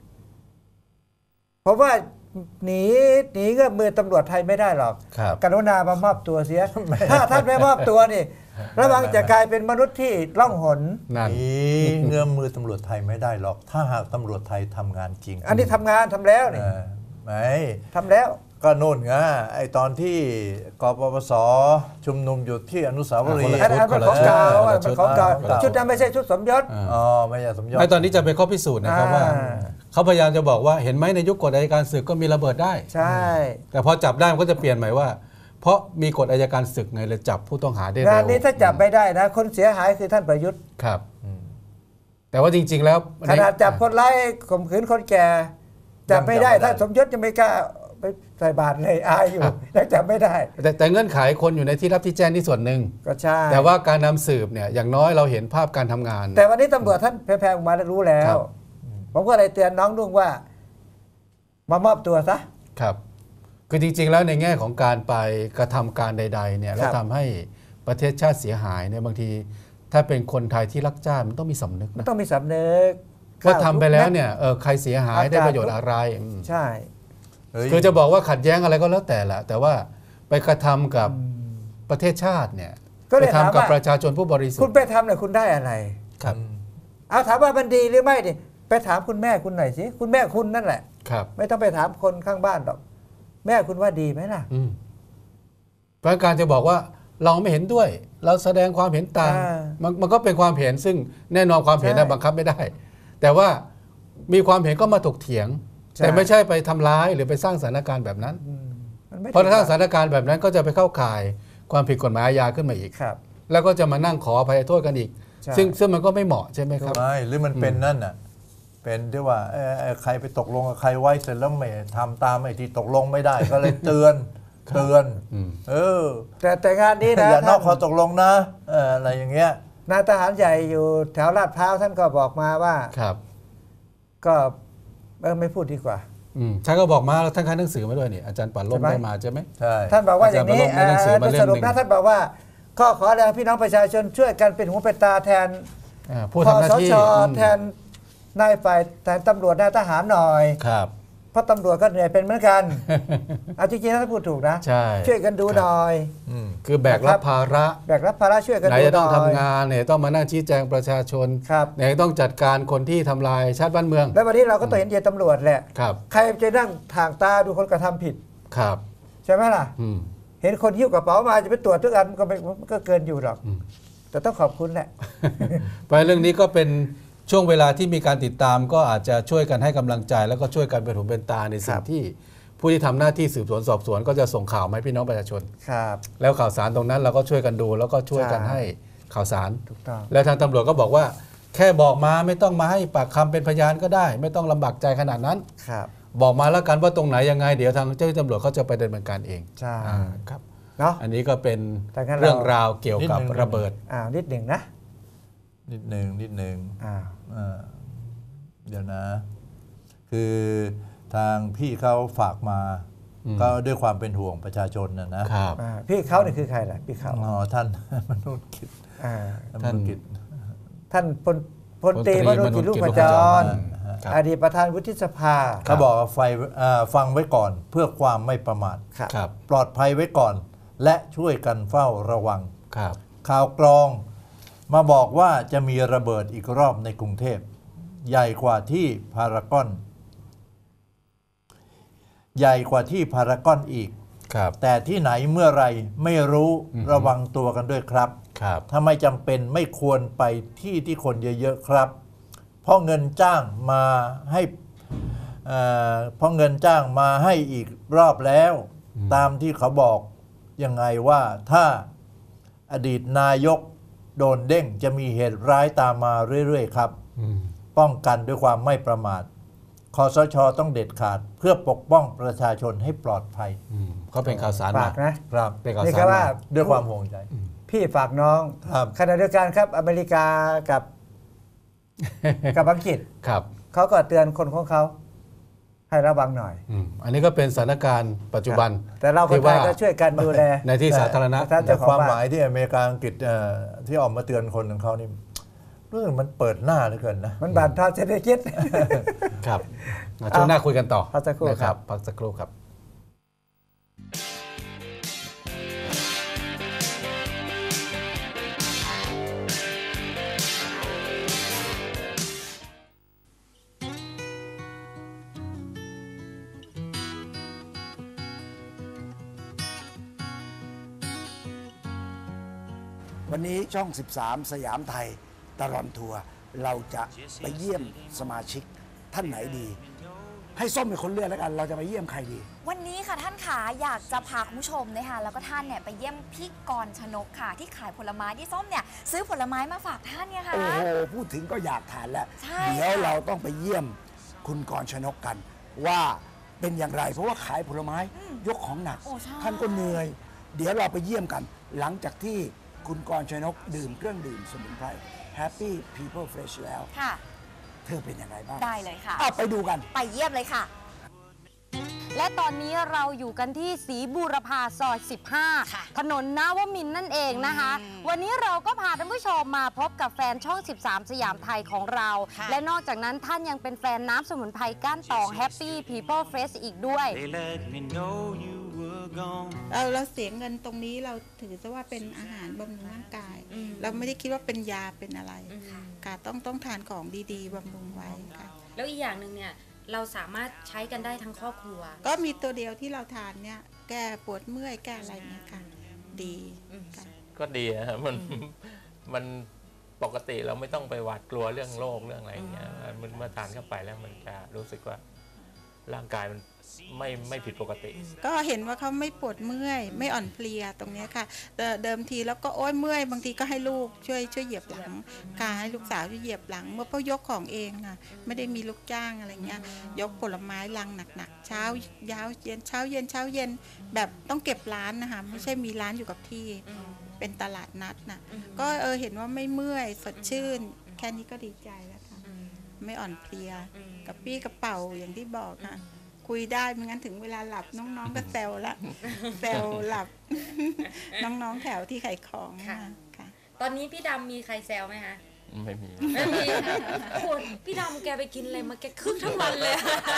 ผมว่าหนีหนีเงื้อมมือตำรวจไทยไม่ได้หรอกครับกรุณามามอบตัวเสีย ถ้าท่านไม่มอบตัวนี่ระวังจะกลายเป็นมนุษย์ที่ล่องหนนั่นนี่เงื้อมมือตำรวจไทยไม่ได้หรอก ถ้าหากตำรวจไทยทำงานจริงอันนี้ทำงานทำแล้วเอนี่อไม่ทำแล้วก็โน่นไงไอตอนที่กปปสชุมนุมอยู่ที่อนุสาวรีย์อันนั้นเป็นของเก่าอันนั้นเป็นของเก่าคนละชุดชุดนั้นไม่ใช่ชุดสมยศอ๋อไม่ใช่สมยศไอ้ตอนนี้จะเป็นข้อพิสูจน์นะครับอ่าว่าเขาพยายามจะบอกว่าเห็นไหมในยุคกฎอัยการศึกก็มีระเบิดได้ใช่แต่พอจับได้มันก็จะเปลี่ยนใหม่ว่า เพราะมีกฎอัยการศึกไงเลยจับผู้ต้องหาได้เร็วงานนี้ถ้าจับไม่ได้นะ คนเสียหายคือท่านประยุทธ์ครับแต่ว่าจริง ๆ แล้วขนาดจับคนร้ายข่มขืนคนแก่จับไม่ได้ยังจับไม่ได้ถ้าสมยศจะไม่กล้าไปใส่บาตรเลยอายอยู่ยังจับไม่ได้แต่แต่เงื่อนไขคนอยู่ในที่รับที่แจ้งนี่ส่วนหนึ่งก็ใช่แต่ว่าการนำสืบเนี่ยอย่างน้อยเราเห็นภาพการทำงานแต่วันนี้ตำรวจท่านแพร่ๆออกมาแล้วรู้แล้ครัวบผมก็เลยเตือนน้องนุ่งว่า มามอบตัวซะครับคือจริง ๆ แล้วในแง่ของการไปกระทำการใดๆเนี่ยครับแล้วทำให้ประเทศชาติเสียหายเนี่ยบางทีถ้าเป็นคนไทยที่รักชาติมันต้องมีสำนึกมันนะต้องมีสำนึกว่าทำไปแล้วเนี่ยเออใครเสียหายได้ประโยชน์อะไรอืมใช่เฮ้ยคือจะบอกว่าขัดแย้งอะไรก็แล้วแต่ละแต่ว่าไปกระทำกับประเทศชาติเนี่ยก็เลไปยถามทำกับว่าประชาชนผู้บริสุทคุณธิ์ไปทำเนี่ยคุณได้อะไรครับเอาถามว่ามันดีหรือไม่ดิไปถามคุณแม่คุณหน่อยสิคุณแม่คุณนั่นแหละครับไม่ต้องไปถามคนข้างบ้านหรอกแม่คุณว่าดีไหมล่ะอืมเพราะการจะบอกว่าเราไม่เห็นด้วย เราแสดงความเห็นต่างอ่ามัมันมันก็เป็นความเห็นซึ่งแน่นอนความเห็นใช่นะบังคับไม่ได้ แต่ว่ามีความเห็นก็มาถกเถียงใช่แต่ไม่ใช่ไปทำร้ายหรือไปสร้างสถานการณ์แบบนั้นอืมมันไม่เพราะถ้าสร้างสถานการณ์แบบนั้นก็จะไปเข้าข่ายความผิดกฎหมายอาญาขึ้นมาอีกครับแล้วก็จะมานั่งขออภัยโทษกันอีกใช่ซึ่งซึ่งมันก็ไม่เหมาะใช่ไหมครับไม่หรือมันเป็นนั่นน่ะเป็นที่ว่าเอ่อเอ่อใครไปตกลงกับใครไว้เสร็จแล้วไม่ทำตามไอ้ที่ตกลงไม่ได้ ก็เลยเตือนเตือนอืมเออแต่แต่งานนี้นะอย่านอกข้อท่านตกลงนะเอ่ออะไรอย่างเงี้ยนายทหารใหญ่อยู่แถวลาดพร้าวท่านก็บอกมาว่าครับก็เออไม่พูดดีกว่าอืมท่านก็บอกมาแล้วท่านค้านหนังสือมาด้วยนี่อาจารย์ปานร่มใช่ไหมได้มาใช่ไหมใช่ท่านบอกว่าอย่างนี้อาจารย์บรรลงในหนังสือมาเล่มสรุปหนึ่นะงท่านบอกว่าข้อขอแรงพี่น้องประชาชนช่วยกันเป็นหูเป็นตาแทนอ่าผู้คทำหน้าสที่ชอืมแทนนายฝ่ายแต่ตำรวจนายทหารหน่อยครับเพราะตำรวจก็เหนื่อยเป็นเหมือนกัน เอาจริงๆถ้าพูดถูกนะใช่ช่วยกันดูหน่อยคือแบกรับภาระแบกรับภาระช่วยกันดูหน่อยไหนจะต้องทำงานเนี่ยต้องมานั่งชี้แจงประชาชนไหนต้องจัดการคนที่ทำลายชาติบ้านเมืองแล้ววันนี้เราก็ต้องเห็นใจตำรวจแหละครับใครจะนั่งทางตาดูคนกระทำผิดครับใช่ไหมล่ะเห็นคนหิ้วกระเป๋ามาจะไปตรวจทุกอันมันก็มันก็เกินอยู่หรอกแต่ต้องขอบคุณแหละไปเรื่องนี้ก็เป็นช่วงเวลาที่มีการติดตามก็อาจจะช่วยกันให้กำลังใจแล้วก็ช่วยกันเป็นหูเป็นตาในสิ่งที่ผู้ที่ทำหน้าที่สืบสวนสอบสวนก็จะส่งข่าวมาให้พี่น้องประชาชนครับแล้วข่าวสารตรงนั้นเราก็ช่วยกันดูแล้วก็ช่วยกันให้ข่าวสารถูกต้องแล้วทางตำรวจก็บอกว่าแค่บอกมาไม่ต้องมาให้ปากคำเป็นพยานก็ได้ไม่ต้องลำบากใจขนาดนั้นครับบอกมาแล้วกันว่าตรงไหนยังไงเดี๋ยวทางเจ้าหน้าที่ตำรวจเขาจะไปดำเนินการเองใช่ครับเนาะอันนี้ก็เป็นเรื่องราวเกี่ยวกับระเบิดอ่านิดหนึ่งนะนิดหนึ่งนิดหนึ่งอ่าเดี๋ยวนะคือทางพี่เขาฝากมาก็ด้วยความเป็นห่วงประชาชนนะนะครับพี่เขาเนี่ยคือใครล่ะพี่เขาอ๋อท่านมนุษย์กิจท่านกิจท่านพลพลตรีมนุษย์กิจลูกประจรอดีตประธานวุฒิสภาเขาบอกไฟฟังไว้ก่อนเพื่อความไม่ประมาทปลอดภัยไว้ก่อนและช่วยกันเฝ้าระวังข่าวกรองมาบอกว่าจะมีระเบิดอีกรอบในกรุงเทพใหญ่กว่าที่พารากอนใหญ่กว่าที่พารากอนอีกแต่ที่ไหนเมื่อไรไม่รู้ระวังตัวกันด้วยครับถ้าไม่จำเป็นไม่ควรไปที่ที่คนเยอะๆครับเพราะเงินจ้างมาให้เพราะเงินจ้างมาให้อีกรอบแล้วตามที่เขาบอกยังไงว่าถ้าอดีตนายกโดนเด้งจะมีเหตุร้ายตามมาเรื่อยๆครับป้องกันด้วยความไม่ประมาทคสช.ต้องเด็ดขาดเพื่อปกป้องประชาชนให้ปลอดภัยก็เป็นข่าวสารฝากนะครับเป็นข่าวสารมาด้วยความห่วงใจพี่ฝากน้องขณะเดียวกันครับอเมริกากับกับอังกฤษครับเขาก็เตือนคนของเขาให้ระวังหน่อยอันนี้ก็เป็นสถานการณ์ปัจจุบันแต่เราคนไทยก็ช่วยกันดูแลในที่สาธารณะแต่ความหมายที่อเมริกาอังกฤษที่ออกมาเตือนคนของเขานี่เรื่องมันเปิดหน้าเหลือเกินนะมันบานทอนเศรษฐกิจครับช่วงหน้าคุยกันต่อพักสักครู่ครับพักสักครู่ครับวันนี้ช่องสิบสามสยามไทยตลอดทัวร์เราจะไปเยี่ยมสมาชิกท่านไหนดีให้ส้มเป็นคนเลือกแล้วกันเราจะไปเยี่ยมใครดีวันนี้ค่ะท่านขาอยากจะพาคุณผู้ชมนะคะแล้วก็ท่านเนี่ยไปเยี่ยมพี่กรณ์ชนกค่ะที่ขายผลไม้ที่ส้มเนี่ยซื้อผลไม้มาฝากท่านเนี่ยค่ะโอ้โหพูดถึงก็อยากทานแล้วเดี๋ยวเราต้องไปเยี่ยมคุณกรณ์ชนกกันว่าเป็นอย่างไรเพราะว่าขายผลไม้ยกของหนักท่านก็เหนื่อยเดี๋ยวเราไปเยี่ยมกันหลังจากที่คุณกรณ์ชนกดื่มเครื่องดื่มสมุนไพร Happy People Fresh แล้วค่ะเธอเป็นยังไงบ้างได้เลยค่ะไปดูกันไปเยี่ยมเลยค่ะและตอนนี้เราอยู่กันที่ศรีบูรพาซอยสิบห้าถนนนวมินทร์นั่นเองนะคะวันนี้เราก็พาท่านผู้ชมมาพบกับแฟนช่องสิบสามสยามไทยของเราและนอกจากนั้นท่านยังเป็นแฟนน้ำสมุนไพรก้านตอง Happy People Fresh อีกด้วยเราเราเสียเงินตรงนี้เราถือซะว่าเป็นอาหารบำรุงร่างกายเราไม่ได้คิดว่าเป็นยาเป็นอะไรค่ะต้องต้องทานของดีๆบำรุงไว้ค่ะแล้วอีกอย่างหนึ่งเนี่ยเราสามารถใช้กันได้ทั้งครอบครัวก็มีตัวเดียวที่เราทานเนี่ยแก้ปวดเมื่อยแก้อะไรเนี่ยค่ะดีก็ดีนะมันมันปกติเราไม่ต้องไปหวาดกลัวเรื่องโรคเรื่องอะไรอย่างเงี้ยมันเมื่อทานเข้าไปแล้วมันจะรู้สึกว่าร่างกายมันไม่ไม่ผิดปกติก็เห็นว่าเขาไม่ปวดเมื่อยไม่อ่อนเพลียตรงนี้ค่ะแต่เดิมทีแล้วก็โอ้ยเมื่อยบางทีก็ให้ลูกช่วยช่วยเหยียบหลังค่ะให้ลูกสาวช่วยเหยียบหลังเมื่อเขายกของเองค่ะไม่ได้มีลูกจ้างอะไรเงี้ยยกผลไม้ลังหนักๆเช้ายาวเย็นเช้าเย็นเช้าเย็นแบบต้องเก็บร้านนะคะไม่ใช่มีร้านอยู่กับที่เป็นตลาดนัดนะก็เออเห็นว่าไม่เมื่อยสดชื่นแค่นี้ก็ดีใจแล้วค่ะไม่อ่อนเพลียกับปี้กระเป๋าอย่างที่บอกค่ะคุยได้ไม่งั้นถึงเวลาหลับน้องๆก็แซวละแซวหลับน้องๆแถวที่ขายของค่ะตอนนี้พี่ดำมีใครแซวไหมคะไม่มีไม่มีคุณพี่ดำแกไปกินอะไรมาแกคึกทั้งวันเลย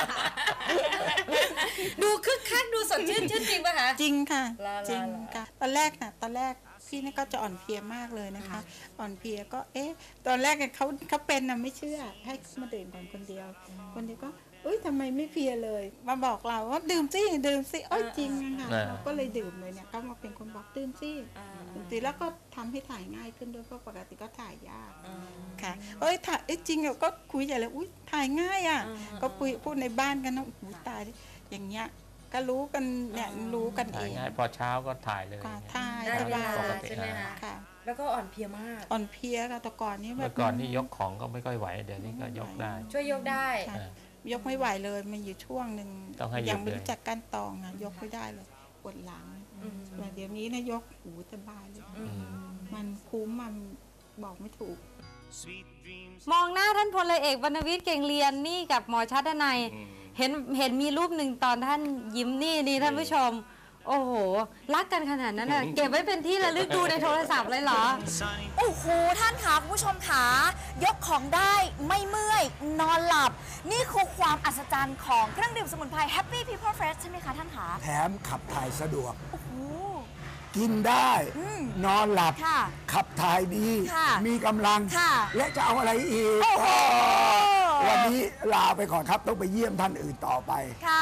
ดูคึกคักดูสดชื่นชื่นจริงป่ะคะจริงค่ะจริงค่ะตอนแรกนะตอนแรกพี่นี่ก็จะอ่อนเพลียมากเลยนะคะอ่อนเพลียก็เอ๊ะตอนแรกเขาเขาเป็นนะไม่เชื่อให้มาดื่มก่อนคนเดียวคนเดียวก็เอ้ยทำไมไม่เพลียเลยมาบอกเราว่าดื่มสิดื่มสิเอ้ยจริงค่ะเราก็เลยดื่มเลยเนี่ยเขามาเป็นคนบอกดื่มสิดื่มสิแล้วก็ทำให้ถ่ายง่ายขึ้นด้วยเพราะปกติก็ถ่ายยากค่ะเอ้ยถ่ายเอ้ยจริงอ่ะก็คุยใหญ่เลยอุ้ยถ่ายง่ายอ่ะก็พูดพูดในบ้านกันนะโอ้ตายอย่างเงี้ยก็รู้กันเนี่ยรู้กันเองง่ายพอเช้าก็ถ่ายเลยถ่ายได้เวลาใช่ไหมคะแล้วก็อ่อนเพลียมากอ่อนเพลียค่ะแต่ก่อนนี่แบบเมื่อก่อนนี่ยกของก็ไม่ค่อยไหวเดี๋ยวนี้ก็ยกได้ช่วยยกได้ยกไม่ไหวเลยมันอยู่ช่วงหนึ่งยังไม่รู้จักการตองอ่ะยกไม่ได้เลยปวดหลังแต่เดี๋ยวนี้นะยกหูสบายเลยมันคุ้มมันบอกไม่ถูกมองหน้าท่านพลเอกวรรณวิทย์เก่งเรียนนี่กับหมอชัดนัยเห็นเห็นมีรูปหนึ่งตอนท่านยิ้มนี่นี่ท่านผู้ชมโอ้โหรักกันขนาดนั้นน่ะเก็บไว้เป็นที่ระลึกดูในโทรศัพท์เลยเหรอโอ้โหท่านคะคุณผู้ชมขายกของได้ไม่เมื่อยนอนหลับนี่คือความอัศจรรย์ของเครื่องดื่มสมุนไพร Happy People Fresh ใช่ไหมคะท่านคะแถมขับถ่ายสะดวกกินได้นอนหลับขับถ่ายดีมีกำลังและจะเอาอะไรอีกวันนี้ลาไปก่อนครับต้องไปเยี่ยมท่านอื่นต่อไปค่ะ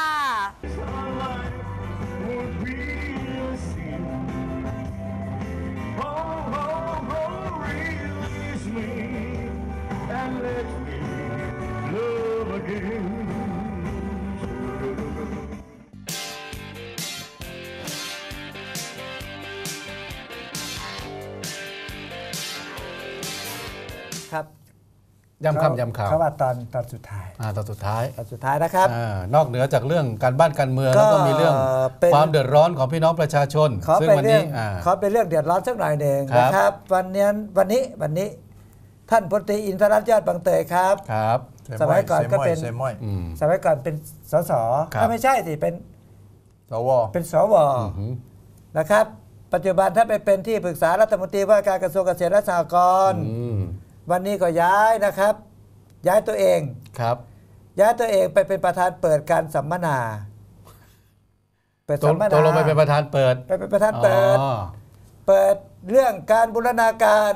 ครับย้ำคำย้ำข่าวเขาว่าตอนตอนสุดท้ายอ่าตอนสุดท้ายตอนสุดท้ายนะครับนอกเหนือจากเรื่องการบ้านการเมืองแล้วก็มีเรื่องความเดือดร้อนของพี่น้องประชาชนซึ่งวันนี้เขาเป็นเรื่องเดือดร้อนสักหน่อยหนึ่งนะครับวันนี้วันนี้วันนี้ท่านพลตรีอินทรัตน์ยอดบางเตยครับครับสมัยก่อนก็เป็นสมัยก่อนเป็นสสไม่ใช่สิเป็นสวเป็นสวนะครับปัจจุบันถ้าไปเป็นที่ปรึกษารัฐมนตรีว่าการกระทรวงเกษตรและสหกรณ์วันนี้ก็ย้ายนะครับย้ายตัวเองครับย้ายตัวเองไปเป็นประธานเปิดการสัมมนาเปิดสัมมนาตัวลงไปเป็นประธานเปิดไปเป็นประธานเปิดเปิดเรื่องการบูรณาการ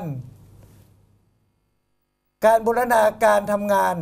การบูรณาการทำงาน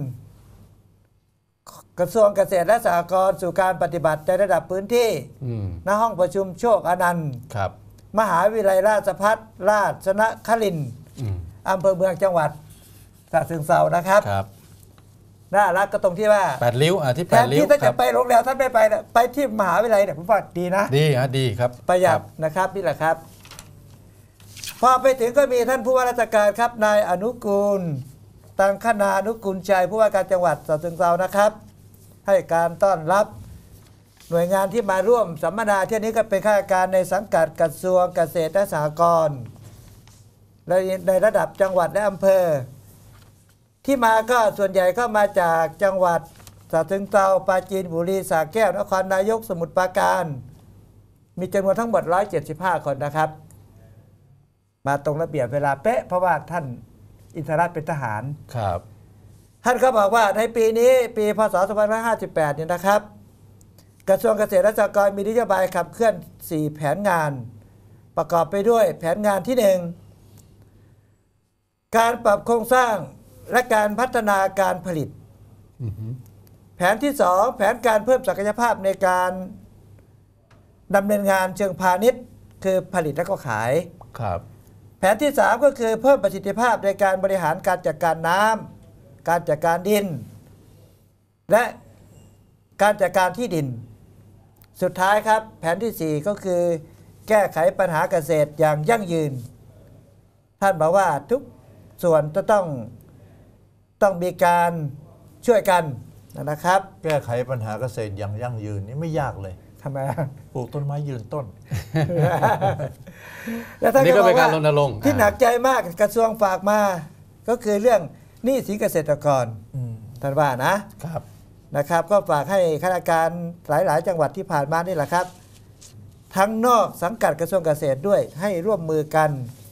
กระทรวงเกษตรและสหกรณ์สู่การปฏิบัติในระดับพื้นที่ณห้องประชุมโชคอนันต์มหาวิทยาลัยราชภัฏราชนครินทร์อำเภอเมืองจังหวัดฉะเชิงเทรานะครับน่ารักก็ตรงที่ว่าแปดริ้วที่แปดริ้วที่ถ้าจะไปโรงแรมท่านไม่ไปไปที่มหาวิทยาลัยเนี่ยผมว่าดีนะดีฮะดีครับประหยัดนะครับนี่แหละครับพอไปถึงก็มีท่านผู้ว่าราชการครับนายอนุกูลตังคณานุกูลชัยผู้ว่าการจังหวัดฉะเชิงเทรานะครับให้การต้อนรับหน่วยงานที่มาร่วมสัมมนาที่นี้ก็เป็นข้าราชการในสังกัดกระทรวงเกษตรและสหกรณ์ในระดับจังหวัดและอำเภอที่มาก็ส่วนใหญ่ก็มาจากจังหวัดฉะเชิงเทราปราจีนบุรีสระแก้วนครนายกสมุทรปราการมีจำนวนทั้งหมดหนึ่งร้อยเจ็ดสิบห้าคนนะครับมาตรงระเบียบเวลาเป๊ะเพราะว่าท่านอินทรัตน์เป็นทหารครับท่านก็บอกว่าในปีนี้ปีพศสองพันห้าร้อยห้าสิบแปดเนี่ยนะครับกระทรวงเกษตรและสหกรณ์มีนโยบายขับเคลื่อนสี่แผนงานประกอบไปด้วยแผนงานที่หนึ่งการปรับโครงสร้างและการพัฒนาการผลิตแผนที่สองแผนการเพิ่มศักยภาพในการดำเนินงานเชิงพาณิชย์คือผลิตและก็ขายครับแผนที่สามก็คือเพิ่มประสิทธิภาพในการบริหารการจัดการน้ำการจัดการดินและการจัดการที่ดินสุดท้ายครับแผนที่สี่ก็คือแก้ไขปัญหาเกษตรอย่างยั่งยืนท่านบอกว่าทุกส่วนจะต้องต้องมีการช่วยกันนะครับแก้ไขปัญหาเกษตรอย่างยั่งยืนนี่ไม่ยากเลยทำไมปลูกต้นไม้ยืนต้นแล้วท่านก็เป็นการรณรงค์ที่หนักใจมากกระทรวงฝากมาก็คือเรื่องหนี้สินเกษตรกรท่านว่านะครับนะครับก็ฝากให้ข้าราชการหลายๆจังหวัดที่ผ่านมานี่แหละครับทั้งนอกสังกัดกระทรวงเกษตรด้วยให้ร่วมมือกัน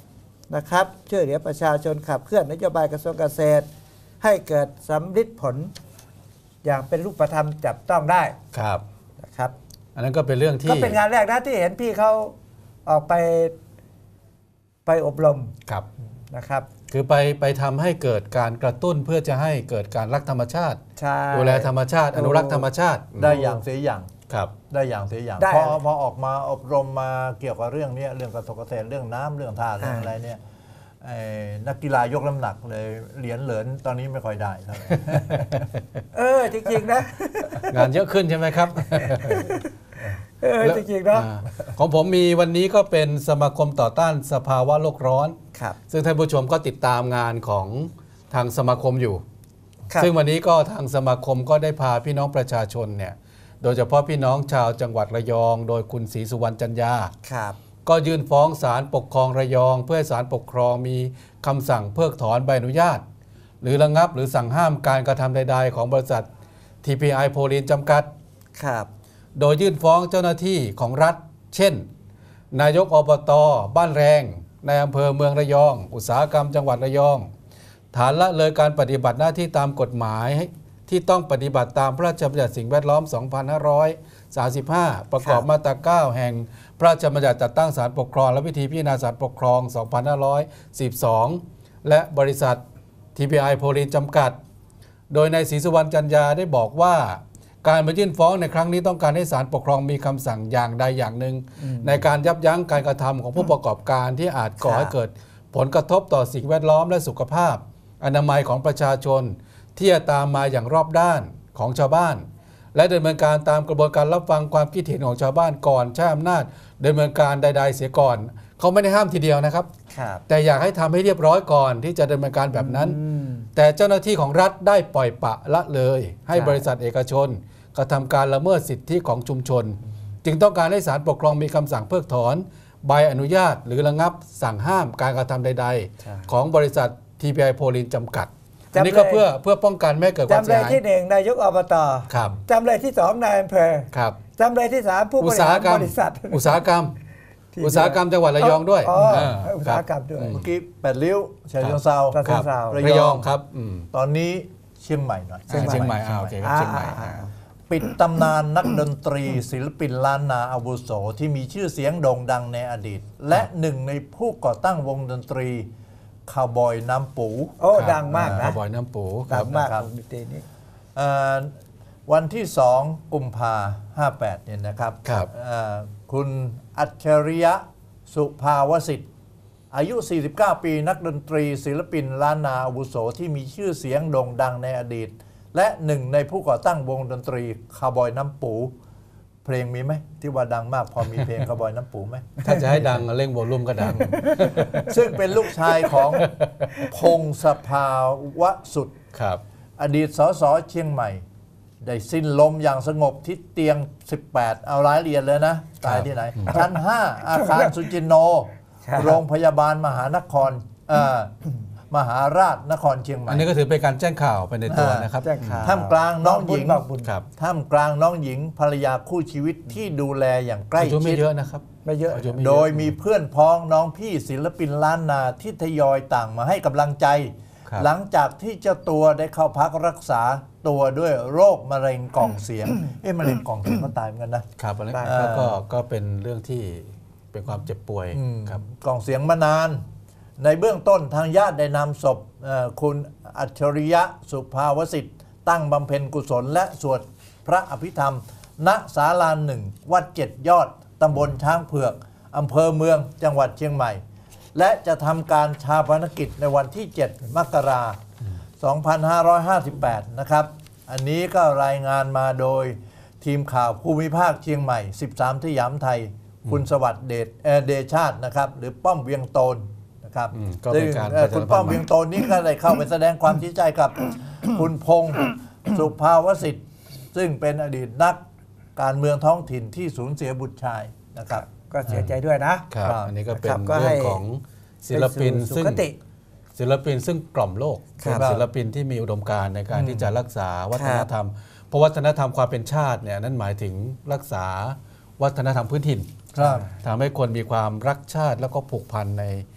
นะครับช่วยเหลือประชาชนขับเคลื่อนนโยบายกระทรวงเกษตร ให้เกิดสำลิดผลอย่างเป็นรูปธรรมจับต้องได้ครับนะครับอันนั้นก็เป็นเรื่องที่ก็เป็นงานแรกนะที่เห็นพี่เขาออกไปไปอบรมครับนะครับคือไปไปทำให้เกิดการกระตุ้นเพื่อจะให้เกิดการรักธรรมชาติดูแลธรรมชาติอนุรักษ์ธรรมชาติได้อย่างเสียอย่างครับได้อย่างเสียอย่างพอพอออกมาอบรมมาเกี่ยวกับเรื่องนี้เรื่องกระทบกระเทศเรื่องน้ำเรื่องท่าเรื่องอะไรเนี่ยนักกีฬายกน้ำหนักเลยเหรียญเหรียญตอนนี้ไม่ค่อยได้เท่าไหร่เออจริงๆนะงานเยอะขึ้นใช่ไหมครับเออจริงๆนะของผมมีวันนี้ก็เป็นสมาคมต่อต้านสภาวะโลกร้อนครับซึ่งท่านผู้ชมก็ติดตามงานของทางสมาคมอยู่ซึ่งวันนี้ก็ทางสมาคมก็ได้พาพี่น้องประชาชนเนี่ยโดยเฉพาะพี่น้องชาวจังหวัดระยองโดยคุณศรีสุวรรณจันยาครับก็ยื่นฟ้องศาลปกครองระยองเพื่อให้ศาลปกครองมีคำสั่งเพิกถอนใบอนุญาตหรือระงับหรือสั่งห้ามการกระทำใดๆของบริษัท ที พี ไอ โพลีนจำกัดครับโดยยื่นฟ้องเจ้าหน้าที่ของรัฐเช่นนายกอบต.บ้านแรงในอำเภอเมืองระยองอุตสาหกรรมจังหวัดระยองฐานละเลยการปฏิบัติหน้าที่ตามกฎหมายที่ต้องปฏิบัติตามพระราชบัญญัติสิ่งแวดล้อม สองพันห้าร้อยสามสิบห้า ประกอบมาตรา เก้า แห่งพระราชบัญญัติจัดตั้งศาลปกครองและวิธีพิจารณาศาลปกครอง สองพันห้าร้อยสี่สิบสอง และบริษัท ที พี ไอ โพลีนจำกัดโดยนายศรีสุวรรณจันยาได้บอกว่าการมายื่นฟ้องในครั้งนี้ต้องการให้ศาลปกครองมีคำสั่งอย่างใดอย่างหนึ่งในการยับยั้งการกระทำของผู้ประกอบการที่อาจก่อให้เกิดผลกระทบต่อสิ่งแวดล้อมและสุขภาพอนามัยของประชาชนที่จะตามมาอย่างรอบด้านของชาวบ้านและดำเนินการตามกระบวนการรับฟังความคิดเห็นของชาวบ้านก่อนใช้อำนาจดำเนินการใดๆเสียก่อนเขาไม่ได้ห้ามทีเดียวนะครับแต่อยากให้ทำให้เรียบร้อยก่อนที่จะดำเนินการแบบนั้นแต่เจ้าหน้าที่ของรัฐได้ปล่อยปละละเลยให้บริษัทเอกชนกระทำการละเมิดสิทธิของชุมชนจึงต้องการให้ศาลปกครองมีคำสั่งเพิกถอนใบอนุญาตหรือระงับสั่งห้ามการกระทำใดๆของบริษัท ที พี ไอ โพลีนจำกัดอันนี้ก็เพื่อเพื่อป้องกันไม่ให้เกิดความเสียหายจำเลยที่หนึ่งนายกอบต.จำเลยที่สองนายอำเภอจำเลยที่สามผู้บริหารบริษัทอุตสาหกรรมอุตสาหกรรมจังหวัดระยองด้วยอุตสาหกรรมด้วยเมื่อกี้แปดริ้วฉะเชิงเทราระยองครับตอนนี้เชียงใหม่หน่อยเชียงใหม่โอเคครับเชียงใหม่ปิดตำนานนักดนตรีศิลปินล้านนาอาวุโสที่มีชื่อเสียงโด่งดังในอดีตและหนึ่งในผู้ก่อตั้งวงดนตรีคาวบอยน้ำปูโอ้ดังมากนะคาวบอยน้ำปูดังมากวงดนตรีนี้วันที่สองกุมภาห้าแปดเนี่ยนะครับคุณอัจฉริยะสุภาวสิทธิ์อายุสี่สิบเก้าปีนักดนตรีศิลปินล้านนาอาวุโสที่มีชื่อเสียงโด่งดังในอดีตและหนึ่งในผู้ก่อตั้งวงดนตรีคาวบอยน้ำปูเพลงมีไหมที่ว่าดังมากพอมีเพลงคาวบอยน้ำปูไหมถ้าจะให้ดังเร่งโวลุ่มก็ดังซึ่งเป็นลูกชายของพงศภาวสุดอดีตสสเชียงใหม่ได้สิ้นลมอย่างสงบที่เตียงสิบแปดเอารายละเอียดเลยนะตายที่ไหนชั้นห้าอาคารสุจินโนโรงพยาบาลมหานครมหาราชนครเชียงใหม่อันนี้ก็ถือเป็นการแจ้งข่าวไปในตัวนะครับท่ามกลางน้องหญิงท่ามกลางน้องหญิงภรรยาคู่ชีวิตที่ดูแลอย่างใกล้ชิดไม่เยอะนะครับไม่เยอะโดยมีเพื่อนพ้องน้องพี่ศิลปินล้านนาที่ทยอยต่างมาให้กำลังใจหลังจากที่เจ้าตัวได้เข้าพักรักษาตัวด้วยโรคมะเร็งกล่องเสียงเอ๊ะมะเร็งกล่องเสียงก็ตายเหมือนกันนะครับแล้วก็ก็เป็นเรื่องที่เป็นความเจ็บป่วยครับกล่องเสียงมานานในเบื้องต้นทางญาติได้นำศพคุณอัจฉริยะสุภาวสิทธิ์ตั้งบำเพ็ญกุศลและสวดพระอภิธรรมณศาลาหนึ่งวัดเจ็ดยอดตำบลช้างเผือกอำเภอเมืองจังหวัดเชียงใหม่และจะทำการชาปนกิจในวันที่เจ็ดมกราคมสองพันห้าร้อยห้าสิบแปดนะครับอันนี้ก็รายงานมาโดยทีมข่าวภูมิภาคเชียงใหม่สิบสามสยามไทยคุณสวัสดิ์เดชเดชาตินะครับหรือป้อมเวียงโตนนะครับซึ่งคุณป้อมเวียงโตนนี้ก็ได้เข้าไปแสดงความชี้ใจกับคุณพงศ์สุภาวสิทธิ์ซึ่งเป็นอดีตนักการเมืองท้องถิ่นที่สูญเสียบุตรชายนะครับก็เสียใจด้วยนะครับอันนี้ก็เป็นเรื่องของศิลปินซึ่งศิลปินซึ่งกล่อมโลกเป็นศิลปินที่มีอุดมการณ์ในการที่จะรักษาวัฒนธรรมเพราะวัฒนธรรมความเป็นชาติเนี่ยนั่นหมายถึงรักษาวัฒนธรรมพื้นถิ่นทำให้คนมีความรักชาติแล้วก็ผูกพันใน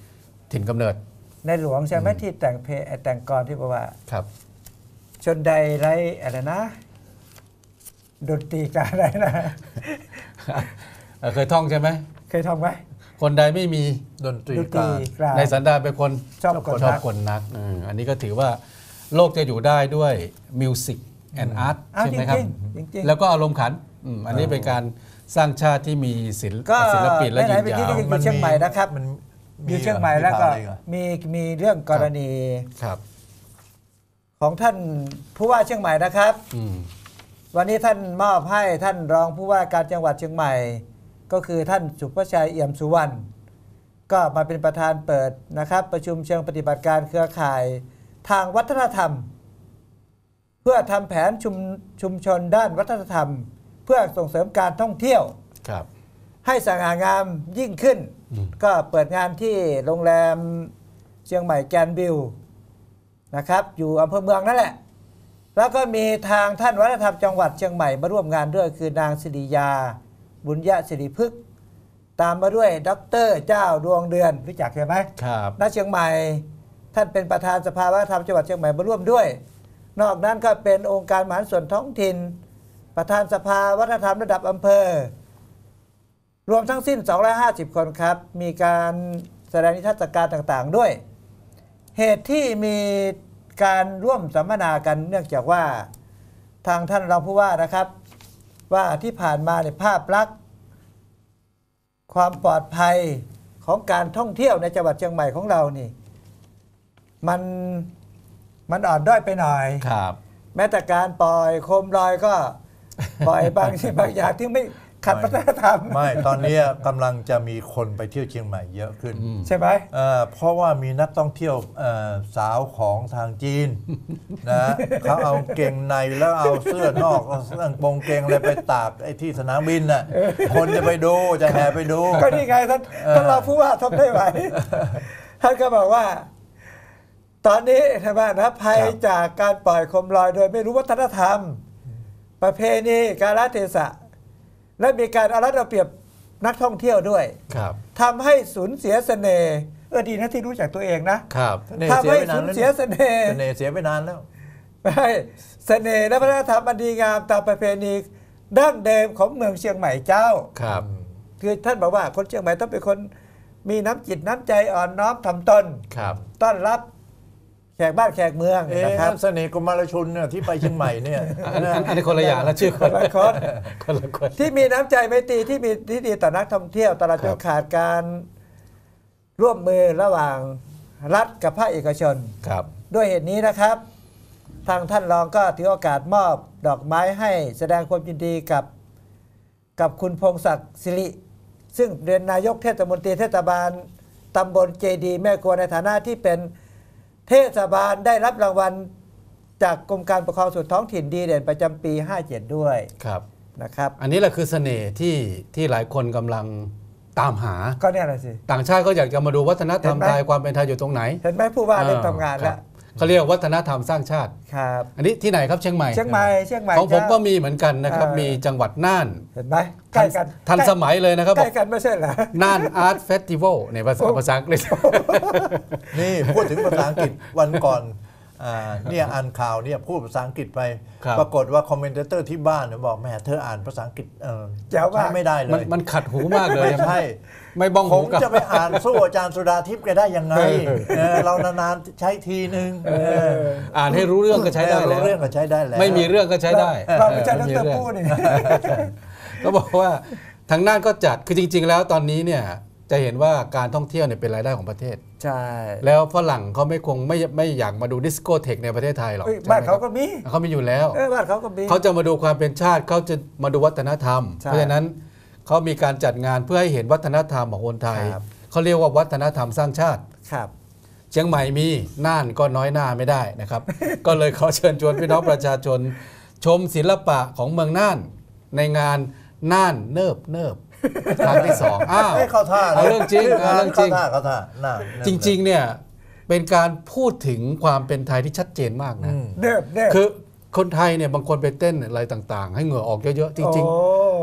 ถิ่นกำเนิดในหลวงใช่ไหมที่แต่งเพลงแต่งกรที่บอกว่าครับชนใดไรอะไรนะดนตรีการอะไรนะเคยท่องใช่ไหมเคยท่องไหมคนใดไม่มีดนตรีการในสันดานเป็นคนชอบคนชอบคนนักอันนี้ก็ถือว่าโลกจะอยู่ได้ด้วยมิวสิกแอนด์อาร์ตใช่ไหมครับแล้วก็อารมณ์ขันอันนี้เป็นการสร้างชาติที่มีศิลปินและยืนยาวมันเชียงใหม่นะครับอยู่เชียงใหม่แล้วก็มีมีเรื่องกรณีครับของท่านผู้ว่าเชียงใหม่นะครับวันนี้ท่านมอบให้ท่านรองผู้ว่าการจังหวัดเชียงใหม่ก็คือท่านสุภชัยเอี่ยมสุวรรณก็มาเป็นประธานเปิดนะครับประชุมเชิงปฏิบัติการเครือข่ายทางวัฒนธรรมเพื่อทำแผนชุมชุมชนด้านวัฒนธรรมเพื่อส่งเสริมการท่องเที่ยวให้สง่างามยิ่งขึ้นก็เปิดงานที่โรงแรมเชียงใหม่แกรนด์วิวนะครับอยู่อำเภอเมืองนั่นแหละแล้วก็มีทางท่านวัฒนธรรมจังหวัดเชียงใหม่มาร่วมงานด้วยคือนางสิริยาบุญยศิริพฤกษ์ตามมาด้วยดร.เจ้าดวงเดือนรู้จักใช่ไหมครับณเชียงใหม่ท่านเป็นประธานสภาวัฒนธรรมจังหวัดเชียงใหม่มาร่วมด้วยนอกนั้นก็เป็นองค์การมหาส่วนท้องถิ่นประธานสภาวัฒนธรรมระดับอำเภอรวมทั้งสิ้นสองร้อยห้าสิบคนครับมีการแสดงนิทรรศการต่างๆด้วยเหตุที่มีการร่วมสัมมนากันเนื่องจากว่าทางท่านรองผู้ว่านะครับว่าที่ผ่านมาในภาพลักษณ์ความปลอดภัยของการท่องเที่ยวในจังหวัดเชียงใหม่ของเรานี่มันมันอ่อนด้อยไปหน่อยครับแม้แต่การปล่อยโคมลอยก็ปล่อยบางสิ่งบางอย่างที่ไม่ขัดวัฒนธรรมไม่ตอนนี้กำลังจะมีคนไปเที่ยวเชียงใหม่เยอะขึ้นใช่ไหมเพราะว่ามีนักท่องเที่ยวสาวของทางจีนนะเขาเอาเกงในแล้วเอาเสื้อนอกเสื้อโปงเกงอะไรไปตากไอ้ที่สนามบินน่ะคนจะไปดูจะแห่ไปดูก็นี่ไงท่านท่านรองผู้ว่าทำได้ไหมท่านก็บอกว่าตอนนี้ใช่ไหมนะภัยจากการปล่อยโคมลอยโดยไม่รู้วัฒนธรรมประเพณีกาลเทศะและมีการเอารัดเอาเปรียบนักท่องเที่ยวด้วยทำให้สูญเสียเสน่ห์เออดีนะที่รู้จักตัวเองนะทำให้สูญเสียเสน่ห์เสน่ห์เสียไปนานแล้วไม่เสน่ห์และวัฒนธรรมอันดีงามตามประเพณีดั้งเดิมของเมืองเชียงใหม่เจ้าครับคือท่านบอกว่าคนเชียงใหม่ต้องเป็นคนมีน้ำจิตน้ำใจอ่อนน้อมถ่อมตนต้อนรับแขกบ้านแขกเมืองนะครับเสน่ห์กรมราชุนเนี่ยที่ไปเชียงใหม่เนี่ยอันนี้คนละอย่างแล้วชื่อคนละคนคนละคนที่มีน้ำใจไมตรีที่มีที่ดีต่อนักท่องเที่ยวตลอดจนขาดการร่วมมือระหว่างรัฐกับภาคเอกชนครับด้วยเหตุนี้นะครับทางท่านรองก็ถือโอกาสมอบดอกไม้ให้แสดงความยินดีกับกับคุณพงศักดิ์ศิริซึ่งเป็นนายกเทศมนตรีเทศบาลตำบลเจดีแม่กวงในฐานะที่เป็นเทศบาลได้รับรางวัลจากกรมการปกครองส่วนท้องถิ่นดีเด่นประจำปีห้าเจ็ดด้วยครับนะครับอันนี้แหละคือเสน่ห์ที่ที่หลายคนกำลังตามหาก็เนี่ยแหละสิต่างชาติก็อยากจะมาดูวัฒนธรรมไทยความเป็นไทยอยู่ตรงไหนเห็นไหมผู้ว่าเริ่มทำงานแล้วเขาเรียกวัฒนธรรมสร้างชาติครับอันนี้ที่ไหนครับเชียงใหม่เชียงใหม่เชียงใหม่ของผมก็มีเหมือนกันนะครับมีจังหวัดน่านเห็นไหมใกล้กันทันสมัยเลยนะครับใกล้กันไม่ใช่เหรอน่านอาร์ตเฟสติวัลในภาษาภาษาอังกฤษนี่พูดถึงภาษาอังกฤษวันก่อนเนี่ยอ่านข่าวเนี่ยพูดภาษาอังกฤษไปปรากฏว่าคอมเมนเตอร์ที่บ้านเนี่ยบอกแม่เธออ่านภาษาอังกฤษใช้ไม่ได้เลยมันขัดหูมากเลยไม่ใช่ไม่บ้องหูผมจะไปอ่านสู้อาจารย์สุดาทิพย์แกได้ยังไงเรานานๆใช้ทีนึงอ่านให้รู้เรื่องก็ใช้ได้แล้วรู้เรื่องก็ใช้ได้แล้วไม่มีเรื่องก็ใช้ได้เราไม่ใช่เรื่องพูดนี่ก็บอกว่าทางน่านก็จัดคือจริงๆแล้วตอนนี้เนี่ยจะเห็นว่าการท่องเที่ยวเนี่ยเป็นรายได้ของประเทศใช่แล้วฝรั่งเขาไม่คงไม่ไม่อยากมาดูดิสโกเทคในประเทศไทยหรอกบ้านเขาก็มีเขามีอยู่แล้วบ้านเขาก็มีเขาจะมาดูความเป็นชาติเขาจะมาดูวัฒนธรรมเพราะฉะนั้นเขามีการจัดงานเพื่อให้เห็นวัฒนธรรมของคนไทยเขาเรียกว่าวัฒนธรรมสร้างชาติครับเชียงใหม่มีน่านก็น้อยหน้าไม่ได้นะครับ ก็เลยขอเชิญชวนพี่น้องประชาชนชมศิลปะของเมืองน่านในงานน่านเนิบเนิบครั้งที่สองอ้าวเข้าท่าเอาเรื่องจริงเอาเรื่องจริงเข้าท่าจริงๆเนี่ยเป็นการพูดถึงความเป็นไทยที่ชัดเจนมากนะเนิบเนิบคือคนไทยเนี่ยบางคนไปเต้นอะไรต่างๆให้เหงื่อออกเยอะๆจริงๆ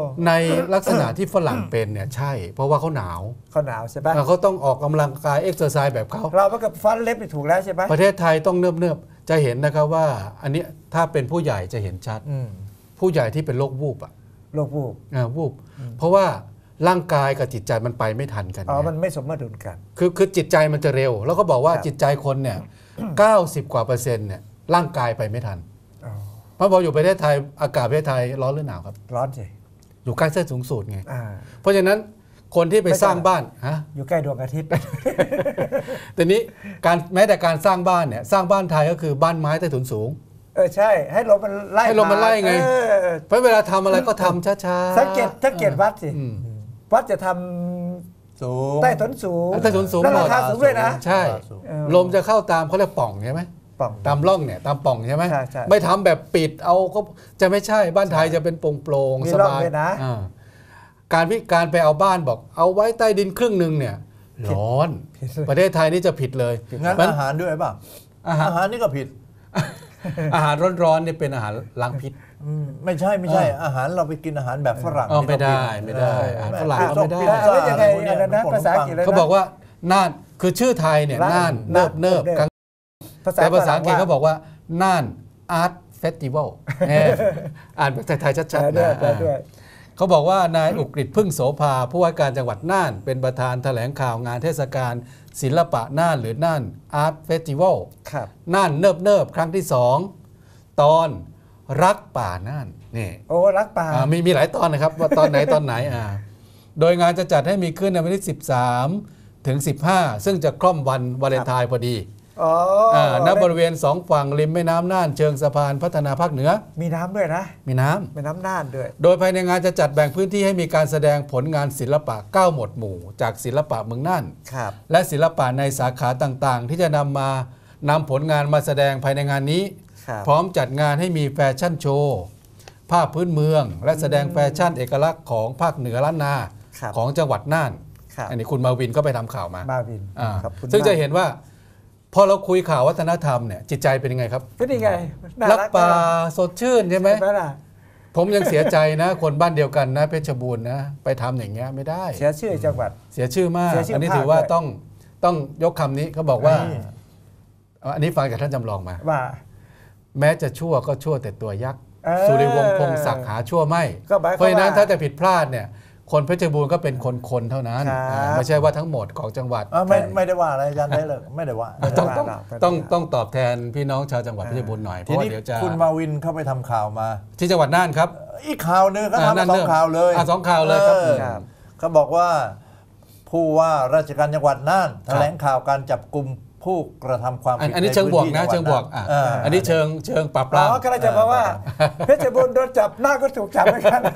ในลักษณะที่ฝรั่งเป็นเนี่ยใช่เพราะว่าเขาหนาวเขาหนาวใช่ปะเขาต้องออกกำลังกายเอ็กซ์เซอร์ไซส์แบบเขาเราเมื่อกับฟันเล็บถูกแล้วใช่ไหมประเทศไทยต้องเนิบเนิบจะเห็นนะครับว่าอันนี้ถ้าเป็นผู้ใหญ่จะเห็นชัดผู้ใหญ่ที่เป็นโรควูบอะโรควูบอ่าวูบเพราะว่าร่างกายกับจิตใจมันไปไม่ทันกันอ๋อมันไม่สมดุลกันคือคือจิตใจมันจะเร็วแล้วก็บอกว่าจิตใจคนเนี่ยเก้าสิบกว่าเปอร์เซ็นต์เนี่ยร่างกายไปไม่ทันเพราะพออยู่ประเทศไทยอากาศประเทศไทยร้อนหรือหนาวครับร้อนสิอยู่ใกล้เส้นสูงสุดไงเพราะฉะนั้นคนที่ไปสร้างบ้านฮะอยู่ใกล้ดวงอาทิตย์แต่นี้การแม้แต่การสร้างบ้านเนี่ยสร้างบ้านไทยก็คือบ้านไม้ใต้ถุนสูงเออใช่ให้ลมมันไล่ให้ลมมันไล่ไงเพราะเวลาทำอะไรก็ทำช้าๆสังเกตสังเกตวัดสิวัดจะทำสูงใต้ถุนสูงใต้ถุนสูงราคาสูงด้วยนะใช่ลมจะเข้าตามเขาเรียกป่องใช่ไหมตามร่องเนี่ยตามป่องใช่ไหมไม่ทำแบบปิดเอาก็จะไม่ใช่บ้านไทยจะเป็นโปร่งๆสบายการวิการไปเอาบ้านบอกเอาไว้ใต้ดินครึ่งหนึ่งเนี่ยร้อนประเทศไทยนี่จะผิดเลยงั้นอาหารด้วยป่ะอาหารนี่ก็ผิดอาหารร้อนๆเนี่ยเป็นอาหารล้างพิษไม่ใช่ไม่ใช่อาหารเราไปกินอาหารแบบฝรั่งไม่ได้ไม่ได้อาหารฝรั่งไม่ได้แล้วยังไงนะภาษาอังกฤษเขาบอกว่าน่านคือชื่อไทยเนี่ยน่านเนิบเนิบแต่ภาษาอังกฤษเขาบอกว่าน่านอาร์ตเฟสติวัลอ่านภาษาไทยชัดๆนะเขาบอกว่านายอุกฤษพึ่งโสภาผู้ว่าการจังหวัดน่านเป็นประธานแถลงข่าวงานเทศกาลศิลปะน่านหรือน่านอาร์ตเฟสติวัลน่านเนิบเนิบครั้งที่สองตอนรักป่าน่านนี่โอ้รักป่ามีมีหลายตอนนะครับว่าตอนไหนตอนไหนอ่าโดยงานจะจัดให้มีขึ้นในวันที่สิบสามถึงสิบห้าซึ่งจะคล่อมวันวาเลนไทน์พอดีณบริเวณสองฝั่งริมแม่น้ำน่านเชิงสะพานพัฒนาภาคเหนือมีน้ำด้วยนะมีน้ำมีน้ำน่านด้วยโดยภายในงานจะจัดแบ่งพื้นที่ให้มีการแสดงผลงานศิลปะเก้าหมวดหมู่จากศิลปะเมืองน่านและศิลปะในสาขาต่างๆที่จะนำมานำผลงานมาแสดงภายในงานนี้พร้อมจัดงานให้มีแฟชั่นโชว์ภาพพื้นเมืองและแสดงแฟชั่นเอกลักษณ์ของภาคเหนือล้านนาของจังหวัดน่านอันนี้คุณมาวินก็ไปทำข่าวมามาวินซึ่งจะเห็นว่าพอเราคุยข่าววัฒนธรรมเนี่ยจิตใจเป็นยังไงครับเป็นยังไงรักป่าสดชื่นใช่ไหมผมยังเสียใจนะคนบ้านเดียวกันนะเพชรบูรณ์นะไปทำอย่างเงี้ยไม่ได้เสียชื่อจังหวัดเสียชื่อมากอันนี้ถือว่าต้องต้องยกคำนี้เขาบอกว่าอันนี้ฟังจากท่านจำลองมาว่าแม้จะชั่วก็ชั่วแต่ตัวยักษ์สุริวงศ์พงศักดิ์หาชั่วไม่เพราะฉะนั้นถ้าจะผิดพลาดเนี่ยคนเพชรบูรณ์ก็เป็นคนๆเท่านั้นไม่ใช่ว่าทั้งหมดของจังหวัดไม่ไม่ได้ว่าอะไรอาจารย์ได้เลยไม่ได้ว่าต้องต้องต้องตอบแทนพี่น้องชาวจังหวัดเพชรบูรณ์หน่อยเพราะว่าเดี๋ยวจะคุณมาวินเข้าไปทำข่าวมาที่จังหวัดน่านครับอีกข่าวนึงก็ทำสองข่าวเลยสองข่าวเลยครับเขาบอกว่าผู้ว่าราชการจังหวัดน่านแถลงข่าวการจับกุมผู้กระทำความผิดอันนี้เชิงบวกนะเชิงบวกอันนี้เชิงเชิงปราบปรามอ๋อก็เลยจะบอกว่าเพชรบูรณ์โดนจับน่านก็ถูกจับเหมือนกัน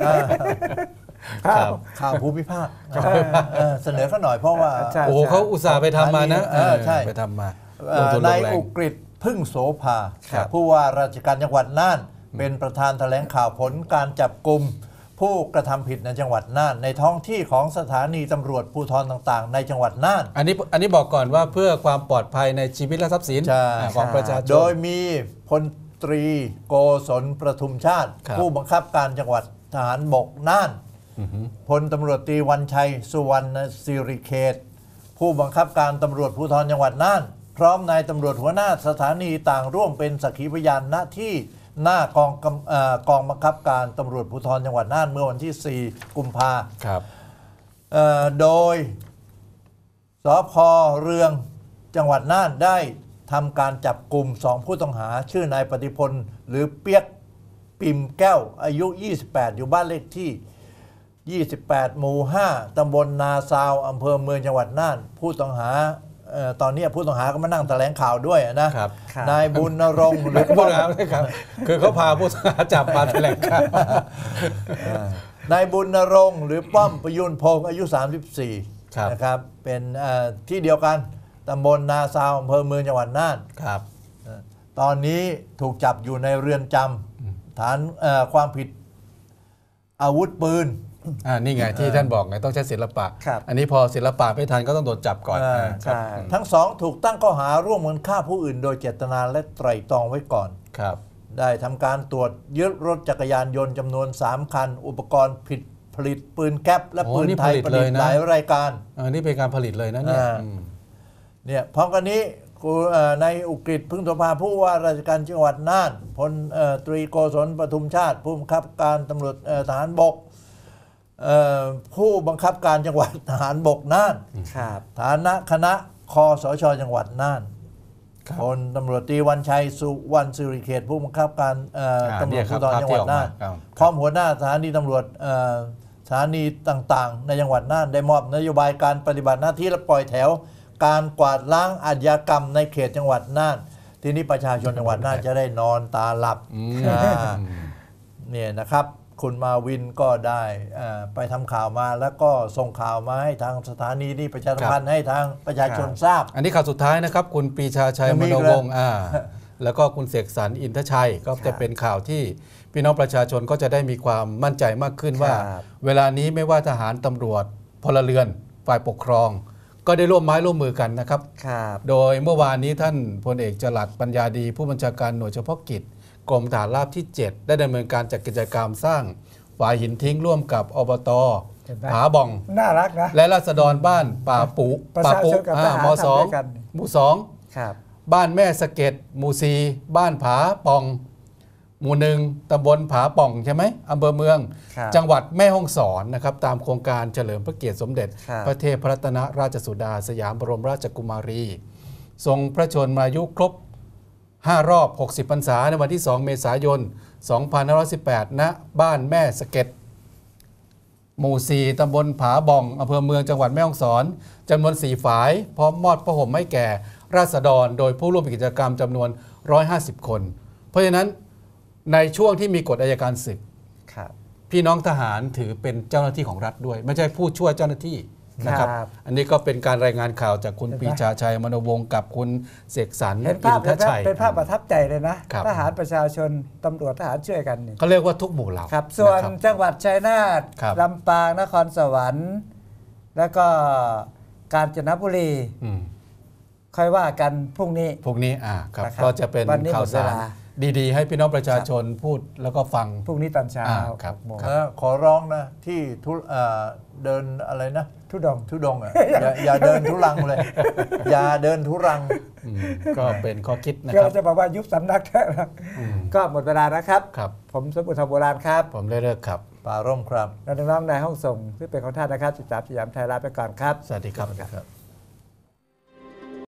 ข่าวภูมิภาคเสนอเขาหน่อยเพราะว่าโอ้เขาอุตส่าห์ไปทำมานะใช่ไปทำมานายอุกฤษพึ่งโสภาผู้ว่าราชการจังหวัดน่านเป็นประธานแถลงข่าวผลการจับกุมผู้กระทำผิดในจังหวัดน่านในท้องที่ของสถานีตำรวจภูธรต่างๆในจังหวัดน่านอันนี้อันนี้บอกก่อนว่าเพื่อความปลอดภัยในชีวิตและทรัพย์สินของประชาชนโดยมีพลตรีโกศลประทุมชาติผู้บังคับการจังหวัดทหารบกน่านพลตำรวจตรีวันชัยสุวรรณสิริเขตผู้บังคับการตำรวจภูธรจังหวัดน่านพร้อมนายตำรวจหัวหน้าสถานีต่างร่วมเป็นสักขีพยานณที่หน้ากองกองบังคับการตำรวจภูธรจังหวัดน่านเมื่อวันที่สี่กุมภาพันธ์โดยสภ.เรืองจังหวัดน่านได้ทำการจับกลุ่มสองผู้ต้องหาชื่อนายปฏิพลหรือเปียกปิ่มแก้วอายุยี่สิบแปดอยู่บ้านเลขที่ยี่สิบแปดหมู่ห้าตำบลนาซาวอำเภอเมืองจังหวัดน่านผู้ต้องหาตอนนี้ผู้ต้องหาก็มานั่งแถลงข่าวด้วยนะนายบุญนรงค์หรือผู้ต้องหาครับคือเขาพาผู้ต้องหาจับมาแถลงข่าวนายบุญนรงค์หรือป้อมประยุนพงศ์อายุสามสิบสี่นะครับเป็นที่เดียวกันตำบลนาซาวอำเภอเมืองจังหวัดน่านครับตอนนี้ถูกจับอยู่ในเรือนจำฐานความผิดอาวุธปืนอ่านี่ไงที่ท่านบอกไงต้องใช้ศิลปะอันนี้พอศิลปะไม่ทันก็ต้องโดนจับก่อนทั้งสองถูกตั้งข้อหาร่วมกันฆ่าผู้อื่นโดยเจตนาและไตร่ตรองไว้ก่อนครับได้ทำการตรวจยึดรถจักรยานยนต์จำนวนสามคันอุปกรณ์ผิดผลิตปืนแก๊ปและปืนไทยประดิษฐ์หลายรายการอันนี้เป็นการผลิตเลยนะเนี่ยเนี่ยพร้อมกันนี้ในอุกฤษพึ่งโสภาผู้ว่าราชการจังหวัดน่านพลตรีโกศลปทุมชาติผู้บังคับการตำรวจทหารบกผู้บังคับการจังหวัดทหารบกน่านฐานะคณะคสช.จังหวัดน่านพลตำรวจตรีวันชัยสุวรรณสิริเขตผู้บังคับการตำรวจภูธรจังหวัดน่านพร้อมหัวหน้าสถานีตำรวจสถานีต่างๆในจังหวัดน่านได้มอบนโยบายการปฏิบัติหน้าที่และปล่อยแถวการกวาดล้างอาชญากรรมในเขตจังหวัดน่านทีนี้ประชาชนจังหวัดน่านจะได้นอนตาหลับเนี่ยนะครับคุณมาวินก็ได้ไปทำข่าวมาแล้วก็ส่งข่าวมาให้ทางสถานีนี้ประชาสัมพันธ์ให้ทางประชาชนทราบอันนี้ข่าวสุดท้ายนะครับคุณปรีชาชัยมโนวงศ์แล้วก็คุณเสกสรรอินทชัยก็จะเป็นข่าวที่พี่น้องประชาชนก็จะได้มีความมั่นใจมากขึ้นว่าเวลานี้ไม่ว่าทหารตำรวจพลเรือนฝ่ายปกครองก็ได้ร่วมไม้ร่วมมือกันนะครับโดยเมื่อวานนี้ท่านพลเอกจรัสปัญญาดีผู้บัญชาการหน่วยเฉพาะกิจกรมฐานราบที่เจ็ดได้ดำเนินการจัดกิจกรรมสร้างฝายหินทิ้งร่วมกับอบต.ผาบ่องน่ารักนะและราษฎรบ้านป่าปุป่าปุมสองหมู่สองบ้านแม่สะเก็ดหมู่สี่บ้านผาป่องหมู่หนึ่งตำบลผาป่องใช่ไหมอำเภอเมืองจังหวัดแม่ฮ่องสอนนะครับตามโครงการเฉลิมพระเกียรติสมเด็จพระเทพรัตนราชสุดาสยามบรมราชกุมารีทรงพระชนมายุครบห้ารอบหกสิบพรรษาในวันที่สองเมษายนสองพันห้าร้อยสิบแปดณบ้านแม่สะเก็ดหมู่สี่ตำบลผาบ่องอำเภอเมืองจังหวัดแม่ฮ่องสอนจำนวนสี่ฝายพร้อมมอบผ้าห่มให้แก่ราษฎรโดยผู้ร่วมกิจกรรมจำนวนหนึ่งร้อยห้าสิบคนเพราะฉะนั้นในช่วงที่มีกฎอัยการศึกพี่น้องทหารถือเป็นเจ้าหน้าที่ของรัฐด้วยไม่ใช่ผู้ช่วยเจ้าหน้าที่นะครับอันนี้ก็เป็นการรายงานข่าวจากคุณปรีชาชัยมโนวงศ์กับคุณเสกสรรอินทชัยเป็นภาพประทับใจเลยนะทหารประชาชนตำรวจทหารช่วยกันนี่เขาเรียกว่าทุกหมู่เหล่าครับส่วนจังหวัดชัยนาทลำปางนครสวรรค์แล้วก็กาญจนบุรีค่อยว่ากันพรุ่งนี้พรุ่งนี้อ่าครับก็จะเป็นข่าวสารดีๆให้พี่น้องประชาชนพูดแล้วก็ฟังพรุ่งนี้ตอนเช้าครับขอร้องนะที่ทุเดินอะไรนะทุดงทุดงอ่ะอย่าเดินทุรังเลยอย่าเดินทุรังก็เป็นข้อคิดนะครับเราจะบอกว่ายุบสำนักแท้ก็หมดเวลานะครับผมสมบุญธรรมโบราณครับผมได้เลิกครับป่าร่มครับน้องๆในห้องส่งที่เป็นของท่านนะครับสิบสามสยามไทยลาไปก่อนครับสวัสดีครับ